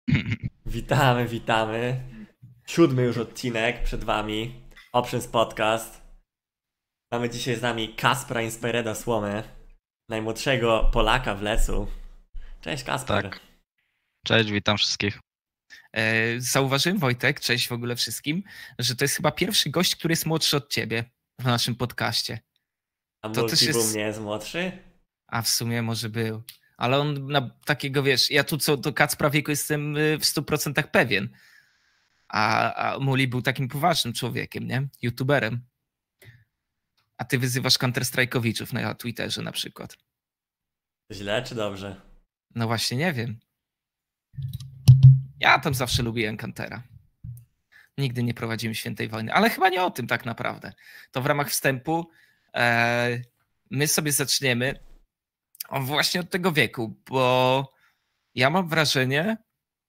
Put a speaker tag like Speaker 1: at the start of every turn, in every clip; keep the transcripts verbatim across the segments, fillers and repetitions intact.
Speaker 1: Witamy, witamy. Siódmy już odcinek przed wami. Options Podcast. Mamy dzisiaj z nami Kaspra Inspereda Słomy, najmłodszego Polaka w Lecu. Cześć Kasper.
Speaker 2: Tak. Cześć, witam wszystkich.
Speaker 3: E, Zauważyłem, Wojtek, cześć w ogóle wszystkim, że to jest chyba pierwszy gość, który jest młodszy od ciebie w naszym podcaście.
Speaker 1: A
Speaker 3: To też
Speaker 1: Multiboom
Speaker 3: jest-
Speaker 1: nie jest młodszy?
Speaker 3: A w sumie może był. Ale on na takiego, wiesz, ja tu co do Kacpra wieku jestem y, w stu procentach pewien. A, a Muli był takim poważnym człowiekiem, nie? YouTuberem. A ty wyzywasz Counter-Strike'owiczów na Twitterze na przykład.
Speaker 1: Źle czy dobrze?
Speaker 3: No właśnie nie wiem. Ja tam zawsze lubiłem Countera. Nigdy nie prowadziłem świętej wojny, ale chyba nie o tym tak naprawdę. To w ramach wstępu e, my sobie zaczniemy o, właśnie od tego wieku, bo ja mam wrażenie,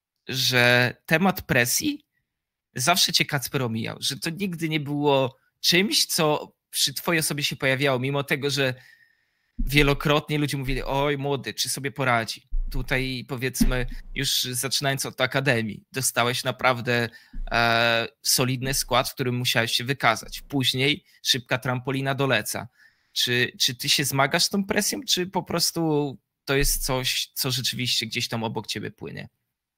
Speaker 3: że temat presji zawsze cię Kacper omijał, że to nigdy nie było czymś, co przy twojej osobie się pojawiało, mimo tego, że wielokrotnie ludzie mówili, oj młody, czy sobie poradzi. Tutaj powiedzmy, już zaczynając od akademii, dostałeś naprawdę e, solidny skład, w którym musiałeś się wykazać. Później szybka trampolina do Leca. Czy, czy ty się zmagasz z tą presją, czy po prostu to jest coś, co rzeczywiście gdzieś tam obok ciebie płynie?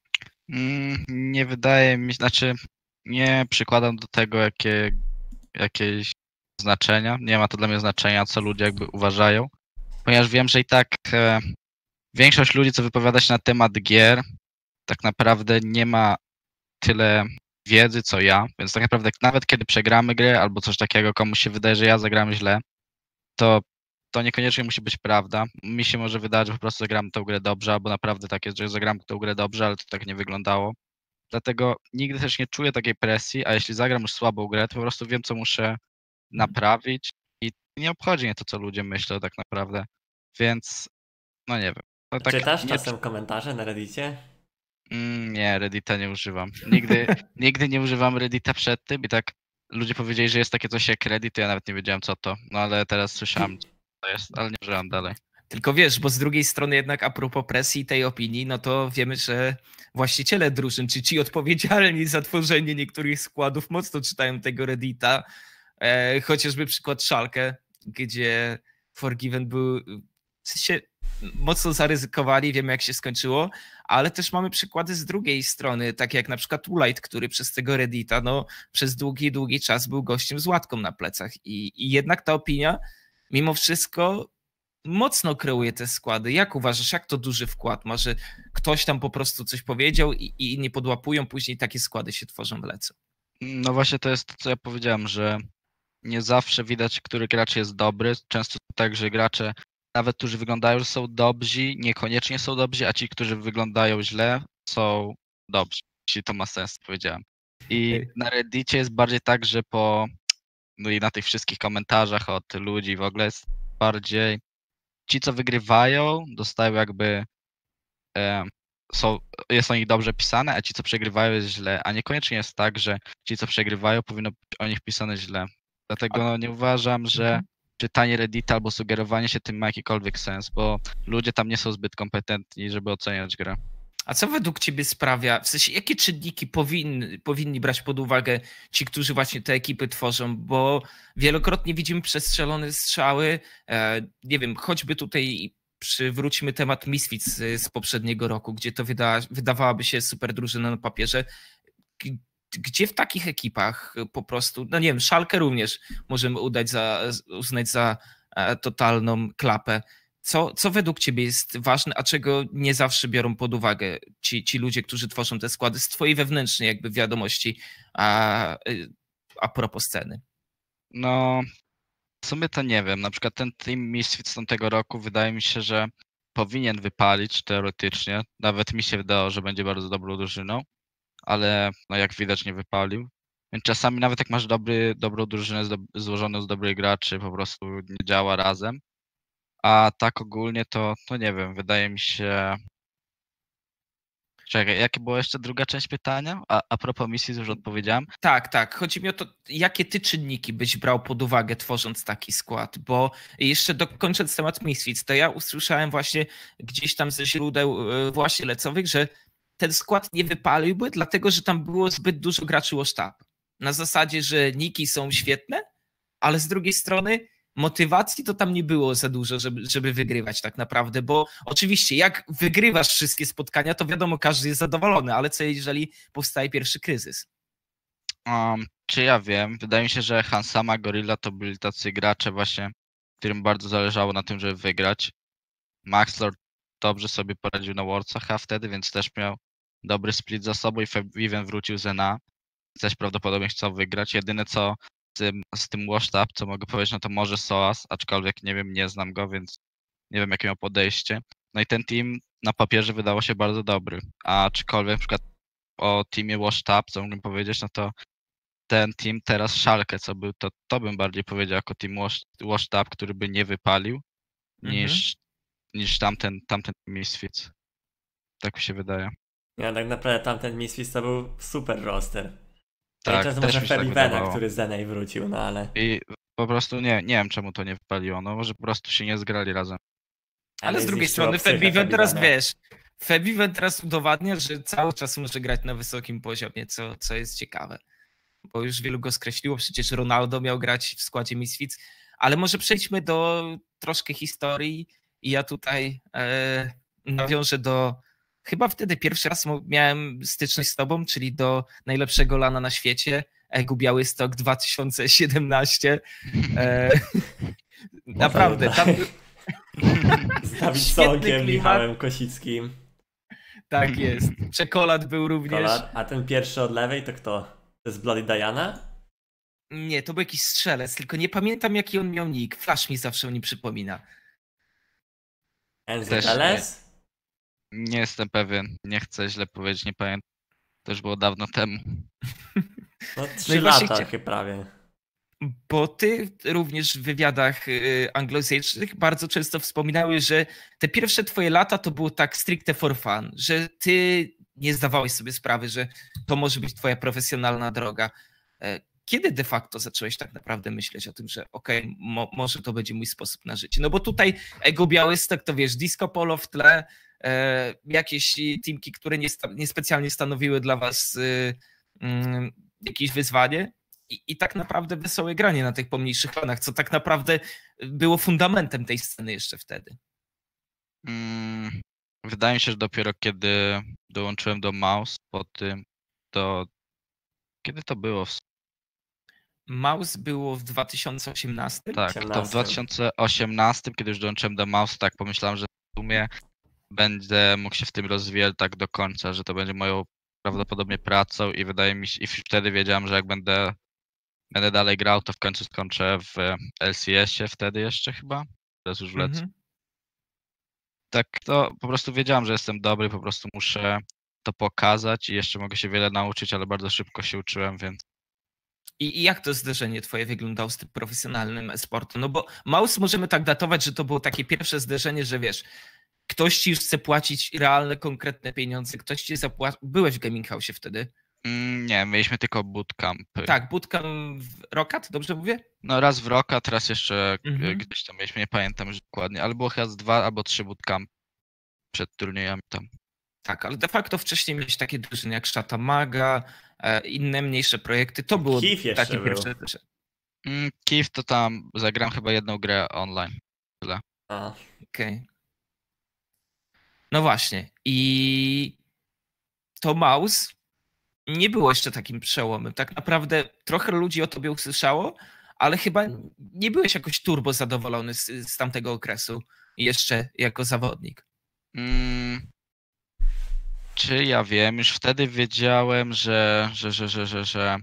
Speaker 2: Mm, Nie wydaje mi się, znaczy nie przykładam do tego jakie, jakieś znaczenia. Nie ma to dla mnie znaczenia, co ludzie jakby uważają, ponieważ wiem, że i tak e, większość ludzi, co wypowiada się na temat gier, tak naprawdę nie ma tyle wiedzy, co ja, więc tak naprawdę nawet kiedy przegramy grę albo coś takiego, komuś się wydaje, że ja zagram źle, to to niekoniecznie musi być prawda. Mi się może wydać, że po prostu zagram tę grę dobrze, albo naprawdę tak jest, że zagram tę grę dobrze, ale to tak nie wyglądało. Dlatego nigdy też nie czuję takiej presji, a jeśli zagram już słabą grę, to po prostu wiem, co muszę naprawić i nie obchodzi mnie to, co ludzie myślą tak naprawdę. Więc, no nie wiem. No tak
Speaker 1: Czytasz
Speaker 2: nie,
Speaker 1: czasem komentarze na Reddicie?
Speaker 2: mm, nie, Reddita nie używam. Nigdy, nigdy nie używam Reddita przed tym i tak ludzie powiedzieli, że jest takie coś jak Reddit, to ja nawet nie wiedziałem, co to. No ale teraz słyszałem, co to jest, ale nie używam dalej.
Speaker 3: Tylko wiesz, bo z drugiej strony jednak a propos presji i tej opinii, no to wiemy, że właściciele drużyn, czy ci odpowiedzialni za tworzenie niektórych składów mocno czytają tego Reddita. E, chociażby przykład Schalke, gdzie Forgiven był, w sensie mocno zaryzykowali, wiemy jak się skończyło, ale też mamy przykłady z drugiej strony, takie jak na przykład Ulight, który przez tego Reddita no, przez długi, długi czas był gościem z łatką na plecach i, i jednak ta opinia mimo wszystko mocno kreuje te składy. Jak uważasz, jak to duży wkład ma, że ktoś tam po prostu coś powiedział i, i nie podłapują, później takie składy się tworzą w Lecu?
Speaker 2: No właśnie to jest to, co ja powiedziałem, że nie zawsze widać, który gracz jest dobry. Często tak, że gracze, nawet którzy wyglądają, że są dobrzy, niekoniecznie są dobrzy, a ci, którzy wyglądają źle, są dobrzy. Jeśli to ma sens, co powiedziałem. I na Reddicie jest bardziej tak, że po, no i na tych wszystkich komentarzach od ludzi w ogóle jest bardziej ci, co wygrywają, dostają jakby e, są, jest o nich dobrze pisane, a ci, co przegrywają, jest źle. A niekoniecznie jest tak, że ci, co przegrywają, powinno być o nich pisane źle. Dlatego no, nie uważam, że
Speaker 3: Mhm.
Speaker 2: czytanie Reddita albo sugerowanie się tym ma jakikolwiek sens, bo ludzie tam nie są zbyt kompetentni, żeby oceniać grę.
Speaker 3: A co według ciebie sprawia, w sensie jakie czynniki powinny, powinni brać pod uwagę ci, którzy właśnie te ekipy tworzą, bo wielokrotnie widzimy przestrzelone strzały, e, nie wiem, choćby tutaj przywróćmy temat Misfits z, z poprzedniego roku, gdzie to wyda, wydawałaby się super drużyna na papierze, G- gdzie w takich ekipach po prostu, no nie wiem, Schalke również możemy udać za, uznać za e, totalną klapę. Co, co według ciebie jest ważne, a czego nie zawsze biorą pod uwagę ci, ci ludzie, którzy tworzą te składy z twojej wewnętrznej jakby wiadomości a, a propos sceny?
Speaker 2: No, w sumie to nie wiem. Na przykład ten Team Misfits z tamtego roku wydaje mi się, że powinien wypalić teoretycznie. Nawet mi się wydało, że będzie bardzo dobrą drużyną, ale no jak widać nie wypalił. Więc czasami nawet jak masz dobry, dobrą drużynę zdo- złożoną z dobrych graczy, po prostu nie działa razem. A tak ogólnie to, to nie wiem, wydaje mi się... Czekaj, jakie była jeszcze druga część pytania? A, a propos misji już odpowiedziałem.
Speaker 3: Tak, tak. Chodzi mi o to, jakie ty czynniki byś brał pod uwagę, tworząc taki skład, bo jeszcze dokończąc temat Misfits, to ja usłyszałem właśnie gdzieś tam ze źródeł e, właśnie lecowych, że ten skład nie wypaliłby, dlatego że tam było zbyt dużo graczy Washed-Up. Na zasadzie, że niki są świetne, ale z drugiej strony motywacji to tam nie było za dużo, żeby, żeby wygrywać tak naprawdę, bo oczywiście jak wygrywasz wszystkie spotkania, to wiadomo, każdy jest zadowolony, ale co jeżeli powstaje pierwszy kryzys?
Speaker 2: Um, czy ja wiem? Wydaje mi się, że Hansama, Gorilla to byli tacy gracze właśnie, którym bardzo zależało na tym, żeby wygrać. Maxlord dobrze sobie poradził na Worldsach, a wtedy, więc też miał dobry split za sobą i Febiven wrócił z N A. Też prawdopodobnie chciał wygrać. Jedyne co z tym, z tym Washed-Up, co mogę powiedzieć, no to może Soaz, aczkolwiek nie wiem, nie znam go, więc nie wiem jakie miał podejście. No i ten team na papierze wydało się bardzo dobry, a aczkolwiek na przykład o teamie Washed-Up, co mógłbym powiedzieć, no to ten team teraz Schalke, co był, to, to bym bardziej powiedział jako team Washed-Up, który by nie wypalił,
Speaker 3: Mhm.
Speaker 2: niż, niż tamten, tamten Misfits. Tak mi się wydaje.
Speaker 1: Ja tak naprawdę tamten Misfits to był super roster.
Speaker 2: Tak,
Speaker 1: Czas
Speaker 2: też
Speaker 1: może
Speaker 2: mi się tak
Speaker 1: Febivena,
Speaker 2: wydawało.
Speaker 1: który z N A wrócił, no ale...
Speaker 2: I po prostu nie, nie wiem czemu to nie wypaliło, no może po prostu się nie zgrali razem.
Speaker 3: Ale z
Speaker 1: jest
Speaker 3: drugiej
Speaker 1: zniszczyło
Speaker 3: strony
Speaker 1: psychę
Speaker 3: Febiven teraz,
Speaker 1: Febivena.
Speaker 3: wiesz, Febiven teraz udowadnia, że cały czas może grać na wysokim poziomie, co, co jest ciekawe. Bo już wielu go skreśliło, przecież Ronaldo miał grać w składzie Misfits, ale może przejdźmy do troszkę historii i ja tutaj e, nawiążę do, chyba wtedy pierwszy raz mo- miałem styczność z tobą, czyli do najlepszego lana na świecie, E G U Białystok dwa tysiące siedemnaście. E, naprawdę, tam...
Speaker 1: Z Dawid
Speaker 3: Świetny
Speaker 1: Sonkiem,
Speaker 3: klimat.
Speaker 1: Michałem Kosickim.
Speaker 3: Tak jest. Czekolad był również.
Speaker 1: Kolad. A ten pierwszy od lewej to kto? To jest Bloody Diana?
Speaker 3: Nie, to był jakiś strzelec, tylko nie pamiętam jaki on miał nick. Flash mi zawsze o nim przypomina.
Speaker 1: N Z
Speaker 2: Też
Speaker 1: L S?
Speaker 2: Nie jestem pewien, nie chcę źle powiedzieć, nie pamiętam. To już było dawno temu.
Speaker 1: No
Speaker 3: No
Speaker 1: trzy
Speaker 3: i właśnie
Speaker 1: lata
Speaker 3: chcia-
Speaker 1: chyba prawie.
Speaker 3: Bo ty również w wywiadach y, anglojęzycznych bardzo często wspominałeś, że te pierwsze twoje lata to było tak stricte for fun, że ty nie zdawałeś sobie sprawy, że to może być twoja profesjonalna droga. E, Kiedy de facto zacząłeś tak naprawdę myśleć o tym, że okej, okay, mo- może to będzie mój sposób na życie? No bo tutaj E G U Białystok to wiesz, disco polo w tle, e, jakieś teamki, które nie, sta- nie specjalnie stanowiły dla was y, y, jakieś wyzwanie. I, I tak naprawdę wesołe granie na tych pomniejszych planach, co tak naprawdę było fundamentem tej sceny jeszcze wtedy.
Speaker 2: Mm, wydaje mi się, że dopiero kiedy dołączyłem do Mouse, po tym to... Kiedy to było? W...
Speaker 3: Mouse było w dwa tysiące osiemnastym?
Speaker 2: Tak, to w
Speaker 1: osiemnastym.
Speaker 2: dwa tysiące osiemnastym, kiedy już dołączyłem do Mouse, tak pomyślałem, że w sumie będę mógł się w tym rozwijać tak do końca, że to będzie moją prawdopodobnie pracą i wydaje mi się, i wtedy wiedziałem, że jak będę będę dalej grał, to w końcu skończę w L C S-ie wtedy jeszcze chyba. Teraz już w Lecu.
Speaker 3: Mhm.
Speaker 2: Tak, to po prostu wiedziałem, że jestem dobry, po prostu muszę to pokazać i jeszcze mogę się wiele nauczyć, ale bardzo szybko się uczyłem, więc
Speaker 3: I, I jak to zderzenie twoje wyglądało z tym profesjonalnym e-sportem? No bo Mouse możemy tak datować, że to było takie pierwsze zderzenie, że wiesz, ktoś ci już chce płacić realne, konkretne pieniądze, ktoś ci zapłaci. Byłeś w Gaming House'ie wtedy?
Speaker 2: mm, nie, mieliśmy tylko bootcampy.
Speaker 3: Tak, bootcamp w Rokat, dobrze mówię?
Speaker 2: No raz w roku, a teraz jeszcze
Speaker 3: Mhm.
Speaker 2: gdzieś tam mieliśmy, nie pamiętam już dokładnie, ale było chyba z dwa albo trzy bootcampy przed turniejami tam.
Speaker 3: Tak, ale de facto wcześniej miałeś takie drużyny jak Szata Maga, e, inne mniejsze projekty. To było
Speaker 1: Kif jeszcze
Speaker 3: takie
Speaker 1: był.
Speaker 3: pierwsze zderzenie.
Speaker 2: Mm, Kif to tam zagram chyba jedną grę online.
Speaker 1: A,
Speaker 3: Okej. No właśnie. I to Mouse nie było jeszcze takim przełomem. Tak naprawdę trochę ludzi o tobie usłyszało, ale chyba nie byłeś jakoś turbo zadowolony z, z tamtego okresu jeszcze jako zawodnik.
Speaker 2: Mm, czy ja wiem, już wtedy wiedziałem, że, że, że, że, że, że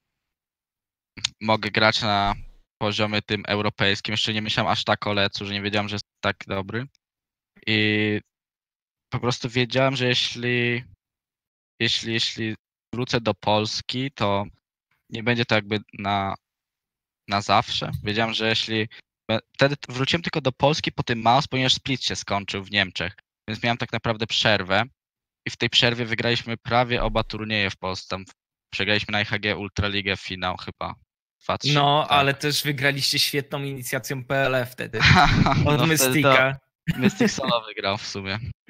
Speaker 2: mogę grać na poziomie tym europejskim. Jeszcze nie myślałem aż tak o Lecu, że nie wiedziałem, że jest tak dobry. I po prostu wiedziałem, że jeśli, jeśli, jeśli wrócę do Polski, to nie będzie to jakby na, na zawsze. Wiedziałem, że jeśli... Wtedy wróciłem tylko do Polski po tym Mouse, ponieważ split się skończył w Niemczech. Więc miałem tak naprawdę przerwę. I w tej przerwie wygraliśmy prawie oba turnieje w Polsce. Tam przegraliśmy na I H G Ultraligę finał chyba. Dwa, trzy,
Speaker 3: No,
Speaker 2: tak.
Speaker 3: ale też wygraliście świetną inicjacją P L E wtedy. Od
Speaker 2: No wtedy to
Speaker 3: Mystika.
Speaker 2: Mystic solo wygrał w sumie.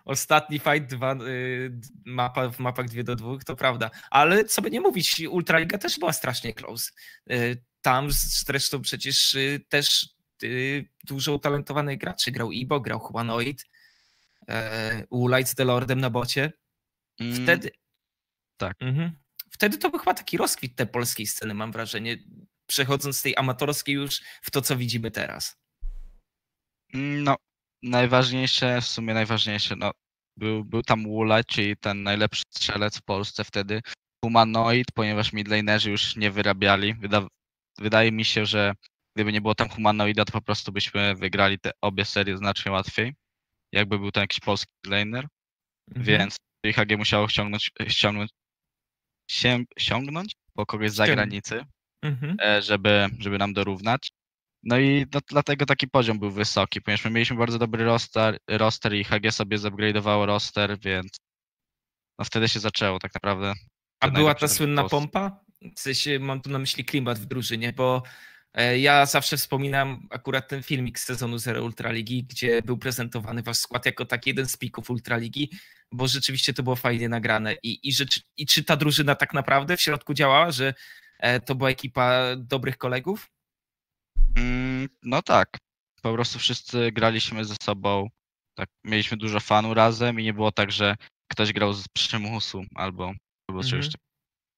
Speaker 3: Ostatni fight dwa, y, mapa, w mapach dwa do dwóch, to prawda. Ale co by nie mówić, Ultraliga też była strasznie close. Y, tam zresztą przecież y, też y, dużo utalentowanych graczy. Grał Ibo, grał Humanoid, y, Ulight z The Lordem na bocie. Wtedy...
Speaker 2: Mm, tak.
Speaker 3: Mhm. Wtedy to był chyba taki rozkwit tej polskiej sceny, mam wrażenie. Przechodząc z tej amatorskiej już w to, co widzimy teraz.
Speaker 2: No, najważniejsze, w sumie najważniejsze, no, był, był tam Woolite, czyli ten najlepszy strzelec w Polsce wtedy. Humanoid, ponieważ midlanerzy już nie wyrabiali. Wyda wydaje mi się, że gdyby nie było tam Humanoida, to po prostu byśmy wygrali te obie serie znacznie łatwiej. Jakby był tam jakiś polski midlaner.
Speaker 3: Mhm.
Speaker 2: Więc I H G musiało ściągnąć, ściągnąć, się, sięgnąć po kogoś z zagranicy,
Speaker 3: Mhm.
Speaker 2: e, żeby, żeby nam dorównać. No i no, dlatego taki poziom był wysoki, ponieważ my mieliśmy bardzo dobry roster, roster i H G sobie zupgrade'owało roster, więc no wtedy się zaczęło tak naprawdę.
Speaker 3: A
Speaker 2: te
Speaker 3: była
Speaker 2: najlepsze
Speaker 3: ta
Speaker 2: gry w
Speaker 3: słynna
Speaker 2: Polsce.
Speaker 3: pompa? W sensie mam tu na myśli klimat w drużynie, bo e, ja zawsze wspominam akurat ten filmik z sezonu Zero Ultraligi, gdzie był prezentowany wasz skład jako taki jeden z pików Ultraligi, bo rzeczywiście to było fajnie nagrane. I, i, rzecz, i czy ta drużyna tak naprawdę w środku działała, że e, to była ekipa dobrych kolegów?
Speaker 2: Mm, no tak, po prostu wszyscy graliśmy ze sobą, tak, mieliśmy dużo fanu razem i nie było tak, że ktoś grał z przymusu albo, albo
Speaker 3: Mhm.
Speaker 2: czegoś takiego.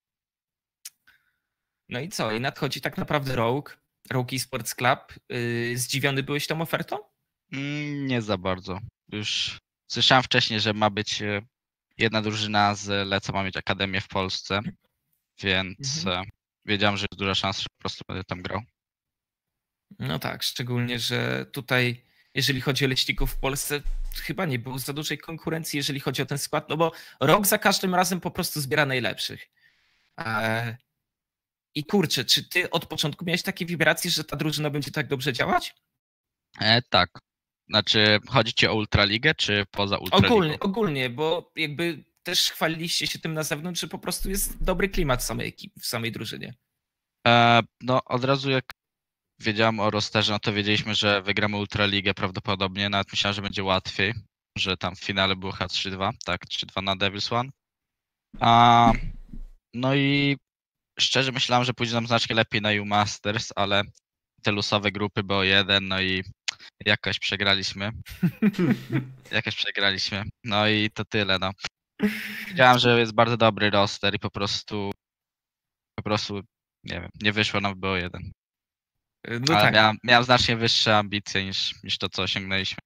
Speaker 3: No i co? I nadchodzi tak naprawdę Rogue, Rogue Esports Club. Yy, zdziwiony byłeś tą ofertą?
Speaker 2: Mm, nie za bardzo. Już słyszałem wcześniej, że ma być e, jedna drużyna z Leca, ma mieć akademię w Polsce, więc
Speaker 3: Mhm.
Speaker 2: e, wiedziałem, że jest duża szansa, że po prostu będę tam grał.
Speaker 3: No tak, szczególnie, że tutaj, jeżeli chodzi o leśników w Polsce, chyba nie było za dużej konkurencji, jeżeli chodzi o ten skład, no bo Rogue za każdym razem po prostu zbiera najlepszych. Eee, I kurczę, czy ty od początku miałeś takie wibracje, że ta drużyna będzie tak dobrze działać?
Speaker 2: E, tak. Znaczy, chodzi ci o Ultraligę, czy poza Ultraligą?
Speaker 3: Ogólnie, ogólnie, bo jakby też chwaliliście się tym na zewnątrz, że po prostu jest dobry klimat w samej ekipie, w samej drużynie.
Speaker 2: E, no, od razu jak wiedziałem o rosterze, no to wiedzieliśmy, że wygramy Ultraligę prawdopodobnie. Nawet myślałem, że będzie łatwiej, że tam w finale było chyba trzy dwa, tak, trzy dwa na Devils One. A, no i szczerze myślałem, że pójdzie nam znacznie lepiej na U Masters, ale te losowe grupy B O jeden, no i jakoś przegraliśmy. Jakoś przegraliśmy. No i to tyle, no. Wiedziałem, że jest bardzo dobry roster i po prostu po prostu, nie wiem, nie wyszło nam w B O jeden.
Speaker 3: No
Speaker 2: Ale
Speaker 3: tak,
Speaker 2: miałem, miałem znacznie wyższe ambicje niż, niż to, co osiągnęliśmy.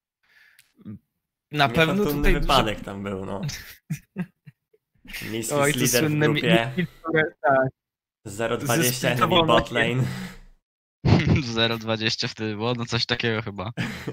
Speaker 3: na pewno
Speaker 1: Niefortunny
Speaker 3: tutaj
Speaker 1: wypadek tam był, no.
Speaker 3: Oj,
Speaker 1: Misfits
Speaker 3: to
Speaker 1: lider w
Speaker 3: słynne mi-
Speaker 1: grupie,
Speaker 3: mi- które- tak.
Speaker 1: zero dwadzieścia enemy
Speaker 3: splitowało
Speaker 1: bot
Speaker 3: na-
Speaker 1: lane.
Speaker 2: zero dwadzieścia wtedy było, no coś takiego chyba.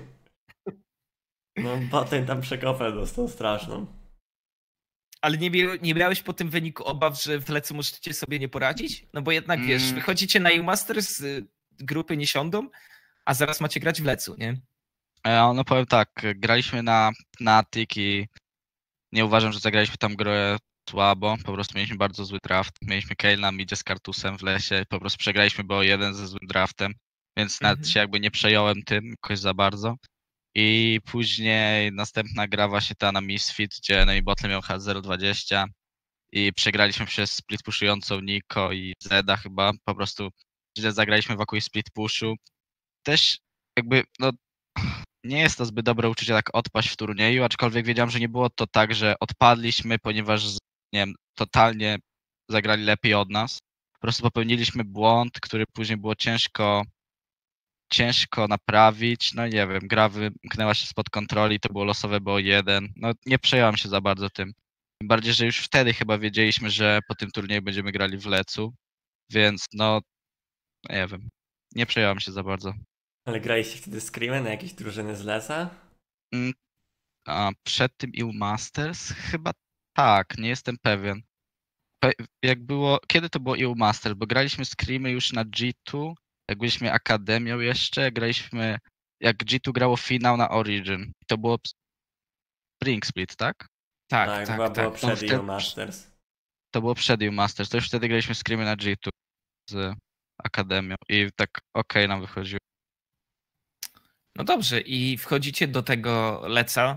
Speaker 1: No bot lane tam przekopę dostał straszną.
Speaker 3: Ale nie, mia- nie miałeś po tym wyniku obaw, że w Lecu możecie sobie nie poradzić? No bo jednak wiesz,
Speaker 2: Mm.
Speaker 3: wychodzicie na U Masters, y, grupy nie siądą, a zaraz macie grać w Lecu, nie?
Speaker 2: E, no powiem tak, graliśmy na Fnatic i nie uważam, że zagraliśmy tam grę słabo, po prostu mieliśmy bardzo zły draft. Mieliśmy Kayle na midzie z Kartusem w lesie, po prostu przegraliśmy B O jeden ze złym draftem, więc nawet
Speaker 3: Mhm.
Speaker 2: się jakby nie przejąłem tym jakoś za bardzo. I później następna gra właśnie ta na Misfit, gdzie no i botle miał chyba zero dwadzieścia i przegraliśmy przez split pushującą Niko i Zeda chyba, po prostu źle zagraliśmy wokół split pushu. Też jakby, no nie jest to zbyt dobre uczucie tak odpaść w turnieju, aczkolwiek wiedziałem, że nie było to tak, że odpadliśmy, ponieważ nie wiem, totalnie zagrali lepiej od nas. Po prostu popełniliśmy błąd, który później było ciężko ciężko naprawić. No nie wiem, gra wymknęła się spod kontroli, to było losowe B O jeden. No nie przejąłem się za bardzo tym. Tym bardziej, że już wtedy chyba wiedzieliśmy, że po tym turnieju będziemy grali w Lecu, więc no nie wiem, nie przejąłem się za bardzo.
Speaker 1: Ale graliście wtedy Screamem na jakieś drużyny z Leca?
Speaker 2: Mm, A przed tym E U Masters? Chyba tak, nie jestem pewien. Pe- Jak było, kiedy to było E U Masters? Bo graliśmy Screamy już na G dwa, jak byliśmy Akademią jeszcze, graliśmy, jak G dwa grało finał na Origin. To było Spring Split, tak?
Speaker 3: Tak,
Speaker 1: Tak,
Speaker 3: tak,
Speaker 1: chyba
Speaker 3: tak.
Speaker 1: było
Speaker 3: tak.
Speaker 1: przed
Speaker 2: wtedy-
Speaker 1: E U Masters.
Speaker 2: To było przed E U Masters, to już wtedy graliśmy Screamy na G dwa z Akademią i tak okej nam wychodziło.
Speaker 3: No dobrze, i wchodzicie do tego Leca.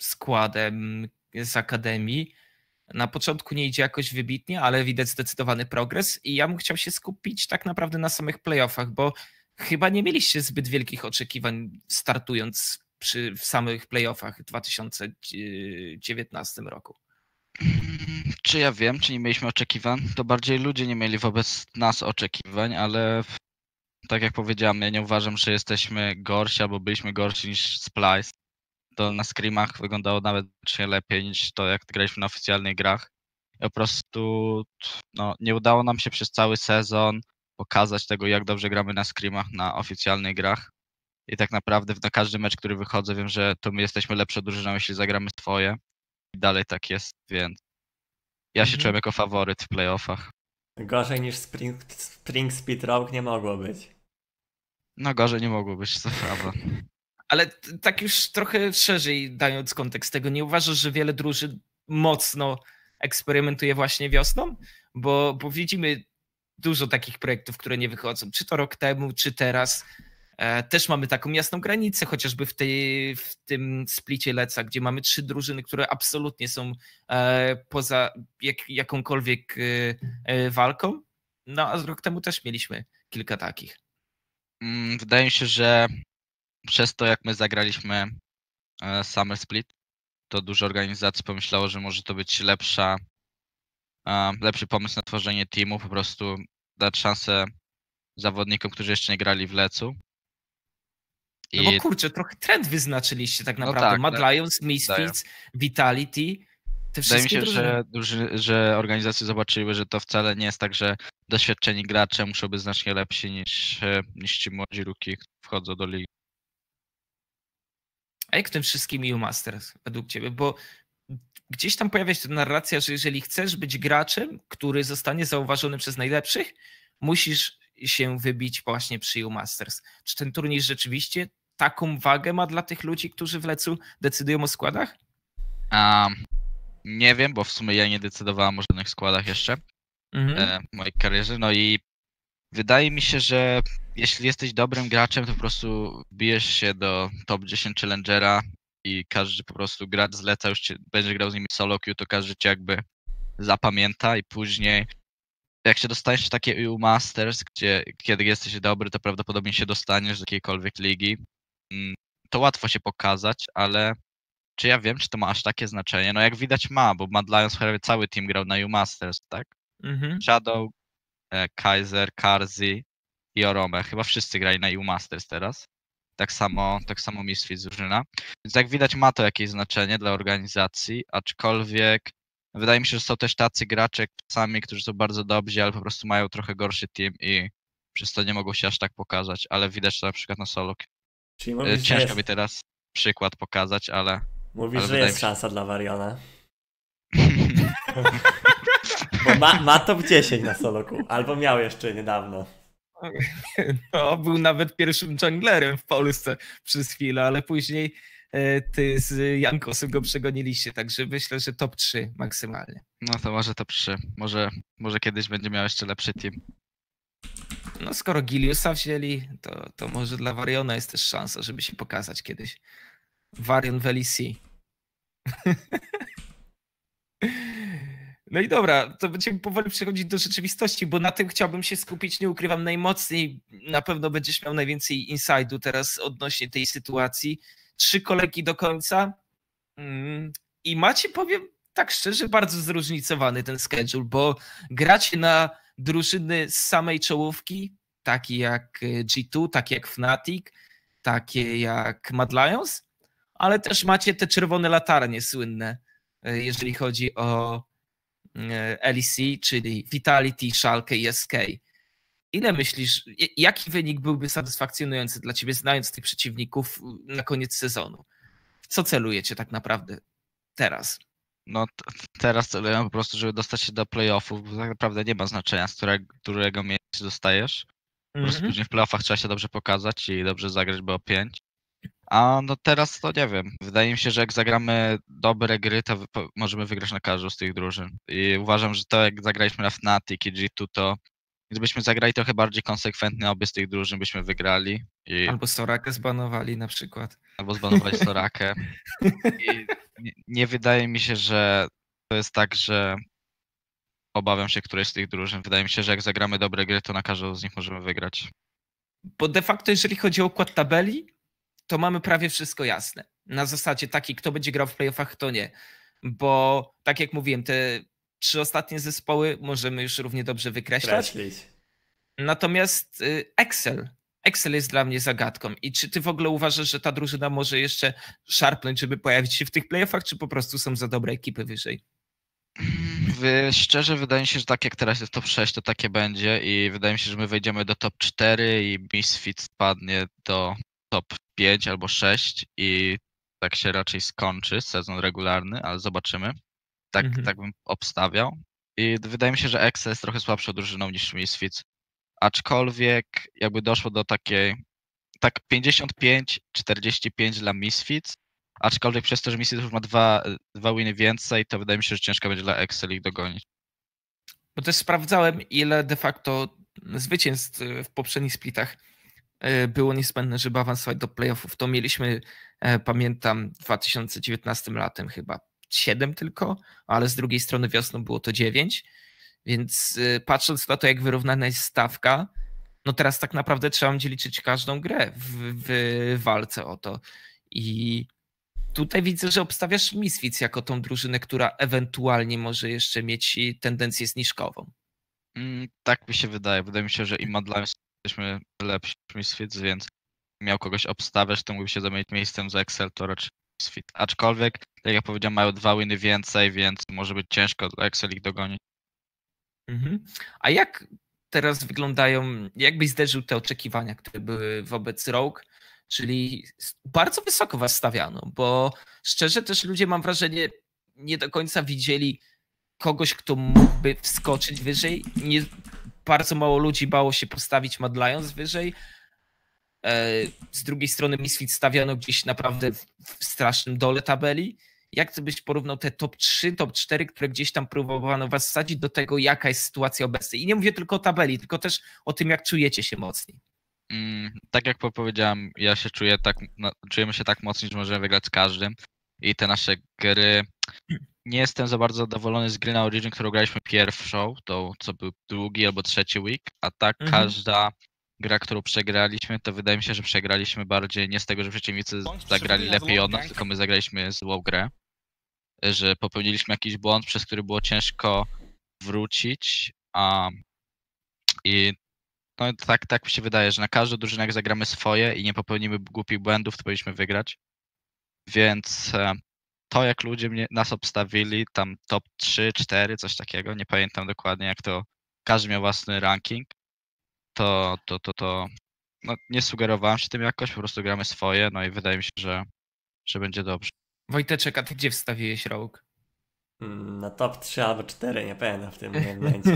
Speaker 3: składem z Akademii. Na początku nie idzie jakoś wybitnie, ale widać zdecydowany progres i ja bym chciał się skupić tak naprawdę na samych playoffach, bo chyba nie mieliście zbyt wielkich oczekiwań startując przy, w samych playoffach w dwa tysiące dziewiętnastym roku.
Speaker 2: Czy ja wiem, czy nie mieliśmy oczekiwań? To bardziej ludzie nie mieli wobec nas oczekiwań, ale tak jak powiedziałem, ja nie uważam, że jesteśmy gorsi albo byliśmy gorsi niż Splice. To na scrimach wyglądało nawet lepiej niż to, jak graliśmy na oficjalnych grach. I po prostu no, nie udało nam się przez cały sezon pokazać tego, jak dobrze gramy na scrimach, na oficjalnych grach. I tak naprawdę na każdy mecz, który wychodzę, wiem, że to my jesteśmy lepszą drużyną, jeśli zagramy swoje. I dalej tak jest, więc ja się
Speaker 3: Mhm.
Speaker 2: czułem jako faworyt w playoffach.
Speaker 1: Gorzej niż Spring, Spring Speed Rogue nie mogło być.
Speaker 2: No gorzej nie mogło być, to prawda.
Speaker 3: Ale t- tak już trochę szerzej dając kontekst tego, nie uważasz, że wiele drużyn mocno eksperymentuje właśnie wiosną? Bo, bo widzimy dużo takich projektów, które nie wychodzą. Czy to rok temu, czy teraz. E, też mamy taką jasną granicę, chociażby w, tej, w tym splicie Leca, gdzie mamy trzy drużyny, które absolutnie są e, poza jak, jakąkolwiek e, e, walką. No a z rok temu też mieliśmy kilka takich.
Speaker 2: Mm, Wydaje mi się, że przez to, jak my zagraliśmy e, Summer Split, to dużo organizacji pomyślało, że może to być lepsza, e, lepszy pomysł na tworzenie teamu, po prostu dać szansę zawodnikom, którzy jeszcze nie grali w Lecu.
Speaker 3: No bo kurczę, trochę trend wyznaczyliście tak
Speaker 2: No
Speaker 3: naprawdę.
Speaker 2: tak,
Speaker 3: Mad
Speaker 2: tak.
Speaker 3: Lions, Misfits, Vitality, te
Speaker 2: Wydaje mi
Speaker 3: wszystkie
Speaker 2: się,
Speaker 3: drużyny.
Speaker 2: że, duży, że organizacje zobaczyły, że to wcale nie jest tak, że doświadczeni gracze muszą być znacznie lepsi niż, e, niż ci młodzi rookie, którzy wchodzą do ligi.
Speaker 3: A jak w tym wszystkim E U Masters według ciebie? Bo gdzieś tam pojawia się ta narracja, że jeżeli chcesz być graczem, który zostanie zauważony przez najlepszych, musisz się wybić właśnie przy E U Masters. Czy ten turniej rzeczywiście taką wagę ma dla tych ludzi, którzy w Lecu decydują o składach?
Speaker 2: Um, nie wiem, bo w sumie ja nie decydowałem o żadnych składach jeszcze
Speaker 3: Mhm.
Speaker 2: e, w mojej karierze. No i wydaje mi się, że jeśli jesteś dobrym graczem, to po prostu bijesz się do top dziesięć Challengera i każdy po prostu gracz zleca, już cię, będzie grał z nimi solo queue, to każdy cię jakby zapamięta i później jak się dostaniesz w takie E U Masters, gdzie kiedy jesteś dobry, to prawdopodobnie się dostaniesz do jakiejkolwiek ligi, mm, to łatwo się pokazać, ale czy ja wiem, czy to ma aż takie znaczenie? No jak widać ma, bo Mad Lions prawie cały team grał na E U Masters, tak?
Speaker 3: Mhm.
Speaker 2: Shadow, e, Kaiser, Karzi i Orome. Chyba wszyscy grali na E U Masters teraz. Tak samo, tak samo Misfits drużyna. Więc jak widać ma to jakieś znaczenie dla organizacji, aczkolwiek wydaje mi się, że są też tacy gracze czasami, którzy są bardzo dobrzy, ale po prostu mają trochę gorszy team i przez to nie mogą się aż tak pokazać, ale widać to na przykład na solo.
Speaker 1: Czyli
Speaker 2: E,
Speaker 1: mówisz, że
Speaker 2: Ciężko
Speaker 1: jest,
Speaker 2: mi teraz przykład pokazać, ale
Speaker 1: mówisz,
Speaker 2: ale
Speaker 1: że
Speaker 2: wydaje
Speaker 1: jest
Speaker 2: mi się-
Speaker 1: szansa dla Variona. Bo ma, ma top dziesięć na soloku. Albo miał jeszcze niedawno.
Speaker 3: No, był nawet pierwszym junglerem w Polsce przez chwilę, ale później e, ty z Jankosem go przegoniliście, także myślę, że top trzy maksymalnie.
Speaker 2: No to może to przy. Może, może kiedyś będzie miał jeszcze lepszy team.
Speaker 3: No skoro Giliusa wzięli, to, to może dla Variona jest też szansa, żeby się pokazać kiedyś. Varion w L E C. No i dobra, to będziemy powoli przechodzić do rzeczywistości, bo na tym chciałbym się skupić, nie ukrywam, najmocniej. Na pewno będziesz miał najwięcej inside'u teraz odnośnie tej sytuacji. Trzy kolejki do końca mm, i macie, powiem tak szczerze, bardzo zróżnicowany ten schedule, bo gracie na drużyny z samej czołówki, takie jak G dwa, takie jak Fnatic, takie jak Mad Lions, ale też macie te czerwone latarnie słynne, jeżeli chodzi o L E C, czyli Vitality, Schalke i S K. Ile myślisz, jaki wynik byłby satysfakcjonujący dla ciebie, znając tych przeciwników na koniec sezonu? W co celujecie tak naprawdę teraz?
Speaker 2: No t- teraz celuję po prostu, żeby dostać się do playoffów, bo tak naprawdę nie ma znaczenia, z którego, którego miejsca dostajesz. Po prostu
Speaker 3: Mhm.
Speaker 2: później w playoffach trzeba się dobrze pokazać i dobrze zagrać B O pięć. A no teraz to nie wiem. Wydaje mi się, że jak zagramy dobre gry, to wy- po- możemy wygrać na każdą z tych drużyn. I uważam, że to jak zagraliśmy na Fnatic i G dwa, to Więc byśmy zagrali trochę bardziej konsekwentnie, obie z tych drużyn byśmy wygrali. I...
Speaker 3: Albo Sorakę zbanowali na przykład.
Speaker 2: Albo zbanowali Sorakę. I nie, nie wydaje mi się, że to jest tak, że obawiam się którejś z tych drużyn. Wydaje mi się, że jak zagramy dobre gry, to na każdą z nich możemy wygrać.
Speaker 3: Bo de facto, jeżeli chodzi o układ tabeli, to mamy prawie wszystko jasne. Na zasadzie takiej, kto będzie grał w playoffach, kto nie. Bo tak jak mówiłem, te trzy ostatnie zespoły możemy już równie dobrze wykreślać.
Speaker 1: Kreślić.
Speaker 3: Natomiast Excel. Excel jest dla mnie zagadką. I czy ty w ogóle uważasz, że ta drużyna może jeszcze szarpnąć, żeby pojawić się w tych playoffach, czy po prostu są za dobre ekipy wyżej?
Speaker 2: Wy, szczerze wydaje mi się, że tak jak teraz jest top sześć, to takie będzie i wydaje mi się, że my wejdziemy do top cztery i Misfit spadnie do top pięć albo sześć i tak się raczej skończy sezon regularny, ale zobaczymy. Tak,
Speaker 3: Mhm.
Speaker 2: tak bym obstawiał. I wydaje mi się, że Excel jest trochę słabszą drużyną niż Misfits. Aczkolwiek jakby doszło do takiej, tak pięćdziesiąt pięć czterdzieści pięć dla Misfits, aczkolwiek przez to, że Misfits już ma dwa, dwa winy więcej, to wydaje mi się, że ciężko będzie dla Excel ich dogonić.
Speaker 3: Bo też sprawdzałem, ile de facto zwycięstw w poprzednich splitach było niezbędne, żeby awansować do playoffów. To mieliśmy, pamiętam, w dwa tysiące dziewiętnastym latem chyba siedem tylko, ale z drugiej strony wiosną było to dziewięć. Więc patrząc na to, jak wyrównana jest stawka, no teraz tak naprawdę trzeba będzie liczyć każdą grę w, w walce o to. I tutaj widzę, że obstawiasz Misfits jako tą drużynę, która ewentualnie może jeszcze mieć tendencję zniżkową.
Speaker 2: Mm, tak mi się wydaje. Wydaje mi się, że i Madline jesteśmy lepsi niż Misfits, więc miał kogoś obstawiać, to mógłby się zamienić miejscem za Excel, to raczej Misfit. Aczkolwiek, jak ja powiedziałem, mają dwa winy więcej, więc może być ciężko dla Excel ich dogonić.
Speaker 3: Mhm. A jak teraz wyglądają, jakbyś zderzył te oczekiwania, które były wobec Rogue, czyli bardzo wysoko was stawiano, bo szczerze też ludzie, mam wrażenie, nie do końca widzieli kogoś, kto mógłby wskoczyć wyżej. Nie, bardzo mało ludzi bało się postawić Mad Lions wyżej. Z drugiej strony Misfits stawiano gdzieś naprawdę w, w strasznym dole tabeli. Jak ty byś porównał te top trzy, top cztery, które gdzieś tam próbowano was wsadzić do tego, jaka jest sytuacja obecna? I nie mówię tylko o tabeli, tylko też o tym, jak czujecie się mocniej.
Speaker 2: Mm, tak jak powiedziałem, ja się czuję tak, no, czujemy się tak mocni, że możemy wygrać z każdym. I te nasze gry... Nie jestem za bardzo zadowolony z gry na Origin, którą graliśmy pierwszą, to co był drugi albo trzeci week, a tak
Speaker 3: Mhm.
Speaker 2: każda gra, którą przegraliśmy, to wydaje mi się, że przegraliśmy bardziej nie z tego, że przeciwnicy zagrali lepiej od nas, tylko my zagraliśmy złą grę. Że popełniliśmy jakiś błąd, przez który było ciężko wrócić. A, I no, tak, tak mi się wydaje, że na każdą drużynę jak zagramy swoje i nie popełnimy głupich błędów, to powinniśmy wygrać. Więc to, jak ludzie mnie, nas obstawili, tam top trzy, cztery, coś takiego, nie pamiętam dokładnie jak to, każdy miał własny ranking, to, to, to, to no, nie sugerowałem się tym jakoś, po prostu gramy swoje, no i wydaje mi się, że, że będzie dobrze.
Speaker 3: Wojteczek, a ty gdzie wstawiłeś Rogue?
Speaker 1: Na top trzy albo cztery, nie pamiętam w tym momencie.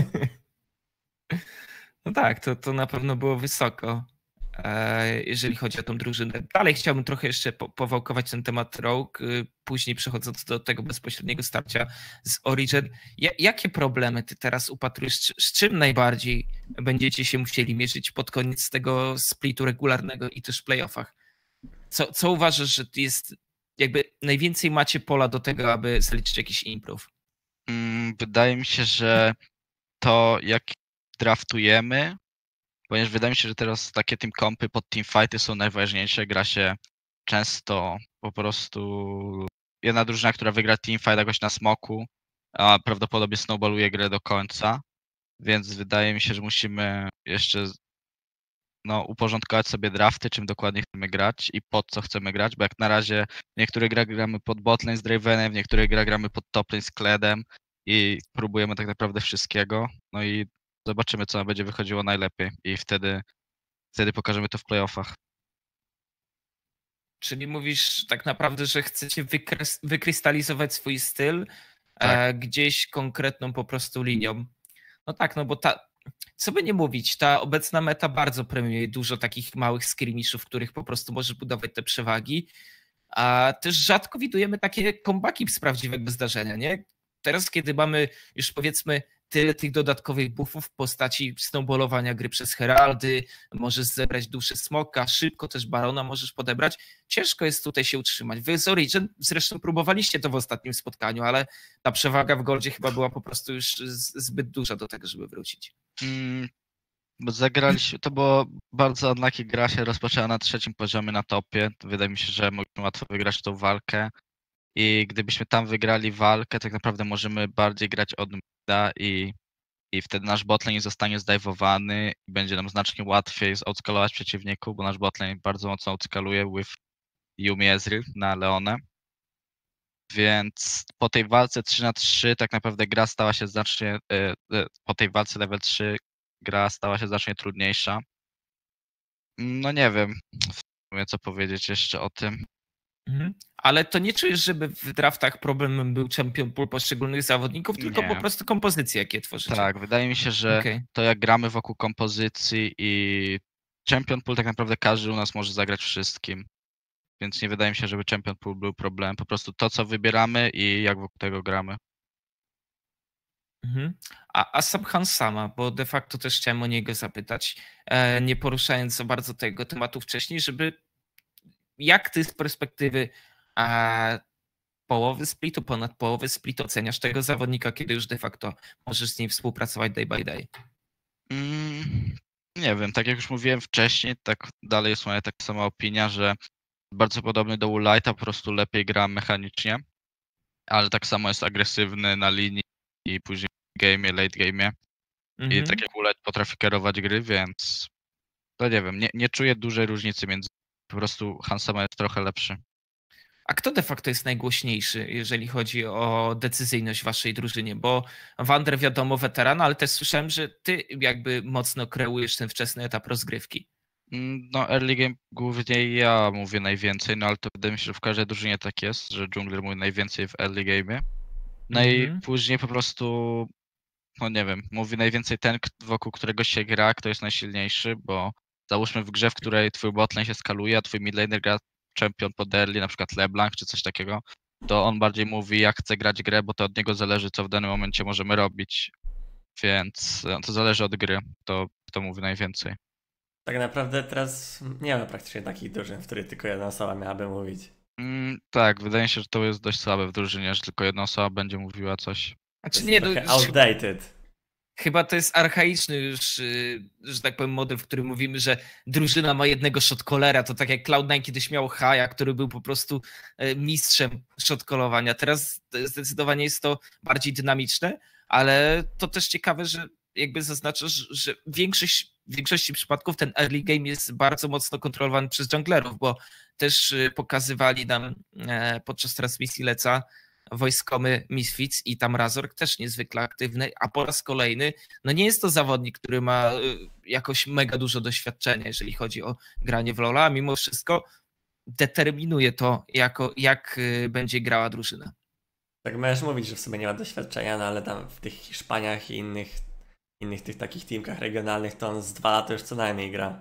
Speaker 3: No tak, to, to na pewno było wysoko, jeżeli chodzi o tą drużynę. Dalej chciałbym trochę jeszcze po, powałkować ten temat Rogue, później przechodząc do tego bezpośredniego starcia z Origin. Ja, jakie problemy ty teraz upatrujesz? Z czym najbardziej będziecie się musieli mierzyć pod koniec tego splitu regularnego i też w playoffach? Co, co uważasz, że jest jakby najwięcej macie pola do tego, aby zaliczyć jakiś improve?
Speaker 2: Wydaje mi się, że to jak draftujemy, ponieważ wydaje mi się, że teraz takie team kompy pod teamfighty są najważniejsze. Gra się często po prostu jedna drużyna, która wygra teamfight jakoś na smoku, a prawdopodobnie snowballuje grę do końca, więc wydaje mi się, że musimy jeszcze no, uporządkować sobie drafty, czym dokładnie chcemy grać i pod co chcemy grać, bo jak na razie w niektórych grach gramy pod botlane z Dravenem, w niektórych grach gramy pod toplane z Kledem i próbujemy tak naprawdę wszystkiego, no i zobaczymy, co nam będzie wychodziło najlepiej i wtedy, wtedy pokażemy to w playoffach.
Speaker 3: Czyli mówisz tak naprawdę, że chcecie wykrys- wykrystalizować swój styl
Speaker 2: Tak.
Speaker 3: e, gdzieś konkretną po prostu linią. No tak, no bo ta, co by nie mówić, ta obecna meta bardzo premiuje dużo takich małych skirmishów, w których po prostu możesz budować te przewagi, a też rzadko widujemy takie comebacki z prawdziwego zdarzenia, nie? Teraz, kiedy mamy już powiedzmy tyle tych dodatkowych buffów w postaci snowballowania gry przez heraldy, możesz zebrać duszę smoka, szybko też barona możesz podebrać. Ciężko jest tutaj się utrzymać. Wy z Origin zresztą próbowaliście to w ostatnim spotkaniu, ale ta przewaga w Goldzie chyba była po prostu już zbyt duża do tego, żeby wrócić.
Speaker 2: Mm, bo zagraliśmy, to było bardzo unlucky, gra się rozpoczęła na trzecim poziomie na topie. Wydaje mi się, że mogliśmy łatwo wygrać tą walkę. I gdybyśmy tam wygrali walkę, tak naprawdę możemy bardziej grać od mida i, i wtedy nasz botlane zostanie zdajwowany i będzie nam znacznie łatwiej outscalować przeciwników, bo nasz botlane bardzo mocno outscaluje with Yumi Ezreal na Leonę. Więc po tej walce trzy na trzy tak naprawdę gra stała się znacznie, po tej walce level trzy gra stała się znacznie trudniejsza. No nie wiem, w sumie co powiedzieć jeszcze o tym.
Speaker 3: Mhm. Ale to nie czujesz, żeby w draftach problemem był champion pool poszczególnych zawodników, tylko
Speaker 2: Nie.
Speaker 3: po prostu kompozycje, jakie tworzycie.
Speaker 2: Tak, wydaje mi się, że
Speaker 3: Okej.
Speaker 2: to jak gramy wokół kompozycji i champion pool tak naprawdę każdy u nas może zagrać wszystkim. Więc nie wydaje mi się, żeby champion pool był problemem. Po prostu to, co wybieramy i jak wokół tego gramy.
Speaker 3: Mhm. A, a Sabhan sama, bo de facto też chciałem o niego zapytać, e, nie poruszając za bardzo tego tematu wcześniej, żeby jak ty z perspektywy e, połowy splitu, ponad połowy splitu oceniasz tego zawodnika, kiedy już de facto możesz z nim współpracować day by day?
Speaker 2: Mm, nie wiem, tak jak już mówiłem wcześniej, tak dalej jest moja taka sama opinia, że bardzo podobny do Woolite'a, po prostu lepiej gra mechanicznie, ale tak samo jest agresywny na linii i później w game'ie, late game'ie. I
Speaker 3: Mhm.
Speaker 2: tak jak Woolite potrafi kierować gry, więc to nie wiem, nie, nie czuję dużej różnicy między, po prostu Hansama jest trochę lepszy.
Speaker 3: A kto de facto jest najgłośniejszy, jeżeli chodzi o decyzyjność w waszej drużynie? Bo Wander wiadomo weteran, ale też słyszałem, że ty jakby mocno kreujesz ten wczesny etap rozgrywki.
Speaker 2: Mm, No, early game głównie ja mówię najwięcej, no ale to wydaje mi się, że w każdej drużynie tak jest, że jungler mówi najwięcej w early game'ie. No
Speaker 3: Mhm.
Speaker 2: i później po prostu, no nie wiem, mówi najwięcej ten, k- wokół którego się gra, kto jest najsilniejszy, bo załóżmy w grze, w której twój botlane się skaluje, a twój midlaner gra champion pod early, na przykład LeBlanc czy coś takiego, to on bardziej mówi, jak chce grać grę, bo to od niego zależy, co w danym momencie możemy robić. Więc e, to zależy od gry, to kto mówi najwięcej.
Speaker 1: Tak naprawdę teraz nie ma praktycznie takich drużyn, w których tylko jedna osoba miałaby mówić.
Speaker 2: Mm, tak, wydaje mi się, że to jest dość słabe w drużynie, że tylko jedna osoba będzie mówiła coś.
Speaker 1: To
Speaker 3: Znaczy
Speaker 1: jest
Speaker 3: nie, no,
Speaker 1: trochę
Speaker 3: już
Speaker 1: outdated.
Speaker 3: chyba to jest archaiczny już, y, że tak powiem, model, w którym mówimy, że drużyna ma jednego shotcallera. To tak jak Cloud nine kiedyś miał Haja, który był po prostu y, mistrzem shotcallowania. Teraz zdecydowanie jest to bardziej dynamiczne, ale to też ciekawe, że jakby zaznaczasz, że większość, w większości przypadków ten early game jest bardzo mocno kontrolowany przez junglerów, bo też y, pokazywali nam e, podczas transmisji Leca wojskomy Misfits i tam Razork też niezwykle aktywny, a po raz kolejny, no nie jest to zawodnik, który ma y, jakoś mega dużo doświadczenia, jeżeli chodzi o granie w LoL'a, a mimo wszystko determinuje to, jako, jak y, będzie grała drużyna.
Speaker 1: Tak możesz mówić, że w sumie nie ma doświadczenia, no ale tam w tych Hiszpaniach i innych, innych tych takich teamkach regionalnych to on z dwa lata już co najmniej gra.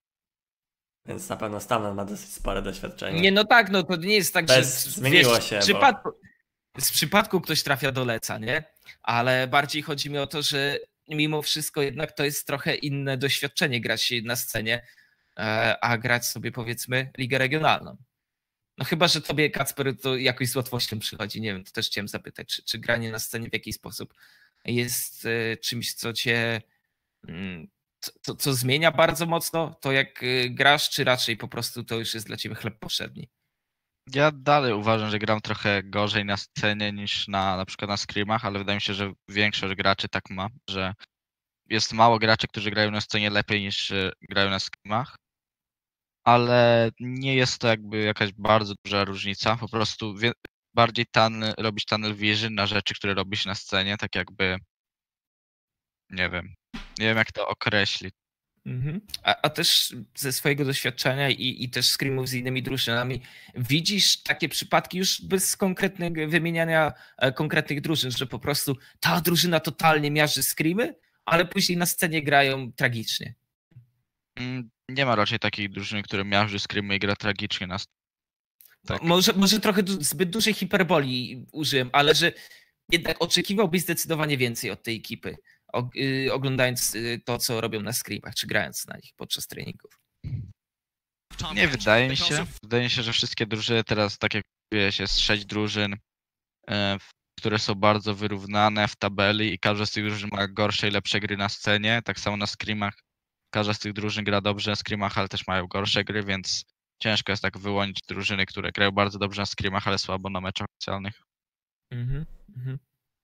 Speaker 1: Więc na pewno stamtąd ma dosyć spore doświadczenie.
Speaker 3: Nie, no tak, no to nie jest tak,
Speaker 1: Bez-
Speaker 3: że
Speaker 1: zmieniło
Speaker 3: wiesz,
Speaker 1: się,
Speaker 3: w
Speaker 1: bo-
Speaker 3: przypadku, z przypadku ktoś trafia do Leca, nie? Ale bardziej chodzi mi o to, że mimo wszystko jednak to jest trochę inne doświadczenie grać na scenie, e, a grać sobie powiedzmy ligę regionalną. No chyba, że tobie, Kacper, to jakoś z łatwością przychodzi. Nie wiem, to też chciałem zapytać, czy, czy granie na scenie w jakiś sposób jest e, czymś, co cię mm, co, co, co zmienia bardzo mocno to, jak e, grasz, czy raczej po prostu to już jest dla ciebie chleb powszedni?
Speaker 2: Ja dalej uważam, że gram trochę gorzej na scenie niż na na przykład na scrimach, ale wydaje mi się, że większość graczy tak ma, że jest mało graczy, którzy grają na scenie lepiej niż e, grają na scrimach. Ale nie jest to jakby jakaś bardzo duża różnica. Po prostu wie, bardziej tan, robić tunnel vision na rzeczy, które robisz na scenie, tak jakby nie wiem. Nie wiem jak to określić.
Speaker 3: Mhm. A, a też ze swojego doświadczenia i, i też screamów z innymi drużynami, widzisz takie przypadki już bez konkretnego wymieniania e, konkretnych drużyn, że po prostu ta drużyna totalnie miażdży screamy, ale później na scenie grają tragicznie.
Speaker 2: Mm, Nie ma raczej takiej drużyny, które miażdży screamy i gra tragicznie na scenie. Tak.
Speaker 3: Może, może trochę du- zbyt dużej hiperboli użyłem, ale że jednak oczekiwałbyś zdecydowanie więcej od tej ekipy, oglądając to, co robią na scrimach, czy grając na nich podczas treningów.
Speaker 2: Nie wydaje mi się. Wydaje mi się, że wszystkie drużyny teraz, tak jak wiesz, jest sześć drużyn, które są bardzo wyrównane w tabeli i każda z tych drużyn ma gorsze i lepsze gry na scenie. Tak samo na scrimach. Każda z tych drużyn gra dobrze na scrimach, ale też mają gorsze gry, więc ciężko jest tak wyłonić drużyny, które grają bardzo dobrze na scrimach, ale słabo na meczach oficjalnych.
Speaker 3: Mhm, mhm.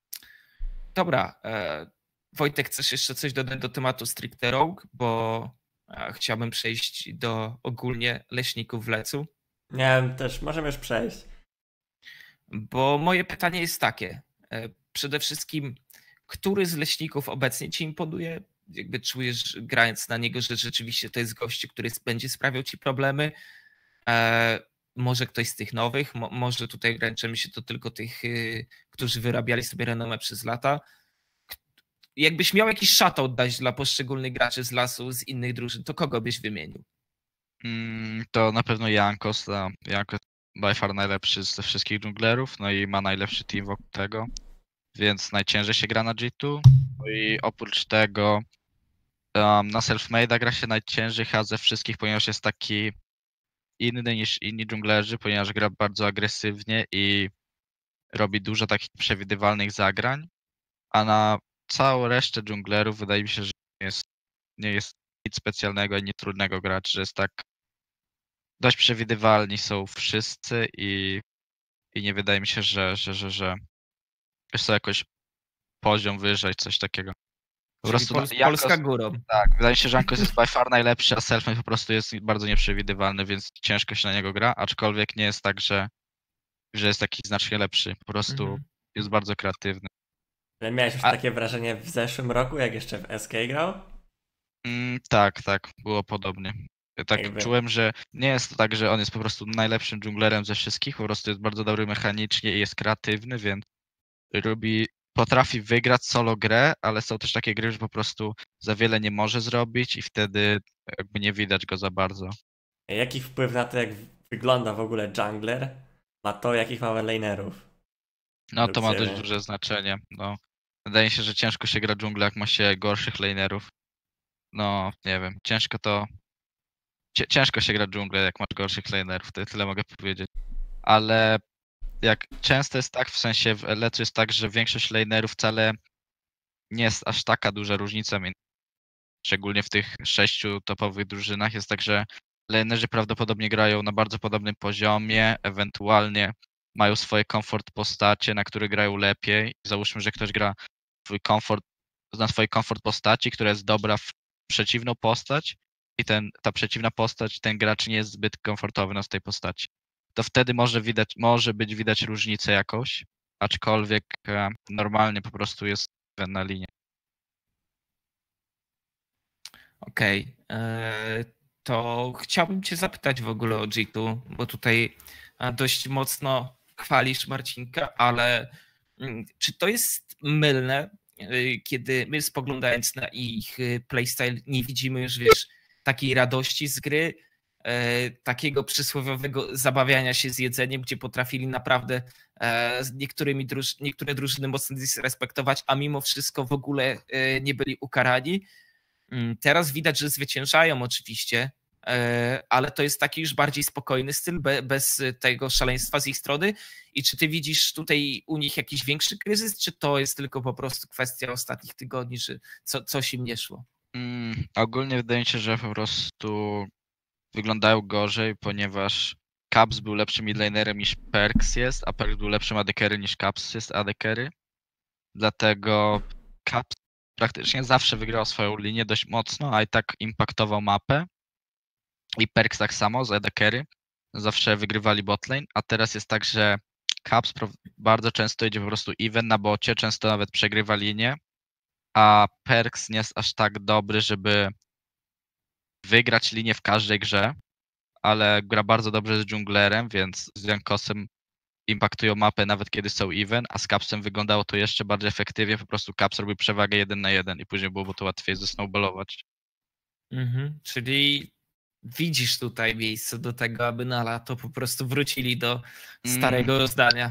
Speaker 3: Dobra. E, Wojtek, chcesz jeszcze coś dodać do tematu Stricte Rogue? Bo e, chciałbym przejść do ogólnie leśników w Lecu.
Speaker 1: Nie wiem, też możemy już przejść.
Speaker 3: Bo moje pytanie jest takie. E, przede wszystkim, który z leśników obecnie ci imponuje? Jakby czujesz, grając na niego, że rzeczywiście to jest gościu, który będzie sprawiał ci problemy? E, może ktoś z tych nowych? Mo, może tutaj ograniczymy się do tylko tych, y, którzy wyrabiali sobie renomę przez lata? Jakbyś miał jakiś shoutout dać dla poszczególnych graczy z lasu, z innych drużyn, to kogo byś wymienił?
Speaker 2: Mm, to na pewno Jankos. Jankos by far najlepszy ze wszystkich dżunglerów, no i ma najlepszy team wokół tego, więc najciężej się gra na G dwa. No i oprócz tego um, na self-made'a gra się najciężej chyba ze wszystkich, ponieważ jest taki inny niż inni dżunglerzy, ponieważ gra bardzo agresywnie i robi dużo takich przewidywalnych zagrań, a na całą resztę dżunglerów wydaje mi się, że nie jest, nie jest nic specjalnego ani trudnego grać, że jest tak dość przewidywalni są wszyscy i, i nie wydaje mi się, że, że, że, że jest to jakoś poziom wyżej, coś takiego. Po
Speaker 3: Czyli
Speaker 2: prostu
Speaker 3: Pol
Speaker 2: Jankos,
Speaker 3: Polska górą.
Speaker 2: tak, wydaje mi się, że Jankos jest by far najlepszy, a Selfmade po prostu jest bardzo nieprzewidywalny, więc ciężko się na niego gra, aczkolwiek nie jest tak, że, że jest taki znacznie lepszy. Po prostu
Speaker 3: Mhm.
Speaker 2: jest bardzo kreatywny.
Speaker 1: Ale miałeś już
Speaker 3: A-
Speaker 1: takie wrażenie w zeszłym roku, jak jeszcze w S K grał?
Speaker 2: Mm, tak, tak, było podobnie. Tak
Speaker 1: Jakby-
Speaker 2: czułem, że nie jest to tak, że on jest po prostu najlepszym dżunglerem ze wszystkich, po prostu jest bardzo dobry mechanicznie i jest kreatywny, więc robi, potrafi wygrać solo grę, ale są też takie gry, że po prostu za wiele nie może zrobić i wtedy jakby nie widać go za bardzo.
Speaker 1: Jaki wpływ na to, jak wygląda w ogóle jungler, ma to, jakich mamy lanerów?
Speaker 2: No to ma
Speaker 1: Według
Speaker 2: dość
Speaker 1: ciebie.
Speaker 2: duże znaczenie. No, wydaje mi się, że ciężko się gra dżunglę, jak ma się gorszych lanerów. No, nie wiem, ciężko to... Cie- Ciężko się gra dżunglę, jak masz gorszych lanerów, to tyle mogę powiedzieć. Ale jak często jest tak, w sensie w Lecu jest tak, że większość lanerów wcale nie jest aż taka duża różnica między, szczególnie w tych sześciu topowych drużynach, jest tak, że lanerzy prawdopodobnie grają na bardzo podobnym poziomie, ewentualnie mają swoje komfort postacie, na które grają lepiej. Załóżmy, że ktoś gra swój komfort, na swojej komfort postaci, która jest dobra w przeciwną postać i ten, ta przeciwna postać, ten gracz nie jest zbyt komfortowy na tej postaci. To wtedy może widać, może być widać różnicę jakąś, aczkolwiek e, normalnie po prostu jest na linii.
Speaker 3: Okej. Okay. To chciałbym cię zapytać w ogóle o G dwa, bo tutaj e, dość mocno chwalisz Marcinka, ale mm, czy to jest mylne, e, kiedy my spoglądając na ich e, playstyle nie widzimy już, wiesz, takiej radości z gry, e, takiego przysłowiowego zabawiania się z jedzeniem, gdzie potrafili naprawdę e, z niektórymi druż niektóre drużyny mocno disrespektować, a mimo wszystko w ogóle e, nie byli ukarani. Teraz widać, że zwyciężają oczywiście, ale to jest taki już bardziej spokojny styl, bez tego szaleństwa z ich strony. I czy ty widzisz tutaj u nich jakiś większy kryzys, czy to jest tylko po prostu kwestia ostatnich tygodni, że co, coś im nie szło?
Speaker 2: Mm, ogólnie wydaje mi się, że po prostu wyglądają gorzej, ponieważ Caps był lepszym midlanerem niż Perks jest, a Perks był lepszym A D carry niż Caps jest A D carry. Dlatego Caps praktycznie zawsze wygrał swoją linię dość mocno, a i tak impaktował mapę. I Perks tak samo z A D carry. Zawsze wygrywali botlane, a teraz jest tak, że Caps bardzo często idzie po prostu even na bocie, często nawet przegrywa linię, a Perks nie jest aż tak dobry, żeby wygrać linię w każdej grze, ale gra bardzo dobrze z dżunglerem, więc z Jankosem impaktują mapę nawet kiedy są even, a z Capsem wyglądało to jeszcze bardziej efektywnie, po prostu Caps robił przewagę jeden na jeden i później byłoby to łatwiej zesnowballować.
Speaker 3: Mhm, czyli widzisz tutaj miejsce do tego, aby na lato po prostu wrócili do starego
Speaker 2: Mm.
Speaker 3: rozdania.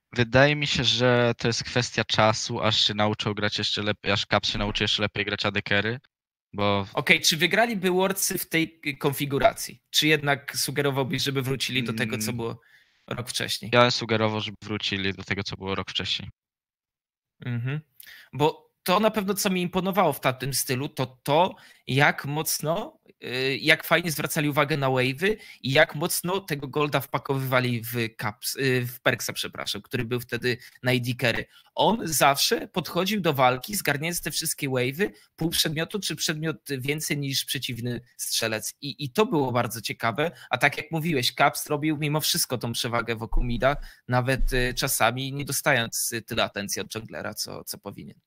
Speaker 2: Wydaje mi się, że to jest kwestia czasu, aż się nauczą grać jeszcze lepiej, aż Caps się nauczy jeszcze lepiej grać A D Carry, bo
Speaker 3: Okej, czy wygraliby Worldsy w tej konfiguracji? Czy jednak sugerowałbyś, żeby wrócili do tego, co
Speaker 2: Mm.
Speaker 3: było rok wcześniej?
Speaker 2: ja bym sugerował, żeby wrócili do tego, co było rok wcześniej.
Speaker 3: Mhm. Bo to na pewno, co mi imponowało w tamtym stylu, to to, jak mocno, y, jak fajnie zwracali uwagę na wave'y i jak mocno tego golda wpakowywali w caps, y, w Perksa, przepraszam, który był wtedy na A D carry. On zawsze podchodził do walki, zgarniając te wszystkie wave'y, pół przedmiotu czy przedmiot więcej niż przeciwny strzelec. I, I to było bardzo ciekawe. A tak jak mówiłeś, Caps robił mimo wszystko tą przewagę wokół mida, nawet y, czasami nie dostając y, tyle atencji od junglera, co, co powinien.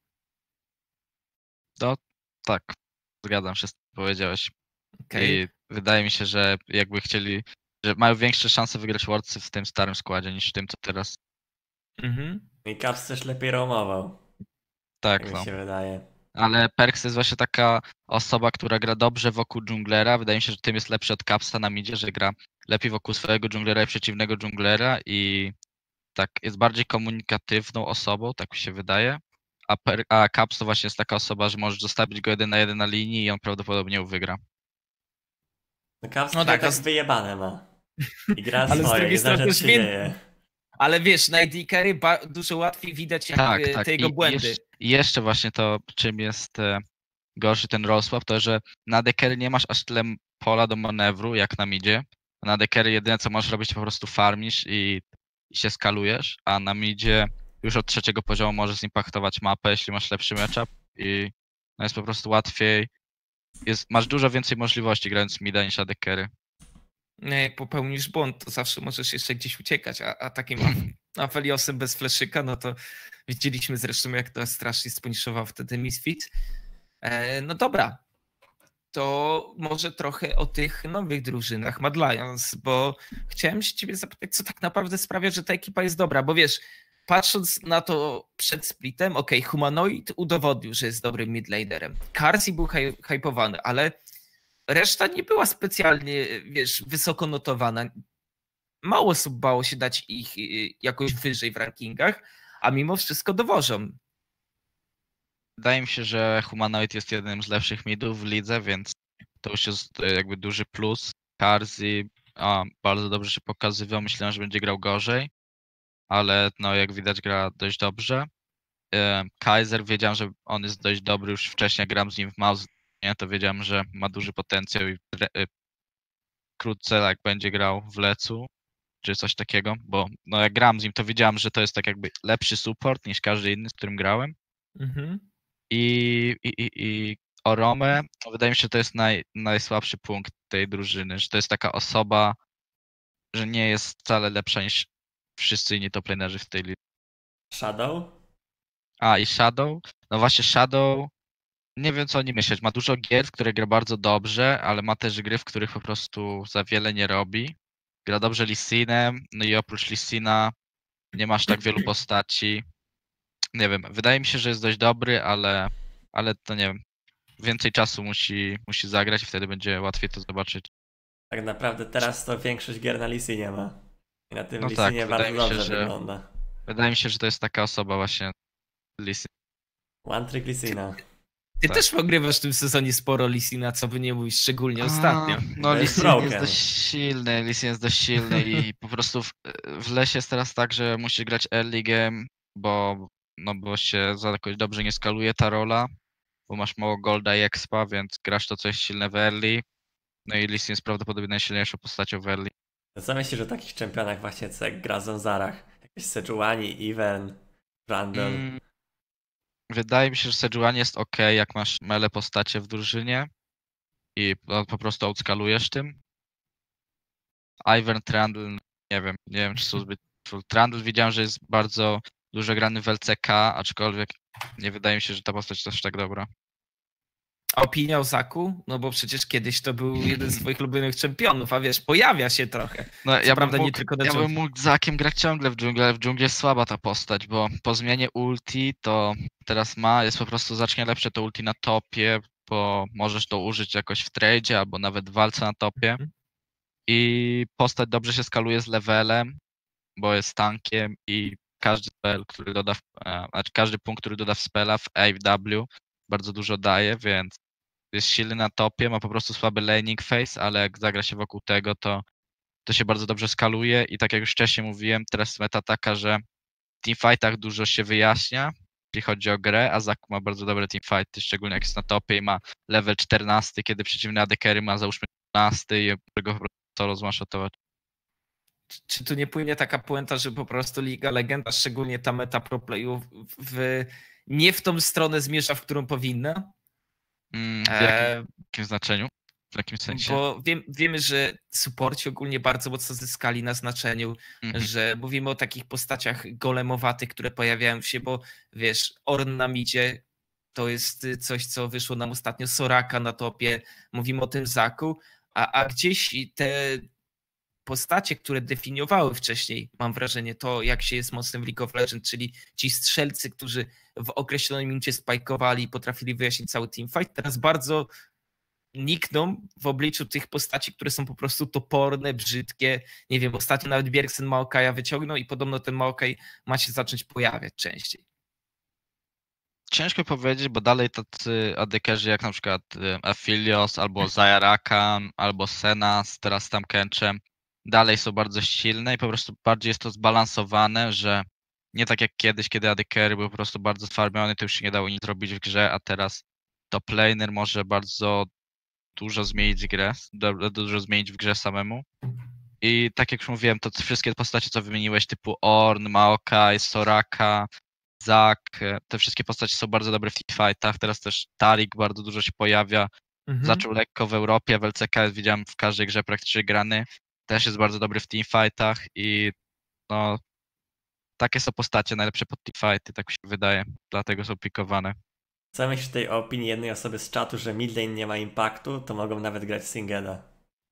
Speaker 2: No tak, zgadzam się z tym, co powiedziałeś.
Speaker 3: Okay.
Speaker 2: I wydaje mi się, że jakby chcieli, że mają większe szanse wygrać Worldsy w tym starym składzie niż w tym, co teraz.
Speaker 3: Mhm.
Speaker 1: I Caps też lepiej roamował,
Speaker 2: Tak,
Speaker 1: jak
Speaker 2: no.
Speaker 1: mi się wydaje.
Speaker 2: Ale Perks jest właśnie taka osoba, która gra dobrze wokół dżunglera. Wydaje mi się, że tym jest lepszy od Capsa na midzie, że gra lepiej wokół swojego dżunglera i przeciwnego dżunglera i tak jest bardziej komunikatywną osobą, tak mi się wydaje. A, per, a Caps to właśnie jest taka osoba, że możesz zostawić go jeden na jeden na linii i on prawdopodobnie ją wygra.
Speaker 1: No Caps
Speaker 3: No
Speaker 1: no
Speaker 3: tak,
Speaker 1: tak,
Speaker 3: a z-
Speaker 1: wyjebane ma. I gra
Speaker 3: Ale z
Speaker 1: swoje,
Speaker 3: drugiej
Speaker 1: i
Speaker 3: strony
Speaker 1: zawsze
Speaker 3: też
Speaker 1: się
Speaker 3: wie-
Speaker 1: dzieje.
Speaker 3: Ale wiesz, na A D carry ba- dużo łatwiej widać jak
Speaker 2: Tak,
Speaker 3: y,
Speaker 2: tak.
Speaker 3: te jego
Speaker 2: I
Speaker 3: błędy.
Speaker 2: jeszcze, i jeszcze właśnie to, czym jest e, gorszy ten roll swap, to że na D carry nie masz aż tyle pola do manewru jak na midzie. Na D carry jedyne co możesz robić to po prostu farmisz i, i się skalujesz, a na midzie już od trzeciego poziomu możesz zimpaktować mapę, jeśli masz lepszy matchup i no jest po prostu łatwiej. Jest, masz dużo więcej możliwości grając mida niż A D carry.
Speaker 3: No, jak popełnisz błąd, to zawsze możesz jeszcze gdzieś uciekać, a, a takim Af- Afeliosem bez fleszyka, no to widzieliśmy zresztą, jak to strasznie sponiszował wtedy Misfit. E, no dobra, to może trochę o tych nowych drużynach Mad Lions, bo chciałem się ciebie zapytać, co tak naprawdę sprawia, że ta ekipa jest dobra, bo wiesz, patrząc na to przed splitem, okej, okay, Humanoid udowodnił, że jest dobrym midlanerem. Karzi był haj- hypowany, ale reszta nie była specjalnie, wiesz, wysoko notowana. Mało osób bało się dać ich y, jakoś wyżej w rankingach, a mimo wszystko dowożą.
Speaker 2: Wydaje mi się, że Humanoid jest jednym z lepszych midów w lidze, więc to już jest e, jakby duży plus. Karzi a, bardzo dobrze się pokazywał, myślałem, że będzie grał gorzej, ale no jak widać gra dość dobrze. E, Kaiser, wiedziałem, że on jest dość dobry, już wcześniej gram z nim w mouse, nie, to wiedziałem, że ma duży potencjał i re, e, wkrótce jak będzie grał w Lecu, czy coś takiego, bo no jak gram z nim, to wiedziałem, że to jest tak jakby lepszy support niż każdy inny, z którym grałem.
Speaker 3: Mhm.
Speaker 2: I, i, i, i Orome, to wydaje mi się, że to jest naj, najsłabszy punkt tej drużyny, że to jest taka osoba, że nie jest wcale lepsza niż wszyscy inni toplanerzy w tej lidze.
Speaker 1: Shadow?
Speaker 2: A i Shadow, no właśnie Shadow, nie wiem co o nim myśleć, ma dużo gier, w które gra bardzo dobrze, ale ma też gry, w których po prostu za wiele nie robi. Gra dobrze Lee Sinem, no i oprócz Lee Sina nie masz tak wielu postaci. Nie wiem, wydaje mi się, że jest dość dobry, ale, ale to nie wiem. Więcej czasu musi, musi zagrać i wtedy będzie łatwiej to zobaczyć.
Speaker 1: Tak naprawdę teraz to większość gier na Lisy nie ma. I na tym
Speaker 2: No
Speaker 1: Lisy
Speaker 2: tak,
Speaker 1: nie
Speaker 2: wydaje
Speaker 1: bardzo
Speaker 2: mi się,
Speaker 1: dobrze
Speaker 2: że-
Speaker 1: wygląda.
Speaker 2: Wydaje mi się, że to jest taka osoba właśnie Lisy.
Speaker 1: One trick Lisina.
Speaker 3: Ty
Speaker 2: Tak.
Speaker 3: też pogrywasz w tym sezonie sporo Lisina, co by nie mówić, szczególnie ostatnio.
Speaker 2: No
Speaker 1: To jest
Speaker 2: Lisy
Speaker 1: broken.
Speaker 2: jest dość silny, Lisy jest dość silny i po prostu w, w lesie jest teraz tak, że musi grać early game, bo, no bo się za jakoś dobrze nie skaluje ta rola, bo masz mało golda i expa, więc grasz to coś silne w early. No i Lisy jest prawdopodobnie najsilniejszą postacią w early.
Speaker 1: To co myślisz o takich czempionach właśnie, co jak gra w Zonzarach? Jakieś Sejuani, Even, Randall.
Speaker 2: Mm, Wydaje mi się, że Sejuani jest ok, jak masz mele postacie w drużynie i po, po prostu outskalujesz tym. Ivern, Trundle, nie wiem, nie wiem czy są zbyt... Trundle widziałem, że jest bardzo dużo grany w L C K, aczkolwiek nie wydaje mi się, że ta postać też tak dobra.
Speaker 3: A opinia o Zaku? No bo przecież kiedyś to był jeden z twoich ulubionych czempionów, a wiesz, pojawia się trochę.
Speaker 2: No,
Speaker 3: Co
Speaker 2: ja
Speaker 3: prawda
Speaker 2: bym
Speaker 3: nie
Speaker 2: mógł,
Speaker 3: tylko na
Speaker 2: ja
Speaker 3: dżungli.
Speaker 2: bym mógł Zakiem grać ciągle w dżungli, ale w dżungli jest słaba ta postać, bo po zmianie ulti to teraz ma, jest po prostu znacznie lepsze to ulti na topie, bo możesz to użyć jakoś w tradzie albo nawet w walce na topie.
Speaker 3: Mhm.
Speaker 2: I postać dobrze się skaluje z levelem, bo jest tankiem i każdy spell, który doda, w, e, znaczy każdy punkt, który doda w spella w A i w W bardzo dużo daje, więc jest silny na topie, ma po prostu słaby laning phase, ale jak zagra się wokół tego, to, to się bardzo dobrze skaluje i tak jak już wcześniej mówiłem, teraz jest meta taka, że w teamfightach dużo się wyjaśnia, jeśli chodzi o grę, a Zaku ma bardzo dobre teamfighty, szczególnie jak jest na topie i ma level czternasty, kiedy przeciwny A D carry ma załóżmy dwunasty i którego po prostu solo zmaszotować.
Speaker 3: Czy tu nie płynie taka puenta, że po prostu Liga Legend, a szczególnie ta meta pro playów w, nie w tą stronę zmierza, w którą powinna?
Speaker 2: Mm, w jakim,
Speaker 3: E,
Speaker 2: w jakim znaczeniu? W jakim sensie?
Speaker 3: Bo wiem, wiemy, że supporci ogólnie bardzo mocno zyskali na znaczeniu,
Speaker 2: Mhm.
Speaker 3: że mówimy o takich postaciach golemowatych, które pojawiają się, bo wiesz, Ornn na midzie to jest coś, co wyszło nam ostatnio, Soraka na topie, mówimy o tym Zaku, a, a gdzieś te postacie, które definiowały wcześniej, mam wrażenie, to jak się jest mocnym w League of Legends, czyli ci strzelcy, którzy w określonym minucie spajkowali i potrafili wyjaśnić cały teamfight, teraz bardzo nikną w obliczu tych postaci, które są po prostu toporne, brzydkie. Nie wiem, ostatnio nawet Bjergsen Maokaja wyciągnął i podobno ten Maokaj ma się zacząć pojawiać częściej.
Speaker 2: Ciężko powiedzieć, bo dalej tacy adekerzy jak na przykład Aphelios, albo Xayah Rakan, albo Senas, teraz tam Kenczem, dalej są bardzo silne i po prostu bardziej jest to zbalansowane, że nie tak jak kiedyś, kiedy A D carry był po prostu bardzo sfarmiony, to już się nie dało nic robić w grze, a teraz top laner może bardzo dużo zmienić grę, dużo zmienić w grze samemu. I tak jak już mówiłem, to wszystkie postacie, co wymieniłeś, typu Ornn, Maokai, Soraka, Zac, te wszystkie postacie są bardzo dobre w teamfightach. Teraz też Taric bardzo dużo się pojawia.
Speaker 3: Mhm.
Speaker 2: Zaczął lekko w Europie, w L C K widziałem w każdej grze praktycznie grany. Też jest bardzo dobry w teamfightach i no takie są postacie najlepsze pod teamfighty, tak mi się wydaje. Dlatego są pikowane.
Speaker 1: Co myślisz tej opinii jednej osoby z czatu, że midlane nie ma impaktu, to mogą nawet grać Singeda?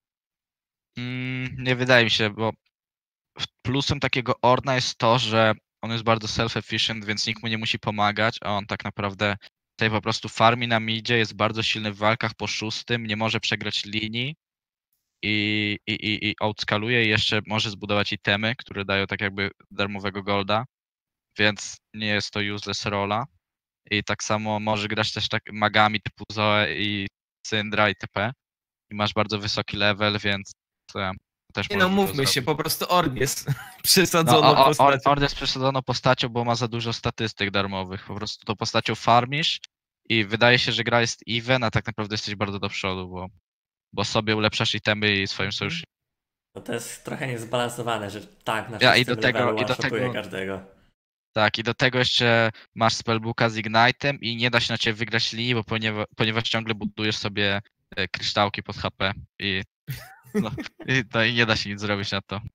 Speaker 2: Mm, nie wydaje mi się, bo plusem takiego Ornna jest to, że on jest bardzo self-efficient, więc nikt mu nie musi pomagać, a on tak naprawdę tutaj po prostu farmi na midzie, jest bardzo silny w walkach po szóstym, nie może przegrać linii i, i, i, i outskaluje i jeszcze może zbudować itemy, które dają tak jakby darmowego golda, więc nie jest to useless rola. I tak samo może grać też tak magami typu Zoe i Syndra itp. I masz bardzo wysoki level, więc to też
Speaker 3: Nie no,
Speaker 2: możesz dużo
Speaker 3: mówmy się,
Speaker 2: zrobić.
Speaker 3: po prostu Ornn jest
Speaker 2: No,
Speaker 3: przesadzoną
Speaker 2: o, o,
Speaker 3: postacią.
Speaker 2: Ornn jest przesadzoną postacią, bo ma za dużo statystyk darmowych. Po prostu tą postacią farmisz i wydaje się, że gra jest even, a tak naprawdę jesteś bardzo do przodu, bo, bo sobie ulepszasz itemy i swoim sojusznikom.
Speaker 1: No to jest trochę niezbalansowane, że tak na
Speaker 2: Ja, i
Speaker 1: szóstym
Speaker 2: do tego-
Speaker 1: levelu
Speaker 2: i do
Speaker 1: one-shotuje
Speaker 2: tego-
Speaker 1: każdego.
Speaker 2: Tak, i do tego jeszcze masz spellbooka z Ignite'em i nie da się na ciebie wygrać linii, bo ponieważ, ponieważ ciągle budujesz sobie e, kryształki pod H P i, no, i, no, i nie da się nic zrobić na to.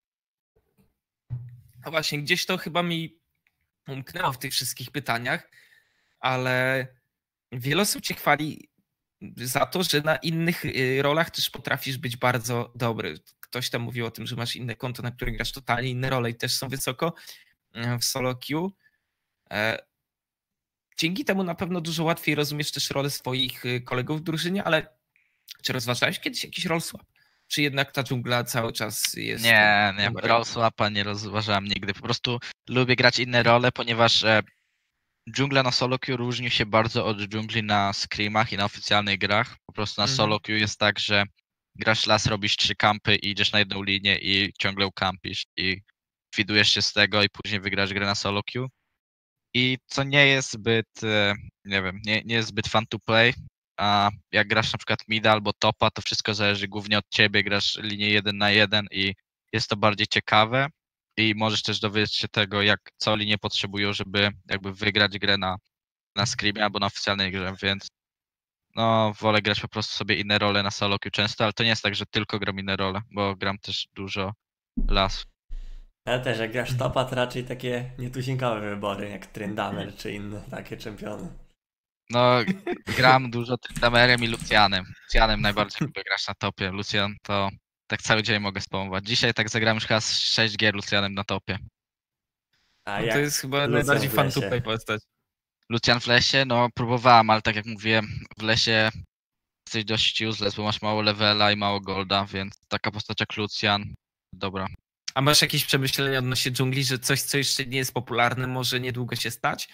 Speaker 3: No właśnie, gdzieś to chyba mi umknęło w tych wszystkich pytaniach, ale wiele osób cię chwali za to, że na innych y, rolach też potrafisz być bardzo dobry. Ktoś tam mówił o tym, że masz inne konto, na którym grasz totalnie inne role i też są wysoko y, w solo queue. E, Dzięki temu na pewno dużo łatwiej rozumiesz też rolę swoich y, kolegów w drużynie, ale czy rozważałeś kiedyś jakiś roll swap? Czy jednak ta dżungla cały czas jest...
Speaker 2: Nie, nie,
Speaker 3: numerem?
Speaker 2: roll swapa nie rozważałem nigdy. Po prostu lubię grać inne role, ponieważ e, dżungla na solo queue różni się bardzo od dżungli na scrimach i na oficjalnych grach. Po prostu na
Speaker 3: Mhm.
Speaker 2: solo queue jest tak, że grasz las, robisz trzy kampy i idziesz na jedną linię i ciągle ukampisz i widujesz się z tego i później wygrasz grę na solo queue. I co nie jest zbyt, e, nie wiem, nie, nie jest zbyt fun to play, a jak grasz na przykład mida albo topa, to wszystko zależy głównie od ciebie, grasz linię jeden na jeden i jest to bardziej ciekawe i możesz też dowiedzieć się tego, jak co linie potrzebują, żeby jakby wygrać grę na, na scrimie albo na oficjalnej grze, więc no wolę grać po prostu sobie inne role na solo queue często, ale to nie jest tak, że tylko gram inne role, bo gram też dużo las.
Speaker 1: Ale też jak grasz topa, to raczej takie nietuzinkowe wybory, jak Tryndamere czy inne takie czempiony.
Speaker 2: No, gram dużo Tryndamerem i Lucianem. Lucianem najbardziej lubię grać na topie. Lucian to tak cały dzień mogę spamować. Dzisiaj tak zagram już chyba z sześć gier Lucianem na topie.
Speaker 1: A
Speaker 3: No
Speaker 1: jak
Speaker 3: to jest chyba
Speaker 1: Lucian
Speaker 3: najbardziej
Speaker 1: w
Speaker 3: fan
Speaker 1: lesie?
Speaker 3: to play postać.
Speaker 2: Lucian w lesie, no próbowałem, ale tak jak mówiłem, w lesie jesteś dość useless, bo masz mało levela i mało golda, więc taka postać jak Lucian, dobra.
Speaker 3: A masz jakieś przemyślenia odnośnie dżungli, że coś, co jeszcze nie jest popularne, może niedługo się stać?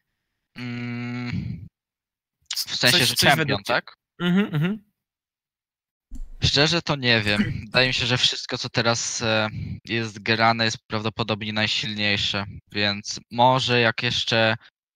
Speaker 2: Mm, w sensie,
Speaker 3: Coś-
Speaker 2: że
Speaker 3: coś
Speaker 2: champion,
Speaker 3: według cie-
Speaker 2: tak?
Speaker 3: Mhm, mhm.
Speaker 2: Szczerze to nie wiem. Wydaje mi się, że wszystko, co teraz e, jest grane, jest prawdopodobnie najsilniejsze, więc może jak jeszcze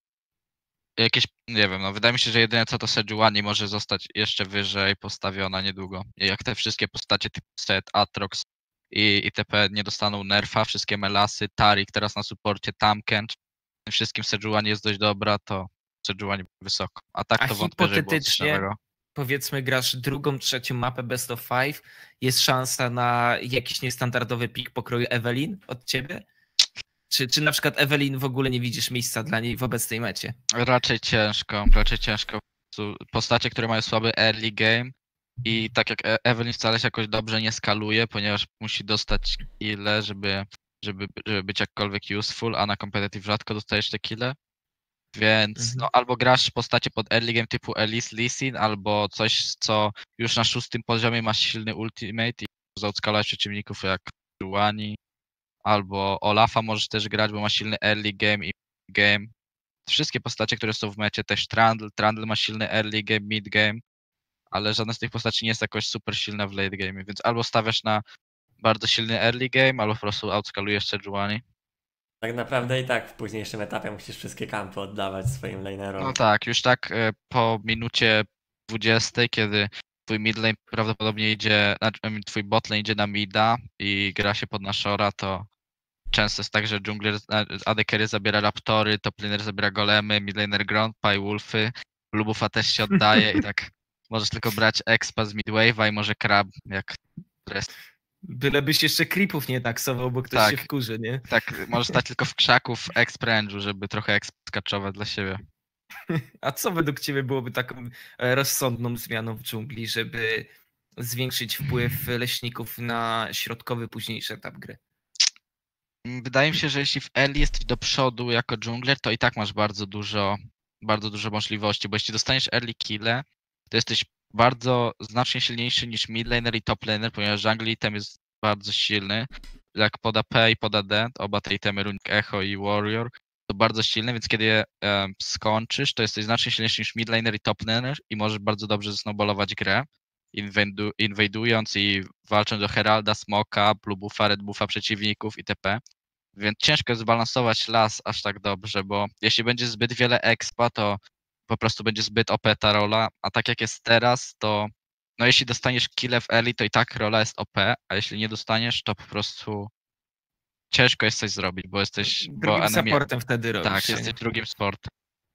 Speaker 2: jakieś, nie wiem, no wydaje mi się, że jedyne co to Sejuani może zostać jeszcze wyżej postawiona niedługo. I jak te wszystkie postacie typu Set, Atrox i itp. Nie dostaną nerfa, wszystkie melasy, Tarik teraz na suporcie, Tamken, tym wszystkim Sejuani jest dość dobra, to Sejuani wysoko. A tak
Speaker 3: A
Speaker 2: to wątpię, że było coś
Speaker 3: hipotetycznie,
Speaker 2: nowego.
Speaker 3: powiedzmy, grasz drugą, trzecią mapę best of five, jest szansa na jakiś niestandardowy pik pokroju Evelyn od ciebie? Czy, czy na przykład Evelyn w ogóle nie widzisz miejsca dla niej w obecnej mecie?
Speaker 2: Raczej ciężko, raczej ciężko. Tu Postacie, które mają słaby early game i tak jak E- Evelyn wcale się jakoś dobrze nie skaluje, ponieważ musi dostać kile, żeby, żeby, żeby być jakkolwiek useful, a na competitive rzadko dostajesz te kile. Więc
Speaker 3: Mhm.
Speaker 2: no, albo grasz postacie pod early game typu Elise, Lee Sin, albo coś, co już na szóstym poziomie masz silny ultimate i zaodskalać przeciwników jak Juani, albo Olafa możesz też grać, bo ma silny early game i mid game. Wszystkie postacie, które są w mecie, też Trundle. Trundle ma silny early game, mid game, ale żadna z tych postaci nie jest jakoś super silna w late game, więc albo stawiasz na bardzo silny early game, albo po prostu outskalujesz Sejuani.
Speaker 1: Tak naprawdę i tak w późniejszym etapie musisz wszystkie kampy oddawać swoim lanerom.
Speaker 2: No tak, już tak e, po minucie dwudziestej, kiedy twój mid lane prawdopodobnie idzie, znaczy I mean, twój bot lane idzie na mida i gra się pod Nashora, to często jest tak, że jungler, A D carry zabiera raptory, top laner zabiera golemy, mid laner ground, pie wolfy, blubufa też się oddaje i tak możesz tylko brać expa z midwave'a i może krab, jak rest.
Speaker 3: Bylebyś jeszcze creepów nie taksował, bo ktoś
Speaker 2: Tak.
Speaker 3: się wkurzy, nie?
Speaker 2: Tak, możesz stać tylko w krzaku w exp range'u, żeby trochę exp skaczować dla siebie.
Speaker 3: A co według ciebie byłoby taką e, rozsądną zmianą w dżungli, żeby zwiększyć wpływ leśników na środkowy, późniejszy etap gry?
Speaker 2: Wydaje mi się, że jeśli w early jesteś do przodu jako jungler, to i tak masz bardzo dużo, bardzo dużo możliwości, bo jeśli dostaniesz early kille, to jesteś bardzo znacznie silniejszy niż mid laner i top laner, ponieważ jungle item jest bardzo silny. Jak poda P i poda D, oba te itemy, Runic Echo i Warrior, to bardzo silne, więc kiedy je e, skończysz, to jesteś znacznie silniejszy niż mid laner i top laner i możesz bardzo dobrze zesnowballować grę, inwadu- inwadując i walcząc o Heralda, Smoka, Blue Buffa, Red Buffa przeciwników itp. Więc ciężko jest zbalansować las aż tak dobrze, bo jeśli będzie zbyt wiele expa, to po prostu będzie zbyt O P ta rola, a tak jak jest teraz, to no jeśli dostaniesz kille w early, to i tak rola jest O P, a jeśli nie dostaniesz, to po prostu ciężko jest coś zrobić, bo jesteś... bo
Speaker 3: Drugim
Speaker 2: enemy...
Speaker 3: supportem wtedy robisz.
Speaker 2: Tak,
Speaker 3: się,
Speaker 2: jesteś
Speaker 3: nie?
Speaker 2: drugim sportem.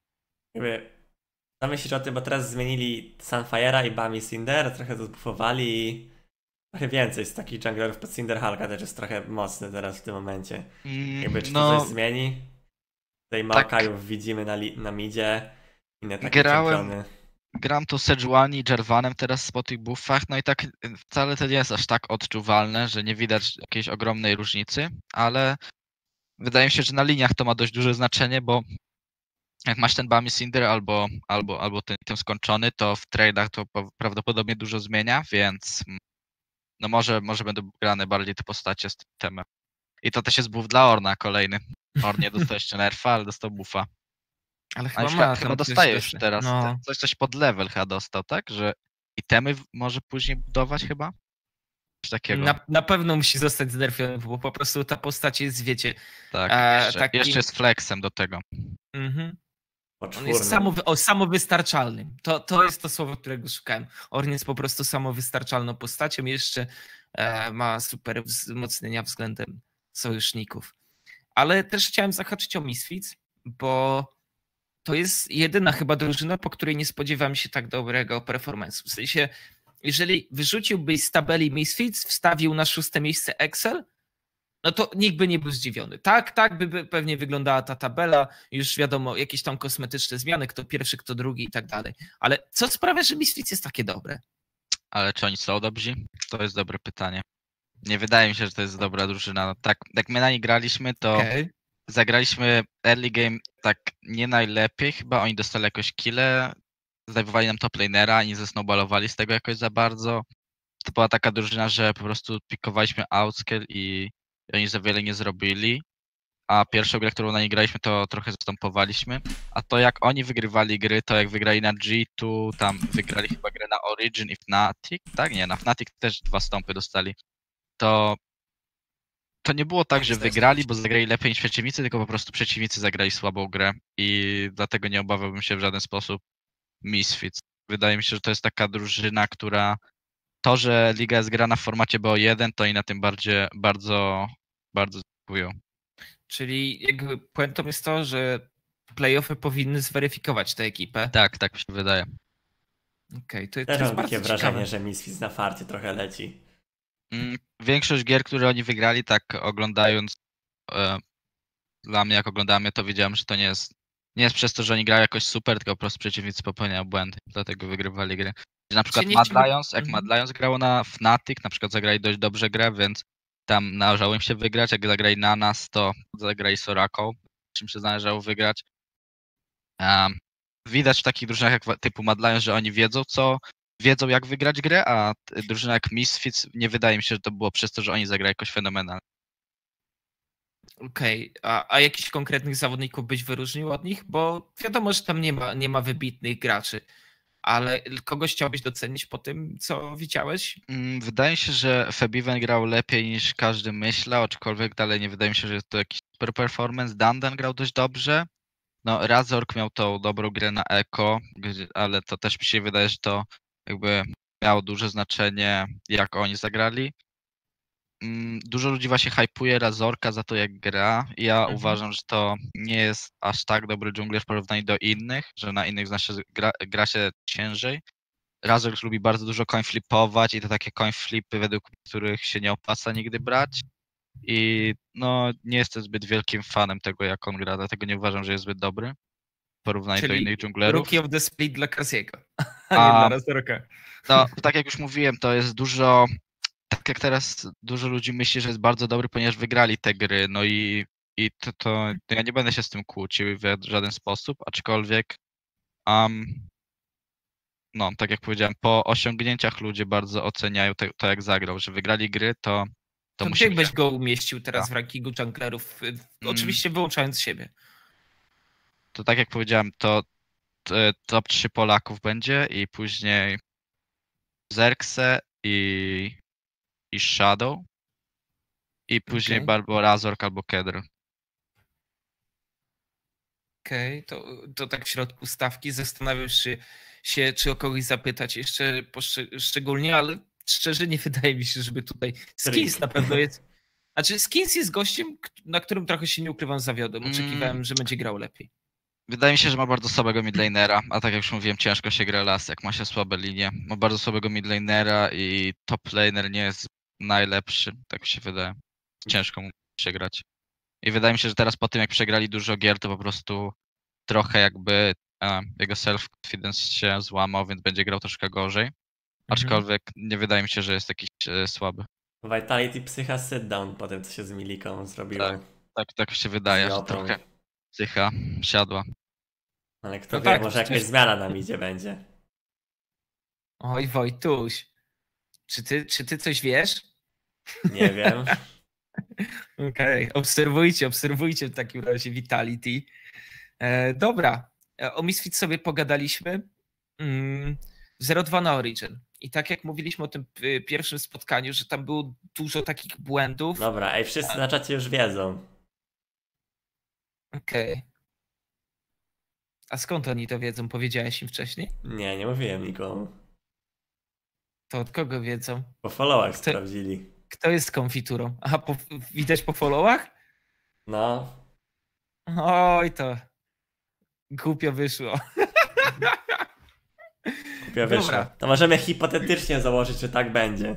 Speaker 1: Jakby, co myślisz o tym, bo teraz zmienili Sunfire'a i Bami Cinder, trochę to zbufowali i trochę więcej z takich junglerów pod Cinder Hulka też jest trochę mocny teraz w tym momencie.
Speaker 2: Mm,
Speaker 1: Jakby, czy to
Speaker 2: no,
Speaker 1: coś zmieni? Tutaj
Speaker 2: tak.
Speaker 1: Maokaiów widzimy na, li- na midzie, inne takie
Speaker 2: Grałem-
Speaker 1: czempiony.
Speaker 2: gram to Sejuani, Jarvanem teraz po tych buffach, no i tak y, wcale to nie jest aż tak odczuwalne, że nie widać jakiejś ogromnej różnicy, ale wydaje mi się, że na liniach to ma dość duże znaczenie, bo jak masz ten Bami Cinder albo, albo, albo ten item skończony, to w trade'ach to po- prawdopodobnie dużo zmienia, więc mm, no może, może będą grane bardziej te postacie z tym itemem. I to też jest buff dla Orna kolejny. Orn nie dostał jeszcze nerfa, ale dostał buffa.
Speaker 3: Ale
Speaker 2: A
Speaker 3: chyba
Speaker 2: już
Speaker 3: ma
Speaker 2: chyba,
Speaker 3: tam
Speaker 2: chyba
Speaker 3: coś
Speaker 2: dostaje już
Speaker 3: dosyć-
Speaker 2: teraz.
Speaker 3: No.
Speaker 2: te- Coś, coś pod level chyba dostał, tak? Że itemy w- może później budować chyba? Coś takiego.
Speaker 3: Na, na pewno musi zostać znerfiony, bo po prostu ta postać jest, wiecie,
Speaker 2: Tak,
Speaker 3: e,
Speaker 2: jeszcze,
Speaker 3: takim-
Speaker 2: jeszcze z flexem do tego.
Speaker 3: mhm. on
Speaker 1: Poczwórny.
Speaker 3: jest samowy, o, samowystarczalnym. To, to jest to słowo, którego szukałem. Orn jest po prostu samowystarczalną postacią, jeszcze e, ma super wzmocnienia względem sojuszników. Ale też chciałem zahaczyć o Misfits, bo to jest jedyna chyba drużyna, po której nie spodziewam się tak dobrego performance'u. W sensie, jeżeli wyrzuciłbyś z tabeli Misfits, wstawił na szóste miejsce Excel, no to nikt by nie był zdziwiony. Tak, tak by- by pewnie wyglądała ta tabela, już wiadomo, jakieś tam kosmetyczne zmiany, kto pierwszy, kto drugi i tak dalej. Ale co sprawia, że Misfits jest takie dobre?
Speaker 2: Ale czy oni są dobrzy? To jest dobre pytanie. Nie wydaje mi się, że to jest dobra drużyna. No tak, jak my na nich graliśmy, to
Speaker 3: Okej.
Speaker 2: zagraliśmy early game tak nie najlepiej. Chyba oni dostali jakoś killę, zdejmowali nam top lanera i nie zesnowballowali z tego jakoś za bardzo. To była taka drużyna, że po prostu pikowaliśmy outscale i i oni za wiele nie zrobili, a pierwszą grę, którą na niej graliśmy, to trochę zastępowaliśmy, a to jak oni wygrywali gry, to jak wygrali na G two, tam wygrali chyba grę na Origin i Fnatic, tak? Nie, na Fnatic też dwa stąpy dostali, to to nie było tak, że wygrali, bo zagrali lepiej niż przeciwnicy, tylko po prostu przeciwnicy zagrali słabą grę i dlatego nie obawiałbym się w żaden sposób Misfits. Wydaje mi się, że to jest taka drużyna, która to, że liga jest grana w formacie B O jeden, to i na tym bardziej, bardzo, bardzo zyskują.
Speaker 3: Czyli jakby puentą jest to, że playoffy powinny zweryfikować tę ekipę.
Speaker 2: Tak, tak mi się wydaje.
Speaker 3: Okej, okay, to, to
Speaker 1: Też
Speaker 3: jest
Speaker 1: mam
Speaker 3: bardzo
Speaker 1: takie wrażenie,
Speaker 3: ciekawe.
Speaker 1: że Misfits na farcie trochę leci.
Speaker 2: Większość gier, które oni wygrali, tak oglądając, e, dla mnie jak oglądałem je, to wiedziałem, że to nie jest, nie jest przez to, że oni grają jakoś super, tylko po prostu przeciwnicy popełniają błędy, dlatego wygrywali gry. Na przykład
Speaker 3: nie
Speaker 2: Mad
Speaker 3: chciałbym-
Speaker 2: Lions, jak
Speaker 3: Mhm.
Speaker 2: Mad Lions grało na Fnatic, na przykład zagrali dość dobrze grę, więc tam należało im się wygrać, jak zagrali na nas, to zagrali Soraką, czym się należało wygrać. Um, widać w takich drużynach jak wa- typu Mad Lions, że oni wiedzą co, wiedzą jak wygrać grę, a t- drużyna jak Misfits, nie wydaje mi się, że to było przez to, że oni zagrali jakoś fenomenalnie.
Speaker 3: Okej, a, a jakichś konkretnych zawodników byś wyróżnił od nich? Bo wiadomo, że tam nie ma, nie ma wybitnych graczy, ale kogoś chciałbyś docenić po tym, co widziałeś?
Speaker 2: Mm, Wydaje mi się, że Febiven grał lepiej niż każdy myślał, aczkolwiek dalej nie wydaje mi się, że jest to jakiś super performance. Dandan grał dość dobrze. No, Razork miał tą dobrą grę na Eko, gdzie- ale to też mi się wydaje, że to jakby miało duże znaczenie, jak oni zagrali. Mm, Dużo ludzi właśnie hypuje Razorka za to, jak gra. Ja
Speaker 3: Mhm.
Speaker 2: uważam, że to nie jest aż tak dobry dżungler w porównaniu do innych, że na innych zna się, gra, gra się ciężej. Razork lubi bardzo dużo coin flipować i to takie coin flipy, według których się nie opłaca nigdy brać. I no nie jestem zbyt wielkim fanem tego, jak on gra, dlatego nie uważam, że jest zbyt dobry w porównaniu do
Speaker 3: Czyli
Speaker 2: innych dżunglerów.
Speaker 3: Rookie of the Split dla Kaziego, a nie
Speaker 2: A-
Speaker 3: dla Razorka.
Speaker 2: No, tak jak już mówiłem, to jest dużo, tak jak teraz dużo ludzi myśli, że jest bardzo dobry, ponieważ wygrali te gry, no i, i to, to, to ja nie będę się z tym kłócił w żaden sposób, aczkolwiek um, no, tak jak powiedziałem, po osiągnięciach ludzie bardzo oceniają te, to, jak zagrał, że wygrali gry, to to
Speaker 3: To
Speaker 2: musi
Speaker 3: gdzie
Speaker 2: być.
Speaker 3: byś go umieścił teraz
Speaker 2: Tak.
Speaker 3: w rankingu junglerów?
Speaker 2: Mm.
Speaker 3: Oczywiście wyłączając siebie.
Speaker 2: To tak jak powiedziałem, to t- top trzy Polaków będzie i później Zerkse i, i Shadow i później
Speaker 3: Okej.
Speaker 2: albo Razork albo Kedr.
Speaker 3: Okej, to, to tak w środku stawki zastanawiasz się, się, czy o kogoś zapytać jeszcze poszcze- szczególnie, ale szczerze nie wydaje mi się, żeby tutaj Skins
Speaker 1: Trick.
Speaker 3: na pewno jest. Znaczy Skins jest gościem, k- na którym trochę się nie ukrywam zawiodłem.
Speaker 2: Mm.
Speaker 3: Oczekiwałem, że będzie grał lepiej.
Speaker 2: Wydaje mi się, że ma bardzo słabego midlanera, a tak jak już mówiłem, ciężko się gra las, jak ma się słabe linie. Ma bardzo słabego midlanera i top laner nie jest najlepszy, tak mi się wydaje. Ciężko mu się grać. I wydaje mi się, że teraz po tym jak przegrali dużo gier, to po prostu trochę jakby e, jego self-confidence się złamał, więc będzie grał troszkę gorzej.
Speaker 3: Mhm.
Speaker 2: Aczkolwiek nie wydaje mi się, że jest jakiś e, słaby.
Speaker 1: Vitality psycha sit down po tym, co się z Miliką zrobiło.
Speaker 2: Tak. Tak, tak mi się wydaje,
Speaker 1: Z
Speaker 2: że
Speaker 1: Jotą.
Speaker 2: trochę psycha siadła.
Speaker 1: Ale kto
Speaker 3: No
Speaker 1: wie,
Speaker 3: tak,
Speaker 1: może
Speaker 3: przecież-
Speaker 1: jakaś zmiana na midzie będzie.
Speaker 3: Oj Wojtuś, czy ty, czy ty coś wiesz?
Speaker 1: Nie wiem.
Speaker 3: Okej, obserwujcie, obserwujcie w takim razie Vitality. E, dobra, e, o Misfits sobie pogadaliśmy. Mm, zero dwa na Origin. I tak jak mówiliśmy o tym y, pierwszym spotkaniu, że tam było dużo takich błędów.
Speaker 1: Dobra, ej, wszyscy na czacie już wiedzą.
Speaker 3: Okej. A skąd oni to wiedzą? Powiedziałeś im wcześniej?
Speaker 1: Nie, nie mówiłem nikomu.
Speaker 3: To od kogo wiedzą?
Speaker 1: Po followach
Speaker 3: Kto-
Speaker 1: sprawdzili.
Speaker 3: Kto jest konfiturą? Aha, po, widać po followach?
Speaker 1: No,
Speaker 3: Oj, to głupio wyszło.
Speaker 1: głupio wyszło.
Speaker 3: Dobra.
Speaker 1: To możemy hipotetycznie założyć, że tak będzie.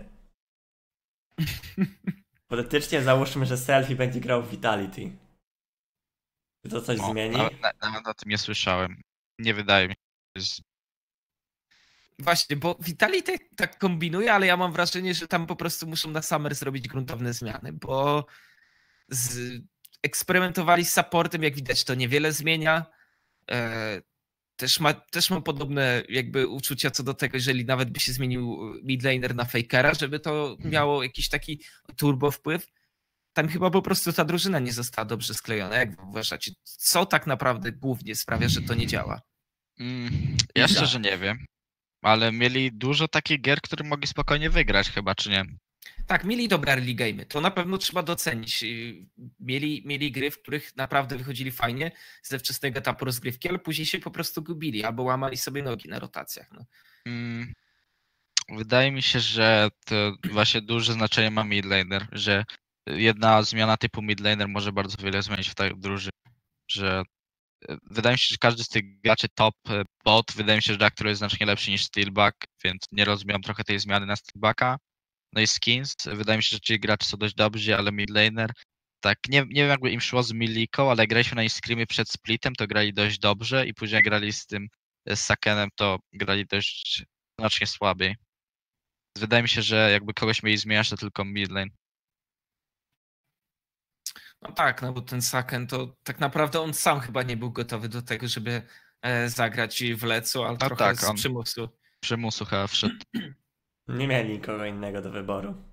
Speaker 1: Hipotetycznie załóżmy, że Selfie będzie grał w Vitality. Czy to coś
Speaker 2: No,
Speaker 1: zmieni?
Speaker 2: Nawet, na- nawet o tym nie słyszałem. Nie wydaje mi się. że jest-
Speaker 3: Właśnie, bo Vitality tak kombinuje, ale ja mam wrażenie, że tam po prostu muszą na Summer zrobić gruntowne zmiany, bo z... eksperymentowali z supportem, jak widać to niewiele zmienia. E, też, ma, też mam podobne jakby uczucia co do tego, jeżeli nawet by się zmienił midlaner na Fakera, żeby to miało jakiś taki turbo wpływ. tam chyba po prostu ta drużyna nie została dobrze sklejona. Jak uważacie, co tak naprawdę głównie sprawia, że to nie działa?
Speaker 2: Mm, ja szczerze nie wiem, ale mieli dużo takich gier, które mogli spokojnie wygrać chyba, czy nie?
Speaker 3: Tak, mieli dobre early game'y, to na pewno trzeba docenić. Mieli, mieli gry, w których naprawdę wychodzili fajnie ze wczesnego etapu rozgrywki, ale później się po prostu gubili albo łamali sobie nogi na rotacjach. No.
Speaker 2: Mm, wydaje mi się, że to właśnie duże znaczenie ma mid laner, że jedna zmiana typu mid laner może bardzo wiele zmienić w tej drużynie, że wydaje mi się, że każdy z tych graczy top bot, wydaje mi się, że Jaktro jest znacznie lepszy niż Steelback, więc nie rozumiem trochę tej zmiany na Steelbacka. No i skins, wydaje mi się, że ci gracze są dość dobrzy, ale mid laner, tak, nie, nie wiem jakby im szło z Miliką, ale graliśmy na Screamie przed splitem, to grali dość dobrze i później jak grali z tym z Sakenem, to grali dość znacznie słabiej. Wydaje mi się, że jakby kogoś mieli zmieniać, to tylko mid lane.
Speaker 3: No tak, no bo ten Saken to tak naprawdę on sam chyba nie był gotowy do tego, żeby e, zagrać w Lecu, ale
Speaker 2: No
Speaker 3: trochę
Speaker 2: tak,
Speaker 3: z
Speaker 2: on-
Speaker 3: przymusu.
Speaker 2: Przymusu chyba wszedł.
Speaker 1: Nie mieli nikogo innego do wyboru.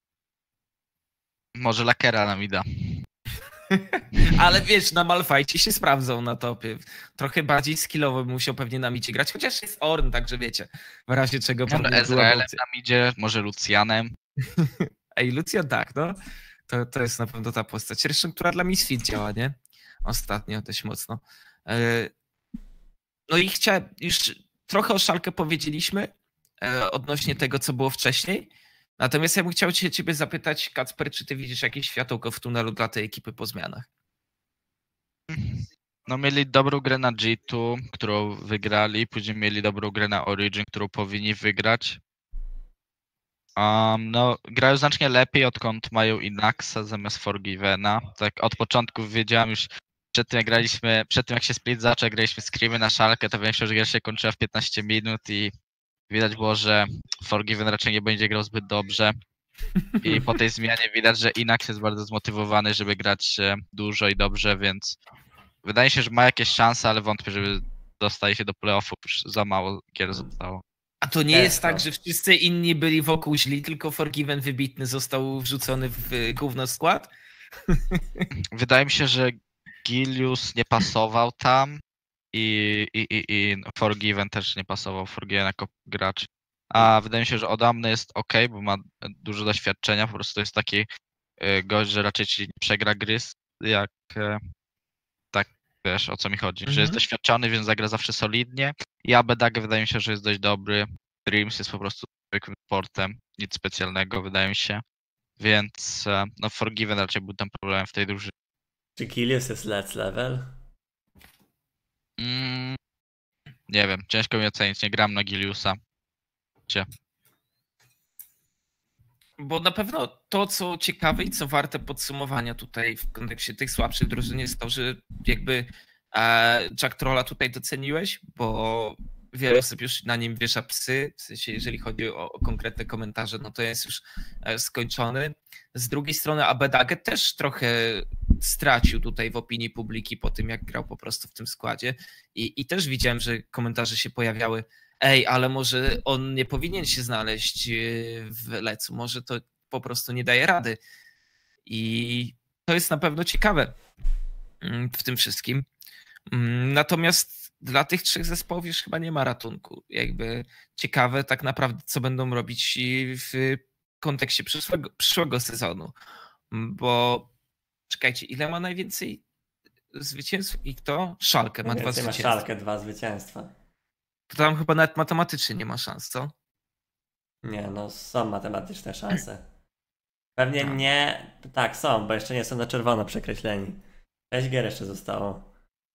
Speaker 2: Może Lakera nam da.
Speaker 3: Ale wiesz, na Malfajcie się sprawdzą na topie. Trochę bardziej skillowo bym musiał pewnie na micie grać, chociaż jest Orn, także wiecie, w razie czego
Speaker 2: Może
Speaker 3: pewnie była
Speaker 2: Ezrealem
Speaker 3: opcja.
Speaker 2: nam idzie, może Lucianem.
Speaker 3: Ej, Lucja tak, no. To, to jest na pewno ta postać. Zresztą, która dla Misfit działa, nie? Ostatnio dość mocno. E, No i chciałem, już trochę o Szalkę powiedzieliśmy e, odnośnie tego, co było wcześniej. Natomiast ja bym chciał cię, ciebie zapytać, Kacper, czy ty widzisz jakieś światełko w tunelu dla tej ekipy po zmianach?
Speaker 2: No mieli dobrą grę na G dwa, którą wygrali, później mieli dobrą grę na Origin, którą powinni wygrać. Um, no, grają znacznie lepiej, odkąd mają Inaxa zamiast Forgivena. Tak od początku wiedziałem już, przed tym jak graliśmy, przed tym jak się split zaczął, jak graliśmy Screamy na Szalkę, to większość gier się kończyła w piętnaście minut i widać było, że Forgiven raczej nie będzie grał zbyt dobrze. I po tej zmianie widać, że Inax jest bardzo zmotywowany, żeby grać e, dużo i dobrze, więc wydaje się, że ma jakieś szanse, ale wątpię, żeby dostali się do playoffów, już za mało gier zostało.
Speaker 3: A to nie
Speaker 1: Też
Speaker 3: jest tak,
Speaker 1: to.
Speaker 3: że wszyscy inni byli wokół źli, tylko Forgiven wybitny został wrzucony w gówno skład?
Speaker 2: Wydaje mi się, że Gilius nie pasował tam i, i, i, i Forgiven też nie pasował, Forgiven jako gracz. A wydaje mi się, że Odamny jest ok, bo ma dużo doświadczenia, po prostu jest taki y, gość, że raczej ci nie przegra gry, jak e, tak wiesz o co mi chodzi, że jest
Speaker 3: Mhm.
Speaker 2: doświadczony, więc zagra zawsze solidnie. I Abedag wydaje mi się, że jest dość dobry. Dreams jest po prostu zwykłym sportem, nic specjalnego wydaje mi się. Więc e, no Forgiven raczej był tam problemem w tej drużynie.
Speaker 1: Czy Kilius jest let's level?
Speaker 2: Mm, nie wiem, ciężko mi ocenić, nie gram na Giliusa.
Speaker 3: Bo na pewno to, co ciekawe i co warte podsumowania tutaj w kontekście tych słabszych drużyn jest to, że jakby e, Jack Trolla tutaj doceniłeś, bo wiele osób już na nim wiesza psy, w sensie jeżeli chodzi o, o konkretne komentarze, no to jest już e, skończony. Z drugiej strony Abedaget też trochę stracił tutaj w opinii publiki po tym, jak grał po prostu w tym składzie i, i też widziałem, że komentarze się pojawiały: ej, ale może on nie powinien się znaleźć w Lecu, może to po prostu nie daje rady. I to jest na pewno ciekawe w tym wszystkim. Natomiast dla tych trzech zespołów już chyba nie ma ratunku. Jakby ciekawe tak naprawdę, co będą robić w kontekście przyszłego, przyszłego sezonu. Bo czekajcie, ile ma najwięcej zwycięstw i kto? Szalkę ma dwa
Speaker 1: Więcej ma
Speaker 3: zwycięstwa.
Speaker 1: Szalkę, dwa zwycięstwa.
Speaker 3: To tam chyba nawet matematycznie nie ma szans, co?
Speaker 1: Nie, no są matematyczne szanse. Pewnie
Speaker 3: Tak.
Speaker 1: nie... Tak, są, bo jeszcze nie są na czerwono przekreśleni. sześć gier jeszcze zostało.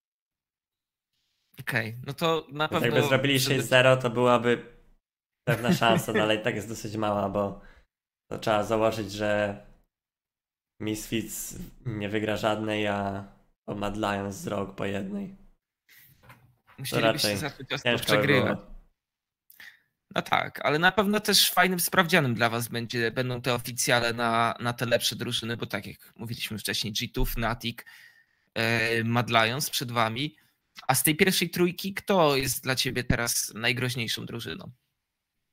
Speaker 3: Okej, okay, no to na
Speaker 1: Więc
Speaker 3: pewno...
Speaker 1: jakby zrobili
Speaker 3: przede-
Speaker 1: sześć zero, to byłaby pewna szansa, no ale i tak jest dosyć mała, bo to trzeba założyć, że Misfits nie wygra żadnej, a Mad Lions z rok po jednej.
Speaker 3: Musielibyście
Speaker 1: raczej
Speaker 3: zacząć ostro
Speaker 1: Ciężko by
Speaker 3: przegrywać.
Speaker 1: było.
Speaker 3: No tak, ale na pewno też fajnym sprawdzianem dla was będzie, będą te oficjale na, na te lepsze drużyny, bo tak jak mówiliśmy wcześniej, G dwa, Fnatic, e, Mad Lions przed wami. A z tej pierwszej trójki, kto jest dla ciebie teraz najgroźniejszą drużyną?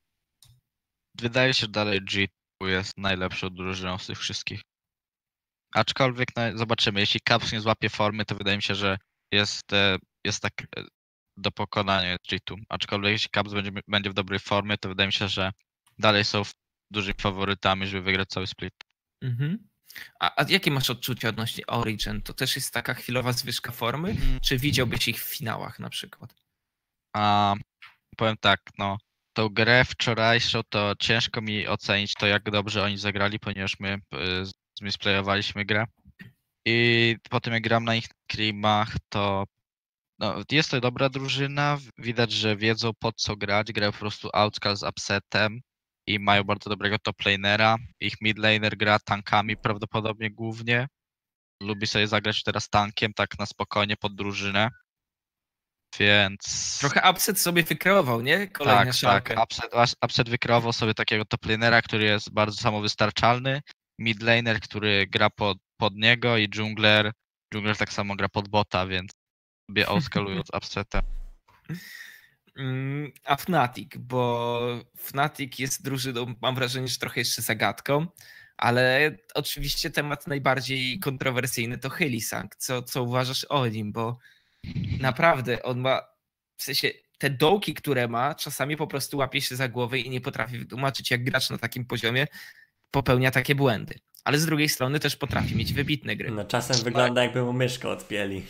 Speaker 2: Wydaje się, że dalej G dwa jest najlepszą drużyną z tych wszystkich. Aczkolwiek no, zobaczymy, jeśli Caps nie złapie formy, to wydaje mi się, że jest, e, jest tak e, do pokonania G two. Aczkolwiek jeśli Caps będzie, będzie w dobrej formie, to wydaje mi się, że dalej są dużymi faworytami, żeby wygrać cały split.
Speaker 3: Mhm. A, a jakie masz odczucia odnośnie Origin? To też jest taka chwilowa zwyżka formy?
Speaker 2: Mhm.
Speaker 3: Czy widziałbyś ich w finałach na przykład?
Speaker 2: A powiem tak, no, tą grę wczorajszą to ciężko mi ocenić to, jak dobrze oni zagrali, ponieważ my y, zmisplayowaliśmy grę. I po tym jak gram na ich scrimach, to no, jest to dobra drużyna, widać, że wiedzą po co grać, grają po prostu outscale z upsetem i mają bardzo dobrego top lanera. Ich mid laner gra tankami prawdopodobnie głównie. Lubi sobie zagrać teraz tankiem, tak na spokojnie pod drużynę. Więc...
Speaker 3: Trochę upset sobie wykreował, nie? Kolejna
Speaker 2: tak,
Speaker 3: szalkę.
Speaker 2: tak. Upset, upset wykreował sobie takiego top lanera, który jest bardzo samowystarczalny. Mid laner, który gra pod, pod niego i jungler, jungler tak samo gra pod bota, więc sobie outscalują z upsetem.
Speaker 3: Mm, A Fnatic, bo Fnatic jest drużyną, mam wrażenie, że trochę jeszcze zagadką, ale oczywiście temat najbardziej kontrowersyjny to Hylissang. Co, co uważasz o nim? Bo naprawdę on ma, w sensie te dołki, które ma, czasami po prostu łapie się za głowę i nie potrafi wytłumaczyć, jak gracz na takim poziomie popełnia takie błędy. Ale z drugiej strony też potrafi mieć wybitne gry.
Speaker 1: No czasem wygląda jakby mu myszkę odpięli.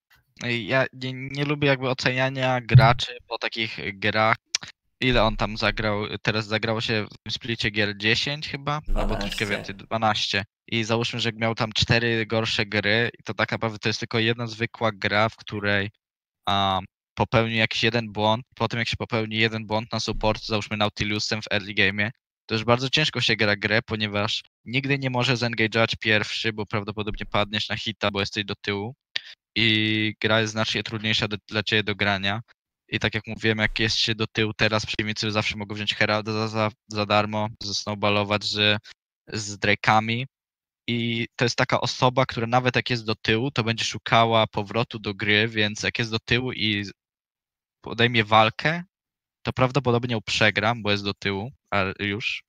Speaker 2: Ja nie, nie lubię jakby oceniania graczy po takich grach. Ile on tam zagrał? Teraz zagrało się w tym splicie gier dziesięć chyba? Albo
Speaker 1: dwanaście.
Speaker 2: troszkę więcej, dwanaście. I załóżmy, że miał tam cztery gorsze gry i to tak naprawdę to jest tylko jedna zwykła gra, w której um, popełni jakiś jeden błąd. Po tym jak się popełni jeden błąd na support, załóżmy Nautilusem w early game'ie, to już bardzo ciężko się gra grę, ponieważ nigdy nie może zengage'ować pierwszy, bo prawdopodobnie padniesz na hita, bo jesteś do tyłu. I gra jest znacznie trudniejsza do, dla ciebie do grania. I tak jak mówiłem, jak jest się do tyłu teraz, przeciwnicy zawsze mogą wziąć Heralda za, za, za darmo, zasnowballować z, z Drake'ami. I to jest taka osoba, która nawet jak jest do tyłu, to będzie szukała powrotu do gry, więc jak jest do tyłu i podejmie walkę, to prawdopodobnie ją przegram, bo jest do tyłu ale już.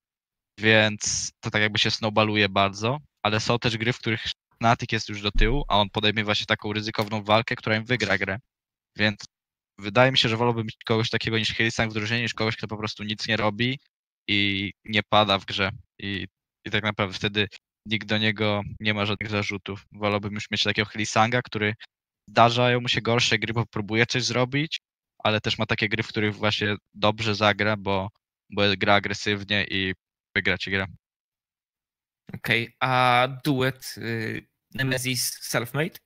Speaker 2: Więc to tak jakby się snowballuje bardzo. Ale są też gry, w których Fnatic jest już do tyłu, a on podejmie właśnie taką ryzykowną walkę, która im wygra grę. Więc wydaje mi się, że wolałbym mieć kogoś takiego niż Hylissang w drużynie, niż kogoś, kto po prostu nic nie robi i nie pada w grze. I, i tak naprawdę wtedy nikt do niego nie ma żadnych zarzutów. Wolałbym już mieć takiego Hylissanga, który zdarzają mu się gorsze gry, bo próbuje coś zrobić, ale też ma takie gry, w których właśnie dobrze zagra, bo, bo gra agresywnie i wygra ci grę.
Speaker 3: Okej, okay. A duet y, Nemesis Selfmade?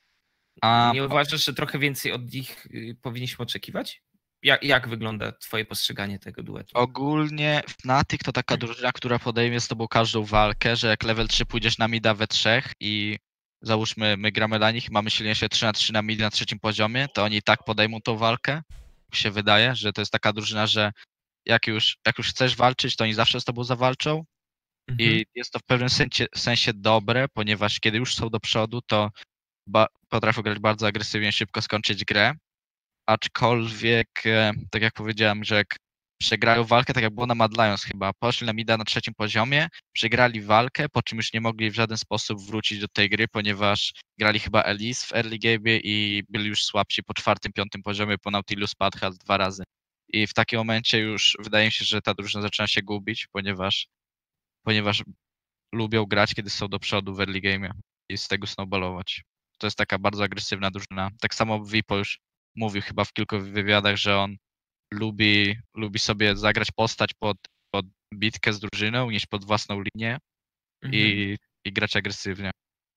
Speaker 2: A
Speaker 3: Nie uważasz, że trochę więcej od nich y, powinniśmy oczekiwać? Jak, jak wygląda twoje postrzeganie tego duetu?
Speaker 2: ogólnie Fnatic to taka drużyna, która podejmie z tobą każdą walkę, że jak level trzy pójdziesz na mida we trzech i załóżmy my gramy dla nich i mamy silniejsze trzy na trzy na mid na trzecim poziomie, to oni i tak podejmą tą walkę. Mi się wydaje, że to jest taka drużyna, że jak już, jak już chcesz walczyć, to oni zawsze z tobą zawalczą.
Speaker 3: Mhm.
Speaker 2: I jest to w pewnym sensie, sensie dobre, ponieważ kiedy już są do przodu, to ba- potrafią grać bardzo agresywnie, szybko skończyć grę. Aczkolwiek, e, tak jak powiedziałem, że jak przegrają walkę, tak jak było na Mad Lions chyba, poszli na mida na trzecim poziomie, przegrali walkę, po czym już nie mogli w żaden sposób wrócić do tej gry, ponieważ grali chyba Elise w early game i byli już słabsi po czwartym, piątym poziomie, po Nautilus padł chyba dwa razy. I w takim momencie już wydaje mi się, że ta drużyna zaczyna się gubić, ponieważ ponieważ lubią grać, kiedy są do przodu w early game i z tego snowballować. To jest taka bardzo agresywna drużyna. Tak samo Vipo już mówił chyba w kilku wywiadach, że on lubi, lubi sobie zagrać postać pod, pod bitkę z drużyną niż pod własną linię
Speaker 3: Mhm.
Speaker 2: i, i grać agresywnie.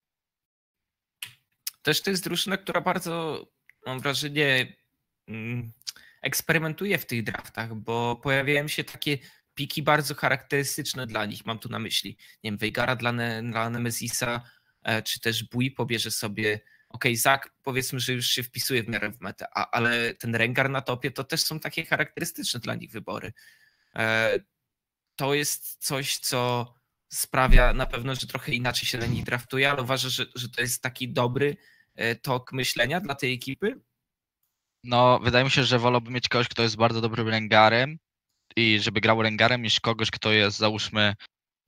Speaker 3: Też to jest drużyna, która bardzo, mam wrażenie, mm, eksperymentuje w tych draftach, bo pojawiają się takie piki bardzo charakterystyczne dla nich. Mam tu na myśli, nie wiem, Veigara dla, ne, dla Nemesisa, e, czy też Bui pobierze sobie, okej, okay, Zak powiedzmy, że już się wpisuje w miarę w metę, a, ale ten Rengar na topie to też są takie charakterystyczne dla nich wybory. E, to jest coś, co sprawia na pewno, że trochę inaczej się na nich draftuje, ale uważasz, że, że to jest taki dobry e, tok myślenia dla tej ekipy?
Speaker 2: No, wydaje mi się, że wolałbym mieć kogoś, kto jest bardzo dobrym Rengarem i żeby grał Rengarem, niż kogoś, kto jest, załóżmy,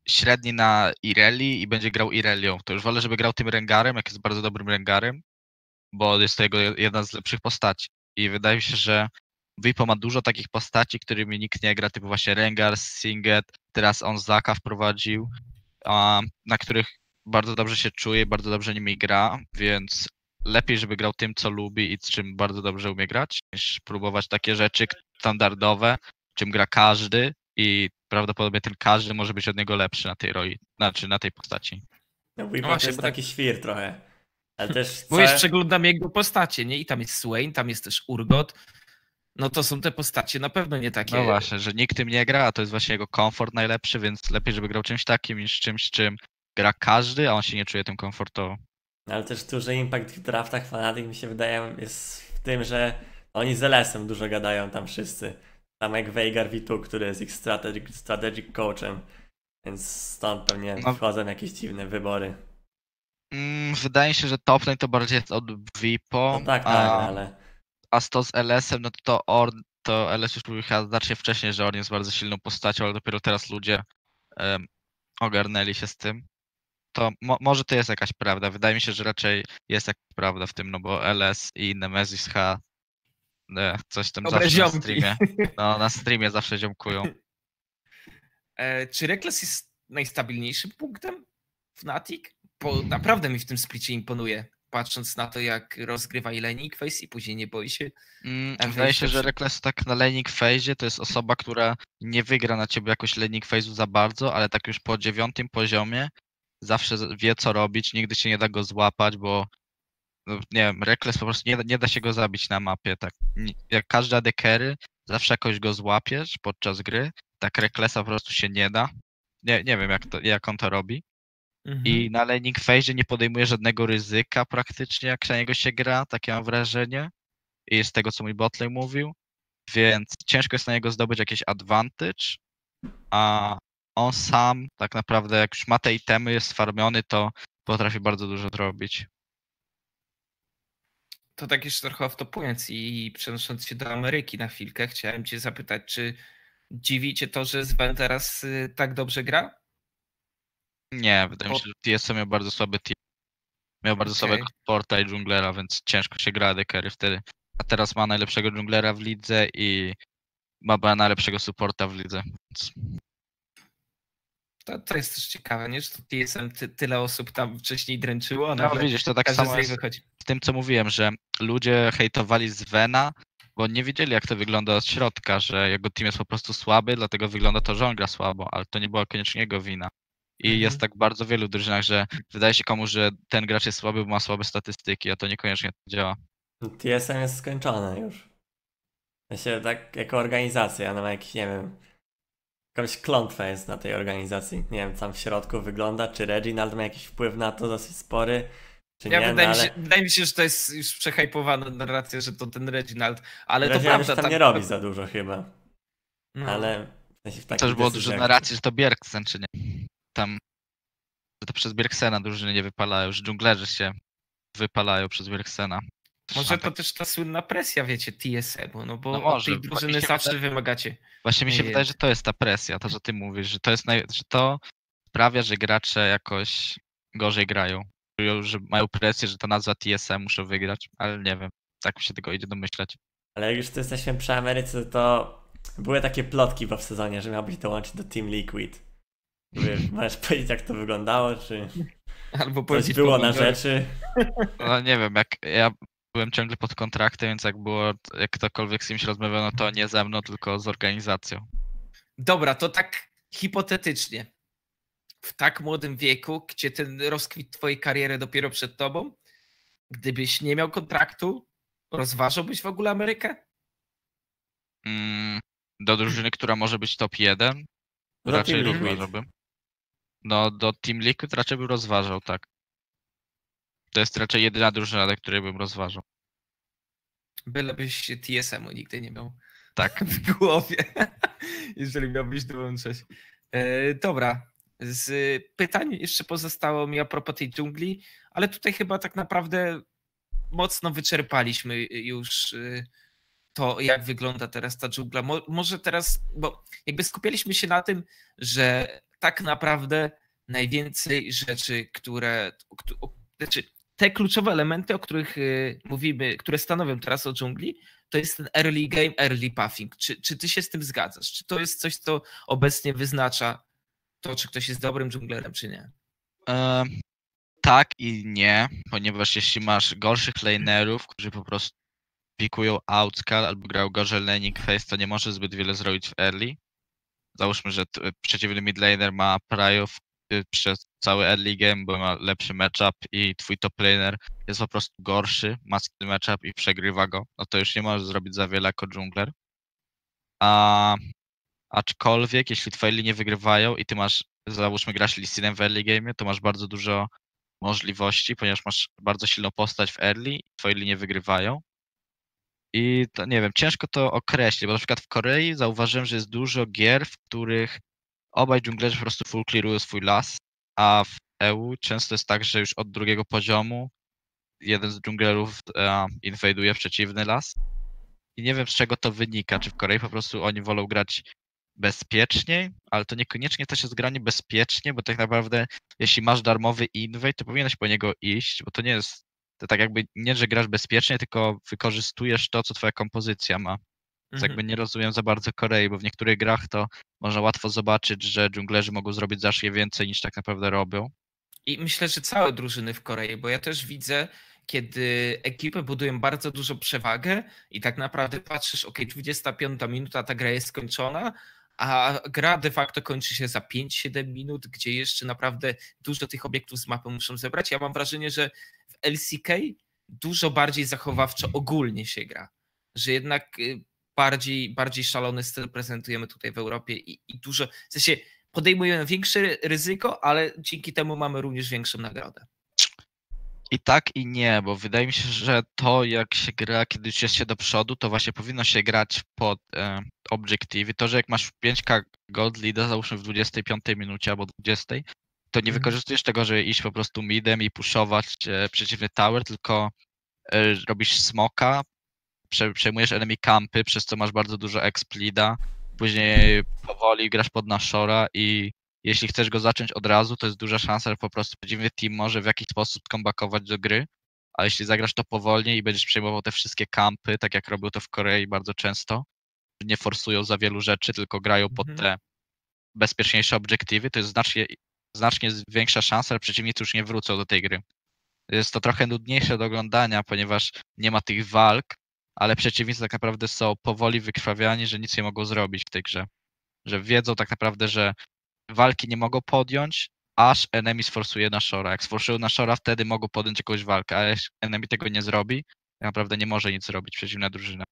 Speaker 2: średni na Irelia i będzie grał Irelią. To już wolę, żeby grał tym Rengarem, jak jest bardzo dobrym Rengarem, bo jest to jego jedna z lepszych postaci. I wydaje mi się, że Vipo ma dużo takich postaci, którymi nikt nie gra, typu właśnie Rengar, Singed, teraz on Zaka wprowadził, a, na których bardzo dobrze się czuje, bardzo dobrze nimi gra, więc lepiej, żeby grał tym, co lubi i z czym bardzo dobrze umie grać, niż próbować takie rzeczy standardowe, czym gra każdy i prawdopodobnie ten każdy może być od niego lepszy na tej roli, znaczy na tej postaci.
Speaker 1: No Weepo to
Speaker 3: właśnie,
Speaker 1: jest
Speaker 3: bo tak-
Speaker 1: taki świr trochę. Ale też
Speaker 3: Bo wiesz,
Speaker 1: całe...
Speaker 3: przeglądam jego postacie, nie? I tam jest Swain, tam jest też Urgot. No to są te postacie na pewno nie takie...
Speaker 2: No właśnie, że nikt tym nie gra, a to jest właśnie jego komfort najlepszy, więc lepiej, żeby grał czymś takim niż czymś, czym gra każdy, a on się nie czuje tym komfortowo.
Speaker 1: Ale też duży impact w draftach Fnatic mi się wydaje jest w tym, że oni z L S-em dużo gadają tam wszyscy. Tam jak Veigar V two, który jest ich strategic, strategic coachem. Więc stąd pewnie
Speaker 2: No.
Speaker 1: wchodzą jakieś dziwne wybory.
Speaker 2: Mm, wydaje mi się, że top lane to bardziej jest od Vipo,
Speaker 1: No tak, tak,
Speaker 2: a,
Speaker 1: ale
Speaker 2: a z to z L S-em, no to, to Orn, to L S już mówił chyba znacznie wcześniej, że Orn jest bardzo silną postacią, ale dopiero teraz ludzie em, ogarnęli się z tym. To mo może to jest jakaś prawda. Wydaje mi się, że raczej jest jakaś prawda w tym, no bo L S i Nemesis H e, coś tam
Speaker 3: Dobre
Speaker 2: zawsze na
Speaker 3: ziomki.
Speaker 2: streamie. No, na streamie zawsze ziomkują.
Speaker 3: E, czy Reckless jest najstabilniejszym punktem Fnatic? Bo naprawdę mi w tym splicie imponuje, patrząc na to, jak rozgrywa i laning face i później nie boi się.
Speaker 2: Mm,
Speaker 3: A
Speaker 2: wydaje się,
Speaker 3: wyjście
Speaker 2: że
Speaker 3: przy-
Speaker 2: Reckless tak na laning phase to jest osoba, która nie wygra na ciebie jakoś laning phase'u za bardzo, ale tak już po dziewiątym poziomie zawsze z- wie co robić, nigdy się nie da go złapać, bo no, nie wiem, Reckless po prostu nie, da- nie da się go zabić na mapie. Tak. Nie- Jak każdy A D carry, zawsze jakoś go złapiesz podczas gry, tak Recklessa po prostu się nie da. Nie, nie wiem jak, to, jak on to robi.
Speaker 3: Mhm.
Speaker 2: I na laning phase nie podejmuje żadnego ryzyka praktycznie, jak na niego się gra, takie mam wrażenie. I z tego, co mój botlane mówił, więc ciężko jest na niego zdobyć jakiś advantage, a on sam tak naprawdę, jak już ma te itemy, jest farmiony, to potrafi bardzo dużo zrobić.
Speaker 3: To tak jeszcze trochę wtopując i przenosząc się do Ameryki na chwilkę, chciałem cię zapytać, czy dziwi cię to, że Sven teraz y, tak dobrze gra?
Speaker 2: Nie, wydaje mi
Speaker 3: Po-
Speaker 2: się, że T S M miał bardzo słaby team. Miał bardzo
Speaker 3: Okej.
Speaker 2: słabego supporta i dżunglera, więc ciężko się gra A D carry wtedy. A teraz ma najlepszego dżunglera w lidze i ma chyba najlepszego supporta w lidze. Więc
Speaker 3: To, to jest też ciekawe, nie? Że to T S M ty, tyle osób tam wcześniej dręczyło, a
Speaker 2: no
Speaker 3: nagle
Speaker 2: widzisz, to tak
Speaker 3: każdy
Speaker 2: samo
Speaker 3: z nich
Speaker 2: jest
Speaker 3: wychodzi.
Speaker 2: z tym, co mówiłem, że ludzie hejtowali Svena, bo nie wiedzieli, jak to wygląda od środka, że jego team jest po prostu słaby, dlatego wygląda to, że on gra słabo, ale to nie była koniecznie jego wina. I
Speaker 3: Mhm.
Speaker 2: jest tak w bardzo wielu drużynach, że wydaje się komuś, że ten gracz jest słaby, bo ma słabe statystyki, a to niekoniecznie tak działa.
Speaker 1: T S M jest skończone już. Ja się tak jako organizacja, ona ma jakiś, nie wiem, jakąś klątwę jest na tej organizacji. Nie wiem, tam w środku wygląda, czy Reginald ma jakiś wpływ na to dosyć spory, czy
Speaker 3: Ja
Speaker 1: nie,
Speaker 3: wydaje,
Speaker 1: no
Speaker 3: mi
Speaker 1: ale
Speaker 3: się, wydaje mi się, że to jest już przehajpowana narracja, że to ten Reginald, ale to
Speaker 1: Reginald już
Speaker 3: prawda.
Speaker 1: tam nie robi za dużo chyba,
Speaker 3: no.
Speaker 1: ale w sensie w takich
Speaker 2: Też było dużo
Speaker 1: decyzjach-
Speaker 2: narracji, że to Bjergsen, czy nie? Tam, że to przez Bjergsena drużyny nie wypalają, że dżunglerzy się wypalają przez Bjergsena.
Speaker 3: Może to też ta słynna presja, wiecie, T S M-u, no bo
Speaker 2: No
Speaker 3: od
Speaker 2: może.
Speaker 3: tej
Speaker 2: Właśnie
Speaker 3: drużyny
Speaker 2: się
Speaker 3: zawsze
Speaker 2: wydaje-
Speaker 3: wymagacie.
Speaker 2: Właśnie mi się
Speaker 3: Nie
Speaker 2: wydaje,
Speaker 3: wiem.
Speaker 2: że to jest ta presja, to, że ty mówisz, że to jest naj... że to sprawia, że gracze jakoś gorzej grają. Czują, że mają presję, że ta nazwa T S M muszą wygrać, ale nie wiem. Tak mi się tego idzie domyślać.
Speaker 1: Ale jak już tu jesteśmy przy Ameryce, to były takie plotki w sezonie, że miałbyś dołączyć do Team Liquid. Wiesz, możesz powiedzieć, jak to wyglądało, czy
Speaker 3: Albo
Speaker 1: coś
Speaker 3: powiedzieć
Speaker 1: było na
Speaker 3: pomidory.
Speaker 1: rzeczy?
Speaker 2: No nie wiem, jak ja byłem ciągle pod kontraktem, więc jak było, jak ktokolwiek z kimś rozmawiał, no to nie ze mną, tylko z organizacją.
Speaker 3: Dobra, to tak hipotetycznie. W tak młodym wieku, gdzie ten rozkwit twojej kariery dopiero przed tobą, gdybyś nie miał kontraktu, rozważałbyś w ogóle Amerykę?
Speaker 2: Mm, do drużyny, która może być top jeden,
Speaker 1: Do
Speaker 2: raczej
Speaker 1: Team Liquid.
Speaker 2: rozważałbym. No do Team Liquid raczej bym rozważał, tak. To jest raczej jedyna drużyna, do której bym rozważał.
Speaker 3: Bylebyś T S M-u nigdy nie miał
Speaker 2: Tak.
Speaker 3: w głowie, jeżeli miałbyś dołączać. E, dobra, z pytań jeszcze pozostało mi a propos tej dżungli, ale tutaj chyba tak naprawdę mocno wyczerpaliśmy już y, to, jak wygląda teraz ta dżungla. Mo, może teraz, bo jakby skupialiśmy się na tym, że tak naprawdę najwięcej rzeczy, które, któ- znaczy te kluczowe elementy, o których y, mówimy, które stanowią teraz o dżungli, to jest ten early game, early pathing. Czy, czy ty się z tym zgadzasz? Czy to jest coś, co obecnie wyznacza to, czy ktoś jest dobrym dżunglerem, czy nie?
Speaker 2: E, tak i nie, ponieważ jeśli masz gorszych lanerów, którzy po prostu pikują outscale albo grają gorzej laning phase, to nie możesz zbyt wiele zrobić w early. Załóżmy, że t- przeciwny midlaner ma prio w- y, przez cały early game, bo ma lepszy matchup i twój top laner jest po prostu gorszy, ma skill matchup i przegrywa go, no to już nie możesz zrobić za wiele jako dżungler. A aczkolwiek, jeśli twoje linie wygrywają i ty masz, załóżmy, grasz Lee Sinem w early game, to masz bardzo dużo możliwości, ponieważ masz bardzo silną postać w early i twoje linie wygrywają. I to nie wiem, ciężko to określić, bo na przykład w Korei zauważyłem, że jest dużo gier, w których obaj dżunglerzy po prostu full clearują swój las, a w E U często jest tak, że już od drugiego poziomu jeden z dżunglerów e, inwajduje przeciwny las. I nie wiem, z czego to wynika, czy w Korei po prostu oni wolą grać bezpieczniej, ale to niekoniecznie też jest granie bezpiecznie, bo tak naprawdę jeśli masz darmowy invade, to powinieneś po niego iść, bo to nie jest, to tak jakby nie, że grasz bezpiecznie, tylko wykorzystujesz to, co twoja kompozycja ma. Więc jakby nie rozumiem za bardzo Korei, bo w niektórych grach to można łatwo zobaczyć, że dżunglerzy mogą zrobić znacznie więcej niż tak naprawdę robią.
Speaker 3: I myślę, że całe drużyny w Korei, bo ja też widzę, kiedy ekipy budują bardzo dużą przewagę i tak naprawdę patrzysz, ok, dwudziesta piąta minuta, ta gra jest skończona, a gra de facto kończy się za pięć siedem minut, gdzie jeszcze naprawdę dużo tych obiektów z mapy muszą zebrać. Ja mam wrażenie, że w L C K dużo bardziej zachowawczo ogólnie się gra, że jednak y, bardziej, bardziej szalony styl prezentujemy tutaj w Europie i, i dużo, w sensie podejmujemy większe ryzyko, ale dzięki temu mamy również większą nagrodę.
Speaker 2: I tak i nie, bo wydaje mi się, że to jak się gra, kiedy już jest się do przodu, to właśnie powinno się grać pod e, objective. I to, że jak masz pięć ka gold leada, załóżmy w dwudziestej piątej minucie albo dwudziestej, to nie
Speaker 3: Mhm.
Speaker 2: wykorzystujesz tego, żeby iść po prostu midem i puszować e, przeciwny tower, tylko e, robisz smoka, prze, przejmujesz enemy campy, przez co masz bardzo dużo exp leada, później powoli grasz pod Nashora i jeśli chcesz go zacząć od razu, to jest duża szansa, że po prostu przeciwny team może w jakiś sposób comebackować do gry, a jeśli zagrasz to powolnie i będziesz przejmował te wszystkie kampy, tak jak robią to w Korei bardzo często, nie forsują za wielu rzeczy, tylko grają pod
Speaker 3: Mhm.
Speaker 2: te bezpieczniejsze obiektywy, to jest znacznie, znacznie większa szansa, że przeciwnicy już nie wrócą do tej gry. Jest to trochę nudniejsze do oglądania, ponieważ nie ma tych walk, ale przeciwnicy tak naprawdę są powoli wykrwawiani, że nic nie mogą zrobić w tej grze. Że wiedzą tak naprawdę, że walki nie mogą podjąć, aż enemy sforsuje Nashora. Jak sforsują Nashora, wtedy mogą podjąć jakąś walkę, a jeśli enemy tego nie zrobi, tak naprawdę nie może nic zrobić przeciwna drużyna.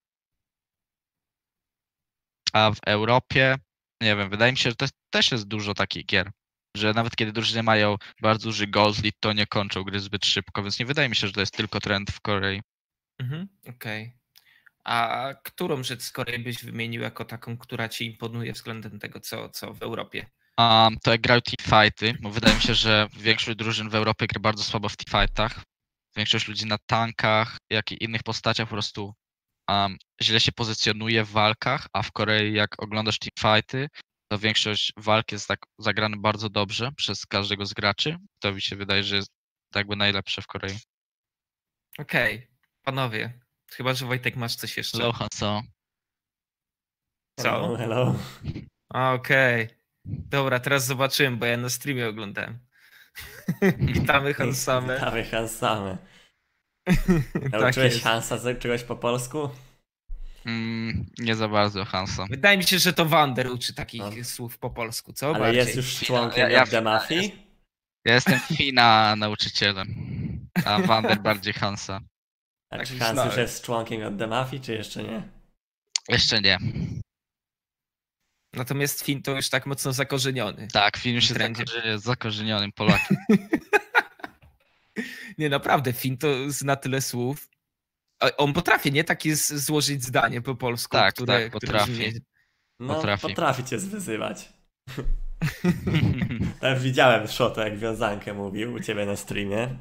Speaker 2: A w Europie, nie wiem, wydaje mi się, że to jest, też jest dużo takich gier, że nawet kiedy drużyny mają bardzo duży gold lead, to nie kończą gry zbyt szybko, więc nie wydaje mi się, że to jest tylko trend w Korei.
Speaker 3: Mhm, okej. A którą rzecz z Korei byś wymienił jako taką, która ci imponuje względem tego, co, co w Europie?
Speaker 2: Um, to jak grają teamfighty, bo wydaje mi się, że większość drużyn w Europie gra bardzo słabo w teamfightach. Większość ludzi na tankach, jak i innych postaciach po prostu um, źle się pozycjonuje w walkach, a w Korei jak oglądasz teamfighty, to większość walk jest tak zagrana bardzo dobrze przez każdego z graczy. To mi się wydaje, że jest tak jakby najlepsze w Korei.
Speaker 3: Okej, panowie, chyba, że Wojtek masz coś jeszcze.
Speaker 2: Aloha, co?
Speaker 3: Co?
Speaker 1: Hello, hello.
Speaker 3: A, Okej. Dobra, teraz zobaczyłem, bo ja na streamie oglądałem. Witamy Hansame.
Speaker 1: Witamy Hansamy.
Speaker 3: Tak
Speaker 1: Nauczyłeś
Speaker 3: jest.
Speaker 1: Hansa z czegoś po polsku?
Speaker 2: Mm, nie za bardzo, Hansa.
Speaker 3: Wydaje mi się, że to Wander uczy takich
Speaker 1: No.
Speaker 3: słów po polsku, co?
Speaker 1: Ale
Speaker 3: Bardziej.
Speaker 1: jest już członkiem
Speaker 2: Ja- ja-
Speaker 1: of the Mafii?
Speaker 2: Ja jestem Fina nauczycielem, a Wander bardziej Hansa.
Speaker 1: A
Speaker 3: Tak
Speaker 1: czy
Speaker 3: myślałem.
Speaker 1: Hans już jest członkiem of the Mafii, czy jeszcze nie?
Speaker 2: Jeszcze nie.
Speaker 3: Natomiast Fin to już tak mocno zakorzeniony.
Speaker 2: Tak, film już jest
Speaker 3: Trendzie.
Speaker 2: zakorzenie- zakorzenionym Polakiem.
Speaker 3: Nie, naprawdę, Fin to zna tyle słów. A On potrafi, nie? Takie z- złożyć zdanie po polsku,
Speaker 2: Tak,
Speaker 3: które,
Speaker 2: tak,
Speaker 3: które
Speaker 2: potrafi.
Speaker 3: brzmi-
Speaker 1: No,
Speaker 2: Potrafi.
Speaker 1: potrafi cię zwyzywać. Tak, widziałem Shoto, jak wiązankę mówił u ciebie na streamie.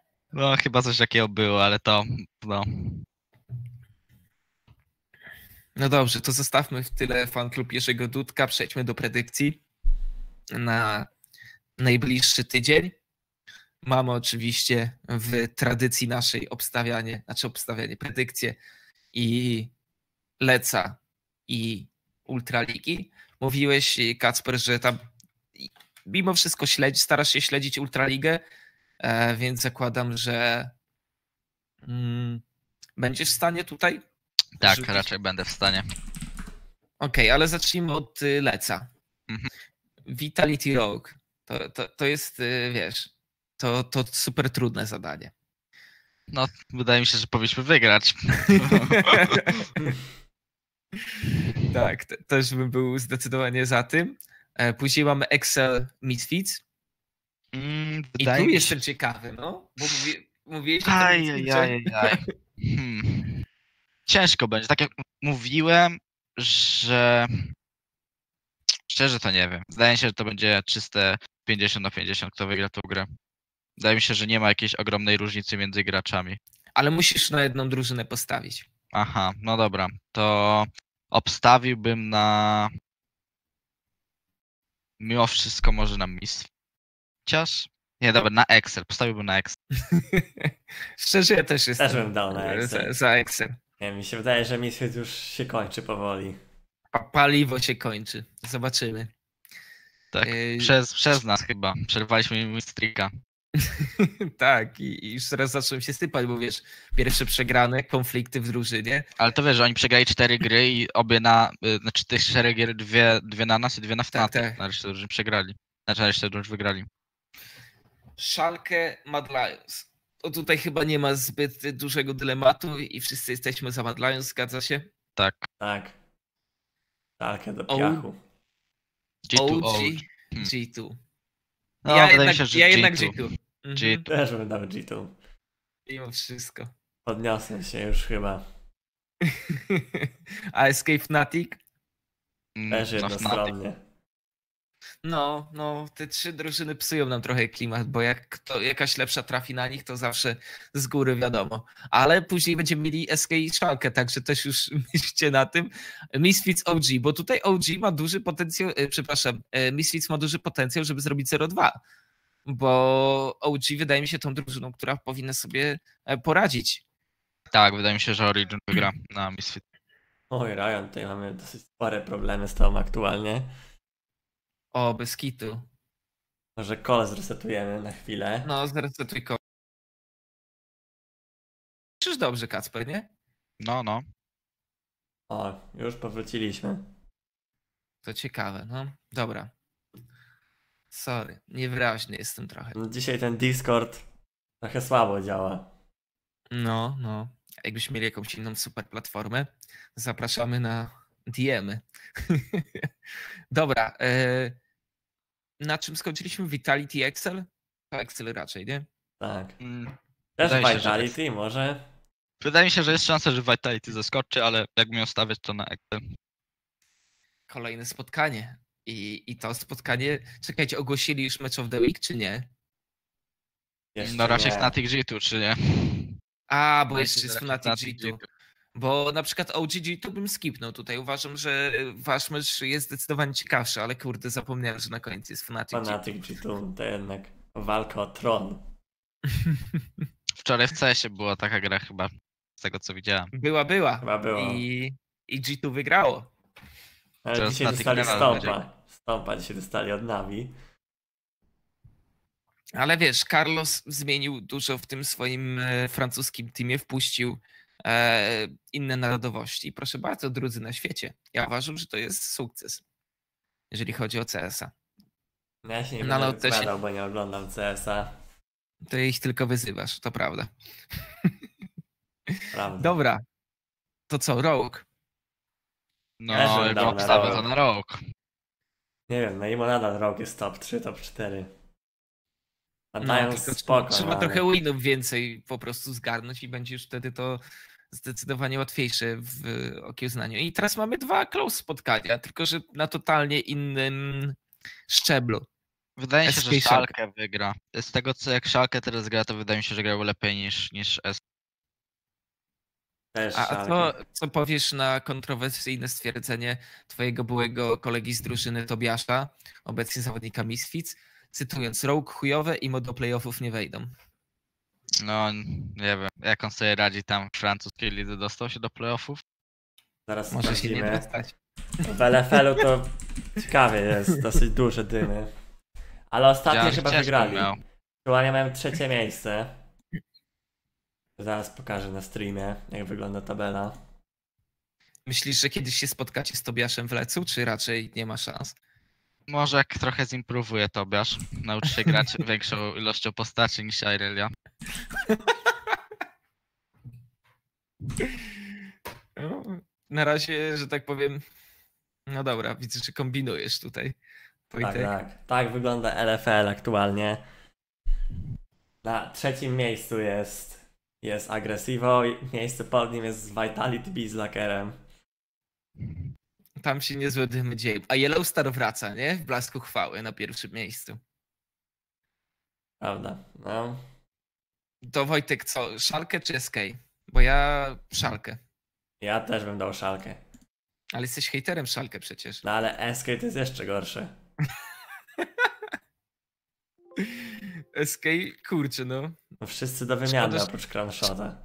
Speaker 2: No, chyba coś takiego było, ale to, no.
Speaker 3: No dobrze, to zostawmy w tyle fanklub Jerzego Dudka, przejdźmy do predykcji na najbliższy tydzień. Mamy oczywiście w tradycji naszej obstawianie, znaczy obstawianie, predykcje i Leca i Ultraligi. Mówiłeś, Kacper, że tam mimo wszystko śledzi, starasz się śledzić Ultraligę, e, więc zakładam, że mm, będziesz w stanie tutaj?
Speaker 2: Tak,
Speaker 3: rzucić?
Speaker 2: raczej będę w stanie.
Speaker 3: Okej, ale zacznijmy od y, Leca.
Speaker 2: Mhm.
Speaker 3: Vitality Rogue. To, to, to jest, y, wiesz, to, to super trudne zadanie.
Speaker 2: No, wydaje mi się, że powinniśmy wygrać.
Speaker 3: Tak, te- też bym był zdecydowanie za tym. E, Później mamy Excel Misfits.
Speaker 2: Mm,
Speaker 3: I
Speaker 2: wydaje
Speaker 3: tu
Speaker 2: mi się...
Speaker 3: jestem ciekawy, no, bo mówi, mówiłeś o tym Misfits, że-
Speaker 2: Ajajajaj. Hmm. Ciężko będzie. Tak jak mówiłem, że... Szczerze to nie wiem. Wydaje mi się, że to będzie czyste pięćdziesiąt na pięćdziesiąt, kto wygra tą grę. Wydaje mi się, że nie ma jakiejś ogromnej różnicy między graczami.
Speaker 3: ale musisz na jedną drużynę postawić.
Speaker 2: Aha, no dobra. To obstawiłbym na... Mimo wszystko może na Miss. Chociaż... Nie, dobra, na Excel. Postawiłbym na Excel.
Speaker 3: Szczerze, ja też jestem
Speaker 1: Też bym dał na Excel.
Speaker 3: za, za Excel.
Speaker 1: Nie, mi się wydaje, że Misfit już się kończy powoli.
Speaker 3: Pa- Paliwo się kończy. Zobaczymy.
Speaker 2: Tak,
Speaker 3: Yy,
Speaker 2: przez, przez nas chyba. Przerwaliśmy Mistrika.
Speaker 3: tak, i, i już zaraz zaczną się sypać, bo wiesz, pierwsze przegrane, konflikty w drużynie.
Speaker 2: Ale to wiesz, że oni przegrali cztery gry i obie na... y, Znaczy tych czterech gier, dwie, dwie na nas i dwie na Fnatic.
Speaker 3: tak.
Speaker 2: Na resztę drużyn przegrali. Znaczy na resztę drużyn wygrali.
Speaker 3: Schalke, Mad Lions. To tutaj chyba nie ma zbyt dużego dylematu i wszyscy jesteśmy za Mad Lions, zgadza się?
Speaker 2: Tak.
Speaker 1: Tak. Talkę do
Speaker 3: O-
Speaker 1: piachu.
Speaker 2: G dwa,
Speaker 3: O G,
Speaker 2: O G. Hmm.
Speaker 3: G dwa.
Speaker 2: No,
Speaker 3: ja
Speaker 2: wydaje
Speaker 3: jednak,
Speaker 2: mi się, że
Speaker 3: ja
Speaker 2: G
Speaker 3: jednak
Speaker 2: dwa.
Speaker 3: G dwa. Mhm.
Speaker 2: G dwa.
Speaker 1: Też bym dał G dwa.
Speaker 3: Mimo wszystko.
Speaker 1: Podniosę się już chyba.
Speaker 3: A Escape Fnatic?
Speaker 2: Mm,
Speaker 1: Też
Speaker 2: no, Fnatic.
Speaker 1: jednostronnie.
Speaker 3: No, no, te trzy drużyny psują nam trochę klimat, bo jak kto, jakaś lepsza trafi na nich, to zawsze z góry wiadomo. Ale później będziemy mieli S K i Schalke, także też już myślcie na tym. Misfits O G, bo tutaj O G ma duży potencjał, e, przepraszam, e, Misfits ma duży potencjał, żeby zrobić zero dwa, bo O G wydaje mi się tą drużyną, która powinna sobie e, poradzić.
Speaker 2: Tak, wydaje mi się, że Origin wygra na Misfit.
Speaker 1: Oj, Ryan, tutaj mamy dosyć spore problemy z tą aktualnie.
Speaker 3: O, bez kitu.
Speaker 1: Może kole zresetujemy na chwilę.
Speaker 3: No, zresetuj ko. Czyż dobrze, Kacper, nie?
Speaker 2: No, no.
Speaker 1: O, już powróciliśmy.
Speaker 3: To ciekawe, no. Dobra. Sorry, niewyraźny jestem trochę.
Speaker 1: No, dzisiaj ten Discord trochę słabo działa.
Speaker 3: No, no. Jakbyśmy mieli jakąś inną super platformę, zapraszamy na D M y. Dobra. E, na czym skończyliśmy? Vitality Excel? To Excel raczej, nie?
Speaker 1: Tak.
Speaker 2: Mm,
Speaker 1: Też
Speaker 2: Wydaje się, że
Speaker 1: Vitality może?
Speaker 2: Wydaje mi się, że jest szansa, że Vitality zaskoczy, ale jakbym miał stawiać to na Excel.
Speaker 3: Kolejne spotkanie. I, I to spotkanie. Czekajcie, ogłosili już Match of the Week, czy nie?
Speaker 1: Jeszcze
Speaker 2: No raczej
Speaker 1: nie.
Speaker 2: Fnatic G dwa, czy nie?
Speaker 3: A, bo
Speaker 2: Raczej
Speaker 3: jeszcze jest
Speaker 2: raczej
Speaker 3: Fnatic G dwa. Bo na przykład O G G to bym skipnął tutaj. Uważam, że wasz mecz jest zdecydowanie ciekawszy, ale kurde, zapomniałem, że na końcu jest Fnatic G dwa.
Speaker 1: Fanatic G dwa to jednak walka o tron.
Speaker 2: Wczoraj w C S ie była taka gra chyba, z tego co widziałem.
Speaker 3: Była, była.
Speaker 1: Chyba było.
Speaker 3: I, i G dwa wygrało.
Speaker 1: Ale
Speaker 2: Teraz
Speaker 1: dzisiaj
Speaker 2: Fnatic
Speaker 1: dostali
Speaker 2: nadal będzie.
Speaker 1: Stompa. Stompa dzisiaj dostali od Navi.
Speaker 3: Ale wiesz, Carlos zmienił dużo w tym swoim e, francuskim teamie, wpuścił e, inne narodowości. Proszę bardzo, drudzy na świecie. Ja uważam, że to jest sukces, jeżeli chodzi o C S a.
Speaker 1: No ja się nie
Speaker 3: No,
Speaker 1: będę
Speaker 3: no, to się-
Speaker 1: wypowiadał, bo nie oglądam C S a.
Speaker 3: To ich tylko wyzywasz, to prawda.
Speaker 1: Prawda.
Speaker 3: Dobra. To co, Rogue?
Speaker 2: No,
Speaker 1: Ja żebym
Speaker 2: jak
Speaker 1: dał na
Speaker 2: obstawę
Speaker 1: rok.
Speaker 2: to na rok.
Speaker 1: Nie wiem, no i nadal rok jest top trzy, top cztery. A
Speaker 3: No,
Speaker 1: dają
Speaker 3: tylko
Speaker 1: spoko.
Speaker 3: trzeba
Speaker 1: ale-
Speaker 3: trochę winów więcej po prostu zgarnąć i będzie już wtedy to zdecydowanie łatwiejsze w okiełznaniu. I teraz mamy dwa close spotkania, tylko że na totalnie innym szczeblu.
Speaker 2: Wydaje mi się,
Speaker 3: S K
Speaker 2: że
Speaker 3: Schalke.
Speaker 2: Schalke wygra. Z tego co jak Schalke teraz gra, to wydaje mi się, że grają lepiej niż, niż S.
Speaker 1: Też
Speaker 3: A, a
Speaker 1: Schalke.
Speaker 3: co, co powiesz na kontrowersyjne stwierdzenie twojego byłego kolegi z drużyny Tobiasza, obecnie zawodnika Misfits, cytując, Rogue chujowe i do playoffów nie wejdą.
Speaker 2: No, nie wiem, jak on sobie radzi tam w francuskiej lidze, dostał się do playoffów?
Speaker 1: Zaraz
Speaker 3: Może się nie
Speaker 1: sprawdzimy.
Speaker 3: dostać.
Speaker 1: W L F L-u to ciekawie jest, dosyć duże dymy. Ale ostatnio
Speaker 2: Ja
Speaker 1: chyba
Speaker 2: ciężko
Speaker 1: wygrali.
Speaker 2: miał.
Speaker 1: Aktualnie miałem trzecie miejsce. Zaraz pokażę na streamie, jak wygląda tabela.
Speaker 3: Myślisz, że kiedyś się spotkacie z Tobiaszem w Lecu, czy raczej nie ma szans?
Speaker 2: Może jak trochę zimprowuje Tobiasz, nauczy się grać większą ilością postaci niż Irelia.
Speaker 3: No, na razie, że tak powiem, no dobra, widzę, że kombinujesz tutaj.
Speaker 1: Tak,
Speaker 3: Wojtek.
Speaker 1: tak. Tak wygląda L F L aktualnie. Na trzecim miejscu jest, jest Agresivo, i miejsce pod nim jest Vitality B z Lakerem.
Speaker 3: Tam się niezłe dymy dzieją. A Yellowstar wraca, nie? W blasku chwały na pierwszym miejscu.
Speaker 1: Prawda? No.
Speaker 3: To Wojtek co, Szalkę czy S K? Bo ja Szalkę.
Speaker 1: Ja też bym dał Szalkę.
Speaker 3: Ale jesteś hejterem Szalkę przecież.
Speaker 1: No ale S K to jest jeszcze gorsze.
Speaker 3: S K, kurczę no.
Speaker 1: No wszyscy do wymiany
Speaker 3: Szkoda, że-
Speaker 1: oprócz Cranshota.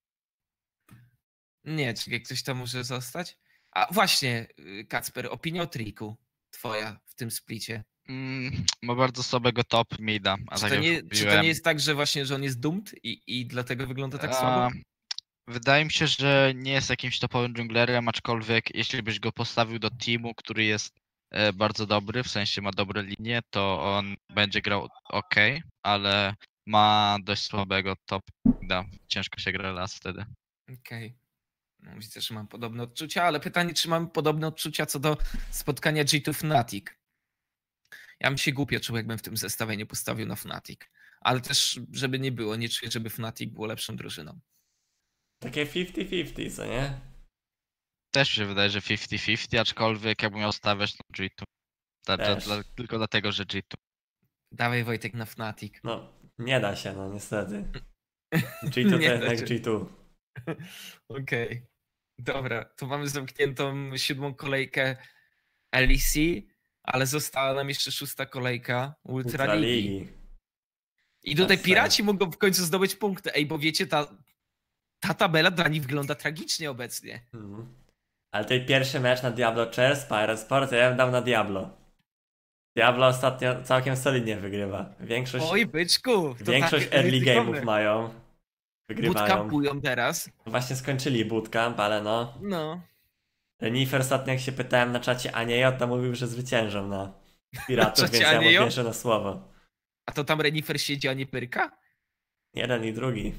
Speaker 3: Nie, czy ktoś tam może zostać? A właśnie, y, Kacper, opinia o Triku twoja w tym splicie.
Speaker 2: Mm, ma bardzo słabego top mida, a
Speaker 3: Czy
Speaker 2: tak
Speaker 3: to,
Speaker 2: jak
Speaker 3: nie, czy to
Speaker 2: mówiłem,
Speaker 3: nie jest tak, że właśnie, że on jest doomed i, i dlatego wygląda tak
Speaker 2: a,
Speaker 3: słabo?
Speaker 2: wydaje mi się, że nie jest jakimś topowym dżunglerem, aczkolwiek jeśli byś go postawił do teamu, który jest e, bardzo dobry, w sensie ma dobre linie, to on będzie grał ok, ale ma dość słabego top mida. Ciężko się gra las wtedy.
Speaker 3: Okej. No, widzę, że mam podobne odczucia, ale pytanie, czy mamy podobne odczucia co do spotkania G two Fnatic. Ja bym się głupio czuł, jakbym w tym zestawieniu postawił na Fnatic. Ale też, żeby nie było, nie czuję, żeby Fnatic było lepszą drużyną.
Speaker 1: Takie pięćdziesiąt pięćdziesiąt, co nie?
Speaker 2: Też mi się wydaje, że pięćdziesiąt pięćdziesiąt, aczkolwiek jakbym miał stawiać na G two. Dla, dla,
Speaker 1: Też.
Speaker 2: dla, tylko dlatego, że G two.
Speaker 3: Dawaj Wojtek na Fnatic.
Speaker 1: No, nie da się, no niestety. G two to
Speaker 3: Nie da
Speaker 1: jednak
Speaker 3: się.
Speaker 1: G two.
Speaker 3: Okej. Dobra, to mamy zamkniętą siódmą kolejkę L E C, ale została nam jeszcze szósta kolejka Ultraligi.
Speaker 1: Ultraligi.
Speaker 3: I tutaj
Speaker 1: Tak,
Speaker 3: Piraci mogą w końcu zdobyć punkty. Ej, bo wiecie, ta, ta tabela dla nich wygląda tragicznie obecnie.
Speaker 1: Mhm. Ale ten pierwszy mecz na Diablo Chairs, Pirate Sport, ja bym dał na Diablo. Diablo ostatnio całkiem solidnie wygrywa. Większość,
Speaker 3: Oj, byczku! to
Speaker 1: większość
Speaker 3: tak
Speaker 1: early
Speaker 3: ryzykowne.
Speaker 1: game'ów mają. Wygrywają.
Speaker 3: Bootcampują teraz.
Speaker 1: Właśnie skończyli bootcamp, ale no.
Speaker 3: No.
Speaker 1: Renifer ostatnio jak się pytałem na czacie Aniejo, to mówił, że zwyciężą na Piratów,
Speaker 3: czacie
Speaker 1: więc ja mu
Speaker 3: Aniejo?
Speaker 1: wierzę na słowo.
Speaker 3: A to tam Renifer siedzi, a nie Pyrka?
Speaker 1: Jeden i drugi.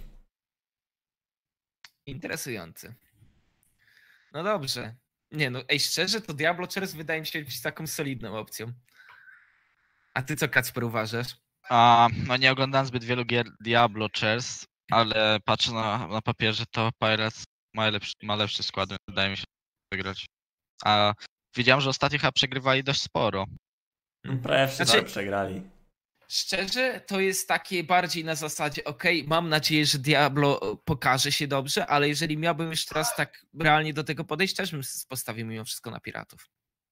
Speaker 3: Interesujący. No dobrze. Nie no, ej, szczerze, to Diablo Chairs wydaje mi się być taką solidną opcją. A ty co, Kacper, uważasz?
Speaker 2: A, no nie oglądałem zbyt wielu gier Diablo Chairs, ale patrzę na, na papierze, to Pirates ma lepszy, ma lepszy skład, więc wydaje mi się wygrać. A widziałem, że ostatnio chyba przegrywali dość sporo.
Speaker 1: Prawie wszyscy
Speaker 3: Znaczy-
Speaker 1: przegrali.
Speaker 3: Szczerze, to jest takie bardziej na zasadzie, okej, mam nadzieję, że Diablo pokaże się dobrze, ale jeżeli miałbym już teraz tak realnie do tego podejść, też bym postawił mimo wszystko na Piratów.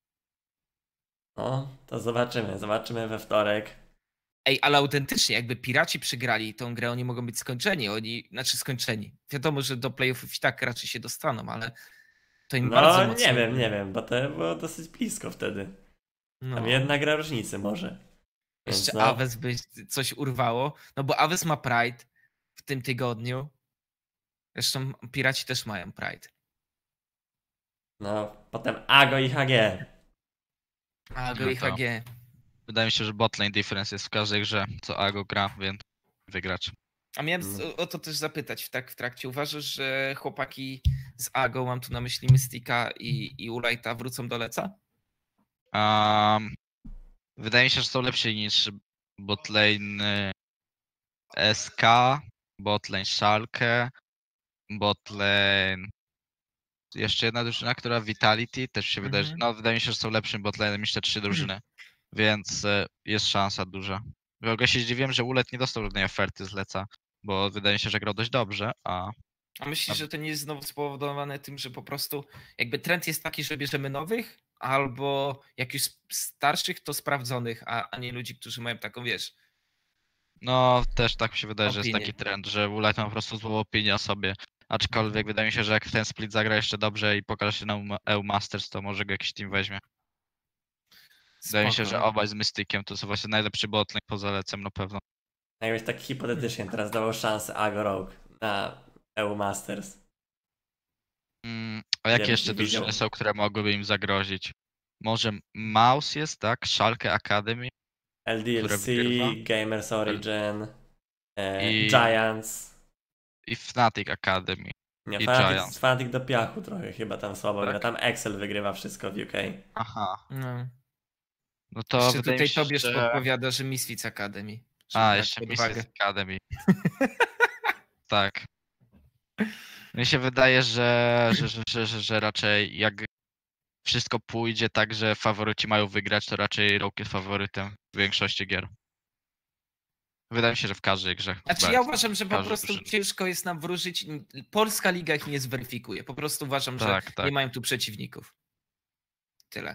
Speaker 1: No, to zobaczymy. Zobaczymy we wtorek.
Speaker 3: Ej, ale autentycznie, jakby Piraci przegrali tą grę, oni mogą być skończeni, oni, znaczy skończeni. Wiadomo, że do playoffów i tak raczej się dostaną, ale to im bardzo
Speaker 1: No,
Speaker 3: mocno...
Speaker 1: nie wiem, nie wiem, bo to było dosyć blisko wtedy.
Speaker 3: No.
Speaker 1: Tam jedna gra różnicy może. Więc
Speaker 3: Jeszcze
Speaker 1: no,
Speaker 3: Aves by coś urwało, no bo Aves ma Pride w tym tygodniu. Zresztą Piraci też mają Pride.
Speaker 1: no, potem Ago i H G.
Speaker 3: Ago
Speaker 2: No
Speaker 3: i
Speaker 2: to-
Speaker 3: H G.
Speaker 2: Wydaje mi się, że botlane difference jest w każdej grze, co Ago gra, więc wygrać.
Speaker 3: A miałem
Speaker 1: Mm.
Speaker 3: z- o to też zapytać w, tak, w trakcie. Uważasz, że chłopaki z Ago, mam tu na myśli Mystika i, i Ulajta, wrócą do Leca?
Speaker 2: Um, wydaje mi się, że są lepsi niż botlane y, S K, botlane Schalke, botlane... Jeszcze jedna drużyna, która Vitality, też się wydaje, że...
Speaker 3: Mhm.
Speaker 2: No, wydaje mi się, że są lepszym botlanem niż te trzy drużyny, więc y, jest szansa duża. W ogóle się zdziwiłem, że Ulet nie dostał żadnej oferty z Leca, bo wydaje mi się, że grał dość dobrze, a
Speaker 3: A myślisz, że to nie jest znowu spowodowane tym, że po prostu jakby trend jest taki, że bierzemy nowych, albo jak już starszych, to sprawdzonych, a, a nie ludzi, którzy mają taką, wiesz...
Speaker 2: No, też tak mi się wydaje, że jest
Speaker 3: Opinię.
Speaker 2: taki trend, że Woolite ma po prostu złą opinię o sobie. Aczkolwiek wydaje mi się, że jak ten split zagra jeszcze dobrze i pokaże się na E U Masters, to może go jakiś team weźmie. Wydaje mi się, że
Speaker 3: Spoko.
Speaker 2: obaj z Mystikiem to są właśnie najlepszy botlane poza Lecem na pewno.
Speaker 1: Jakbyś tak hipotetycznie teraz dawał szansę Ago Rogue na E U Masters.
Speaker 2: Mm, a jakie
Speaker 1: Gdzie
Speaker 2: jeszcze
Speaker 1: byś
Speaker 2: drużyny
Speaker 1: widział?
Speaker 2: są, które mogłyby im zagrozić? Może Mouse jest, tak? Schalke Academy które
Speaker 1: L D L C,
Speaker 2: wygrywa.
Speaker 1: Gamers Origin, e,
Speaker 2: I-
Speaker 1: Giants.
Speaker 2: i Fnatic Academy.
Speaker 1: Nie,
Speaker 2: i
Speaker 1: Fnatic,
Speaker 2: Giants.
Speaker 1: Fnatic do piachu trochę chyba tam słabo
Speaker 2: Tak?
Speaker 1: gra. Tam Excel wygrywa wszystko w U K.
Speaker 2: Aha.
Speaker 3: No.
Speaker 2: No to
Speaker 3: Jeszcze
Speaker 2: wydaje
Speaker 3: tutaj
Speaker 2: mi się,
Speaker 3: Tobiasz
Speaker 2: że...
Speaker 3: podpowiada, że Misfits Academy. żeby
Speaker 2: A,
Speaker 3: brać
Speaker 2: jeszcze
Speaker 3: pod
Speaker 2: Misfits
Speaker 3: uwagę.
Speaker 2: Academy. Tak. Mi się wydaje, że, że, że, że, że, że raczej jak wszystko pójdzie tak, że faworyci mają wygrać, to raczej Rogue jest faworytem w większości gier. Wydaje mi się, że w każdej grze.
Speaker 3: Znaczy
Speaker 2: chyba
Speaker 3: ja
Speaker 2: jest
Speaker 3: uważam, że po
Speaker 2: każdy
Speaker 3: prostu
Speaker 2: drużyny.
Speaker 3: ciężko jest nam wróżyć. Polska liga ich nie zweryfikuje. Po prostu uważam,
Speaker 2: Tak,
Speaker 3: że
Speaker 2: tak.
Speaker 3: nie mają tu przeciwników. Tyle.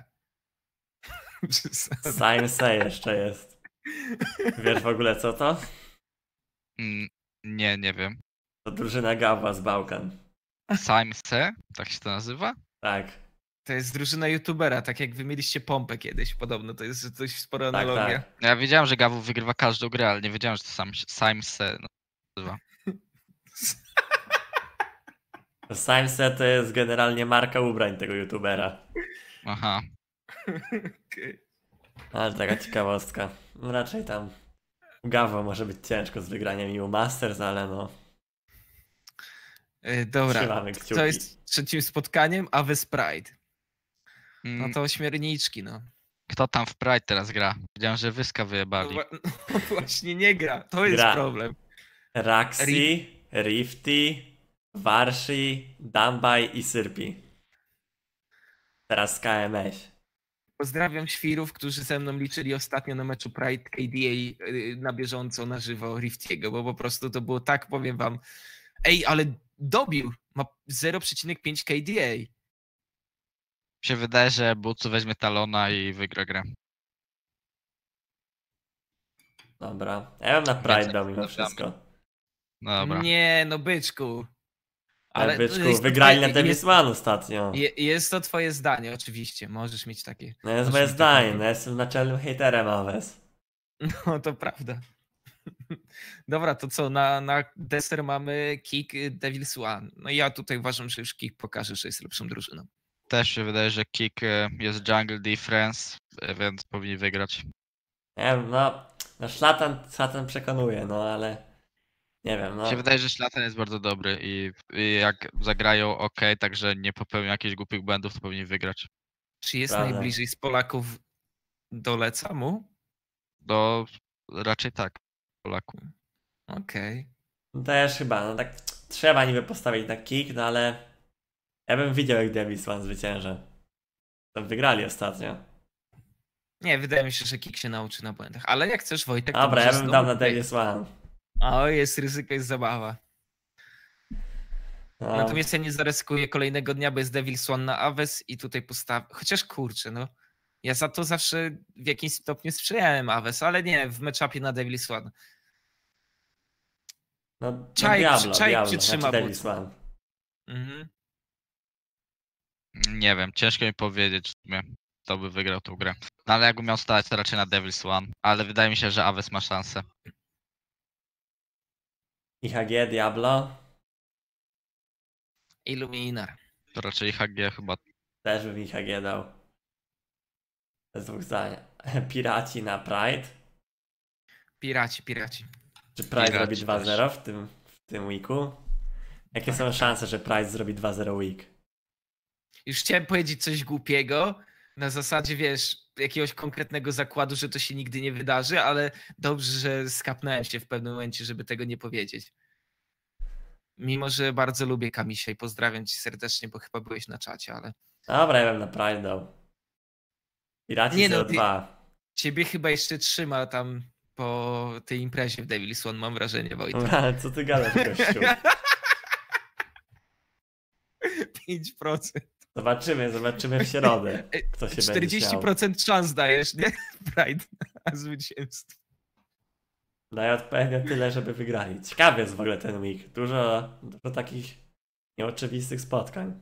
Speaker 1: Simsei jeszcze jest. Wiesz w ogóle co to?
Speaker 2: Mm, Nie, nie wiem.
Speaker 1: To drużyna Gawła z Bałkan.
Speaker 2: Simse? Tak się to nazywa?
Speaker 1: Tak,
Speaker 3: To jest drużyna youtubera, tak jak wy mieliście pompę kiedyś. Podobno to jest coś spora
Speaker 1: tak,
Speaker 3: analogia.
Speaker 1: tak.
Speaker 2: Ja wiedziałem, że Gawu wygrywa każdą grę, ale nie wiedziałem, że to sam Simse nazywa.
Speaker 1: Simse to jest generalnie marka ubrań tego youtubera.
Speaker 2: Aha.
Speaker 3: Okej.
Speaker 1: Ale taka ciekawostka. No raczej tam u Gawła może być ciężko z wygraniem mimo Masters, ale no
Speaker 3: E, Dobra,
Speaker 1: trzymamy kciuki.
Speaker 3: to jest trzecim spotkaniem, a wy Pride. No
Speaker 2: Mm,
Speaker 3: to ośmiorniczki, no.
Speaker 2: Kto tam w Pride teraz gra? Wiedziałem, że Wyska
Speaker 3: No,
Speaker 2: wyjebali.
Speaker 3: wa- no właśnie nie gra, to jest
Speaker 1: Gra.
Speaker 3: problem.
Speaker 1: Raxi, Rifty, Warshi, Dambaj i Syrpi. Teraz z K M S.
Speaker 3: Pozdrawiam świrów, którzy ze mną liczyli ostatnio na meczu Pride K D A y, na bieżąco na żywo Riftiego, bo po prostu to było tak, powiem wam. Ej, ale dobił, ma zero przecinek pięć K D A.
Speaker 2: Mi się wydaje, że Butsu weźmie Talona i wygra grę.
Speaker 1: Dobra. Ja bym na Pride
Speaker 2: Więcej
Speaker 1: dał mimo
Speaker 2: dodamy.
Speaker 1: wszystko.
Speaker 2: No dobra.
Speaker 3: Nie, no byczku.
Speaker 1: Ale
Speaker 3: Ale
Speaker 1: byczku,
Speaker 3: jest to
Speaker 1: wygrali
Speaker 3: twoje-
Speaker 1: na Devil's
Speaker 3: jest-
Speaker 1: One ostatnio.
Speaker 3: Je, jest to twoje zdanie, oczywiście. Możesz mieć takie.
Speaker 1: No jest
Speaker 3: możesz
Speaker 1: moje
Speaker 3: mieć
Speaker 1: zdanie,
Speaker 3: takie-
Speaker 1: no jestem naczelnym hejterem Aves.
Speaker 3: No to prawda. Dobra, to co? Na, na deser mamy Kick y, Devil's One. No i ja tutaj uważam, że już Kick pokaże, że jest lepszą drużyną.
Speaker 2: Też się wydaje, że Kick e, jest jungle difference, e, więc powinni wygrać.
Speaker 1: Nie wiem, no, no szlatan, szlatan przekonuje, no ale nie wiem,
Speaker 2: Mi
Speaker 1: no.
Speaker 2: się wydaje, że Szlatan jest bardzo dobry i, i jak zagrają ok, także nie popełnią jakichś głupich błędów, to powinni wygrać.
Speaker 3: Czy jest
Speaker 1: Prawda.
Speaker 3: najbliżej z Polaków do Leca mu?
Speaker 2: Do raczej tak, Polaku.
Speaker 3: Okej.
Speaker 1: No też chyba, no tak trzeba niby postawić na kick, no ale ja bym widział jak Devil's One zwycięży. To wygrali ostatnio.
Speaker 3: Nie, wydaje mi się, że Kick się nauczy na błędach. Ale jak chcesz, Wojtek, to
Speaker 1: Dobra, ja
Speaker 3: możesz
Speaker 1: bym
Speaker 3: znowu
Speaker 1: dał na
Speaker 3: tutaj-
Speaker 1: Devil's One.
Speaker 3: O, jest ryzyko, jest zabawa.
Speaker 1: No,
Speaker 3: Natomiast ja nie zaryzykuję kolejnego dnia, bo jest Devil's One na Aves i tutaj postawię. Chociaż kurczę, no. Ja za to zawsze w jakimś stopniu sprzyjałem Aves, ale nie, w meczapie na Devil's One.
Speaker 1: no, no
Speaker 3: Czaj-
Speaker 1: Diablo,
Speaker 3: Czaj
Speaker 1: Diablo,
Speaker 3: przytrzyma
Speaker 1: znaczy
Speaker 3: but.
Speaker 1: Devil's One.
Speaker 3: Mhm.
Speaker 2: Nie wiem, ciężko mi powiedzieć w sumie, kto by wygrał tą grę. No ale jakbym miał stać, to raczej na Devil's One, ale wydaje mi się, że Aves ma szansę.
Speaker 1: I H G, Diablo,
Speaker 3: Illuminar.
Speaker 2: To raczej H G chyba.
Speaker 1: też bym I H G dał. Bez dwóch zdań. Piraci na Pride.
Speaker 3: Piraci, piraci.
Speaker 1: Czy Pride
Speaker 2: Piraci
Speaker 1: zrobi
Speaker 2: też.
Speaker 1: dwa zero w tym, w tym weeku? Jakie są szanse, że Pride zrobi dwa zero week?
Speaker 3: Już chciałem powiedzieć coś głupiego, na zasadzie, wiesz, jakiegoś konkretnego zakładu, że to się nigdy nie wydarzy, ale dobrze, że skapnąłem się w pewnym momencie, żeby tego nie powiedzieć. Mimo, że bardzo lubię Kamisia i pozdrawiam cię serdecznie, bo chyba byłeś na czacie, ale
Speaker 1: Dobra, ja bym na Pride dał. Piraci
Speaker 3: Nie no,
Speaker 1: zero dwa.
Speaker 3: ciebie chyba jeszcze trzyma tam po tej imprezie w Devil's One, mam wrażenie, Wojtek.
Speaker 1: Ale co ty gadasz, gościu?
Speaker 3: pięć procent.
Speaker 1: Zobaczymy, zobaczymy w środę, kto się będzie
Speaker 3: czterdzieści
Speaker 1: śmiał.
Speaker 3: procent szans dajesz, nie? Pride na zwycięstwo.
Speaker 1: Daję odpowiednio tyle, żeby wygrali. Ciekawy jest w ogóle ten week. Dużo, dużo takich nieoczywistych spotkań.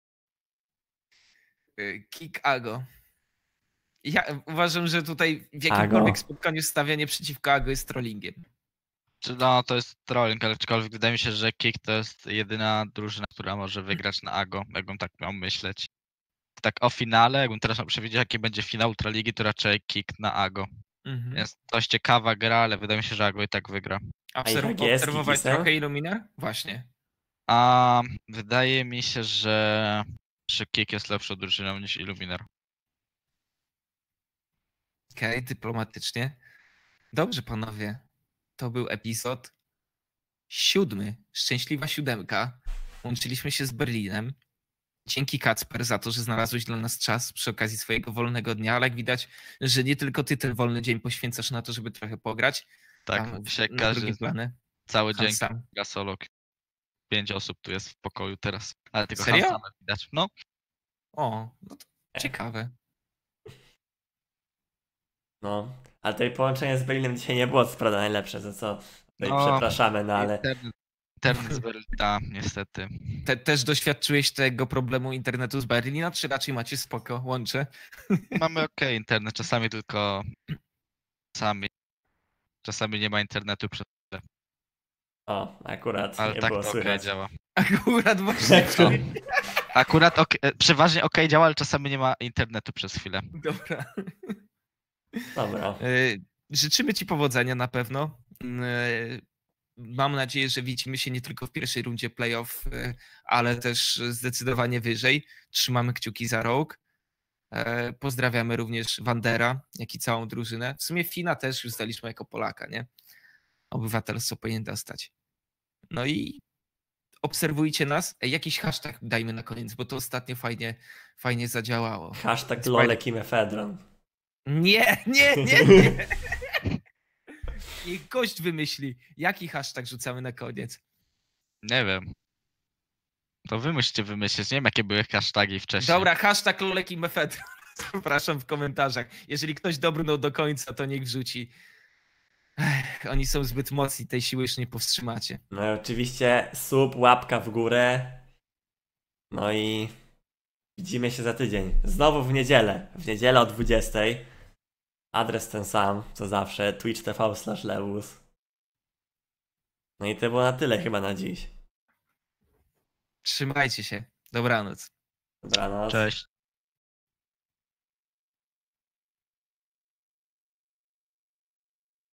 Speaker 3: Y, Kick Ago. Ja uważam, że tutaj w jakimkolwiek
Speaker 1: Ago.
Speaker 3: spotkaniu stawianie przeciwko Ago jest trollingiem.
Speaker 2: Czy no, to jest trolling, ale aczkolwiek wydaje mi się, że Kick to jest jedyna drużyna, która może wygrać na Ago, jakbym tak miał myśleć. Tak o finale, jakbym teraz miał przewidzieć, jaki będzie finał Ultraligi, to raczej Kick na Ago.
Speaker 3: Mhm.
Speaker 2: Jest dość ciekawa gra, ale wydaje mi się, że Ago i tak wygra.
Speaker 3: Obserw-
Speaker 1: jak jest
Speaker 3: obserwować
Speaker 1: Kikisem?
Speaker 3: trochę Illuminar? Właśnie.
Speaker 2: A wydaje mi się, że, że Kick jest lepszą drużyną niż Illuminar.
Speaker 3: Okej, okay, dyplomatycznie. Dobrze, panowie. To był epizod siódmy. Szczęśliwa siódemka. Łączyliśmy się z Berlinem. Dzięki Kacper za to, że znalazłeś dla nas czas przy okazji swojego wolnego dnia, ale jak widać, że nie tylko ty ten wolny dzień poświęcasz na to, żeby trochę pograć.
Speaker 2: Tak,
Speaker 3: Tam
Speaker 2: dzisiaj
Speaker 3: na
Speaker 2: każdy
Speaker 3: drugie plany.
Speaker 2: cały dzień
Speaker 3: Hansam.
Speaker 2: gra solo. Pięć osób tu jest w pokoju teraz, ale tylko
Speaker 3: Serio?
Speaker 2: Hansama widać. No,
Speaker 3: O, no to ciekawe.
Speaker 1: No, ale tutaj połączenie z Berlinem dzisiaj nie było co prawda najlepsze, za co tutaj
Speaker 2: No,
Speaker 1: przepraszamy, no ale
Speaker 2: internet, internet z Berlina, niestety.
Speaker 3: Te, też doświadczyłeś tego problemu internetu z Berlina, czy raczej macie spoko, łącze?
Speaker 2: Mamy okej internet, czasami tylko czasami, czasami nie ma internetu przez chwilę,
Speaker 1: o, akurat
Speaker 2: ale
Speaker 1: nie
Speaker 2: tak
Speaker 1: było
Speaker 2: to okej
Speaker 1: słychać.
Speaker 2: działa.
Speaker 3: Akurat właśnie.
Speaker 2: No. Akurat ok, przeważnie okej działa, ale czasami nie ma internetu przez chwilę.
Speaker 3: Dobra.
Speaker 1: Dobra.
Speaker 3: Y, Życzymy ci powodzenia na pewno. Y, Mam nadzieję, że widzimy się nie tylko w pierwszej rundzie playoff, y, ale też zdecydowanie wyżej. Trzymamy kciuki za Rogue. Y, Pozdrawiamy również Wandera, jak i całą drużynę. W sumie Fina też już zdaliśmy jako Polaka, nie? Obywatelstwo powinien dostać. No i obserwujcie nas. Ej, jakiś hashtag dajmy na koniec, bo to ostatnio fajnie, fajnie zadziałało.
Speaker 1: Hashtag
Speaker 3: Spider-
Speaker 1: lolek i mefedron.
Speaker 3: Nie, nie, nie, nie. Niech gość wymyśli, jaki hashtag rzucamy na koniec.
Speaker 2: Nie wiem. To wy musicie wymyślić, nie wiem jakie były hasztagi wcześniej.
Speaker 3: Dobra, hashtag lolek i mefedron. Zapraszam w komentarzach. Jeżeli ktoś dobrnął do końca, to niech wrzuci. Ech, oni są zbyt mocni, tej siły już nie powstrzymacie.
Speaker 1: No i oczywiście sub, łapka w górę. No i widzimy się za tydzień. Znowu w niedzielę. W niedzielę o dwudziestej. Adres ten sam, co zawsze. twitch kropka tv slash lewus. No i to było na tyle chyba na dziś.
Speaker 3: Trzymajcie się. Dobranoc.
Speaker 1: Dobranoc.
Speaker 2: Cześć.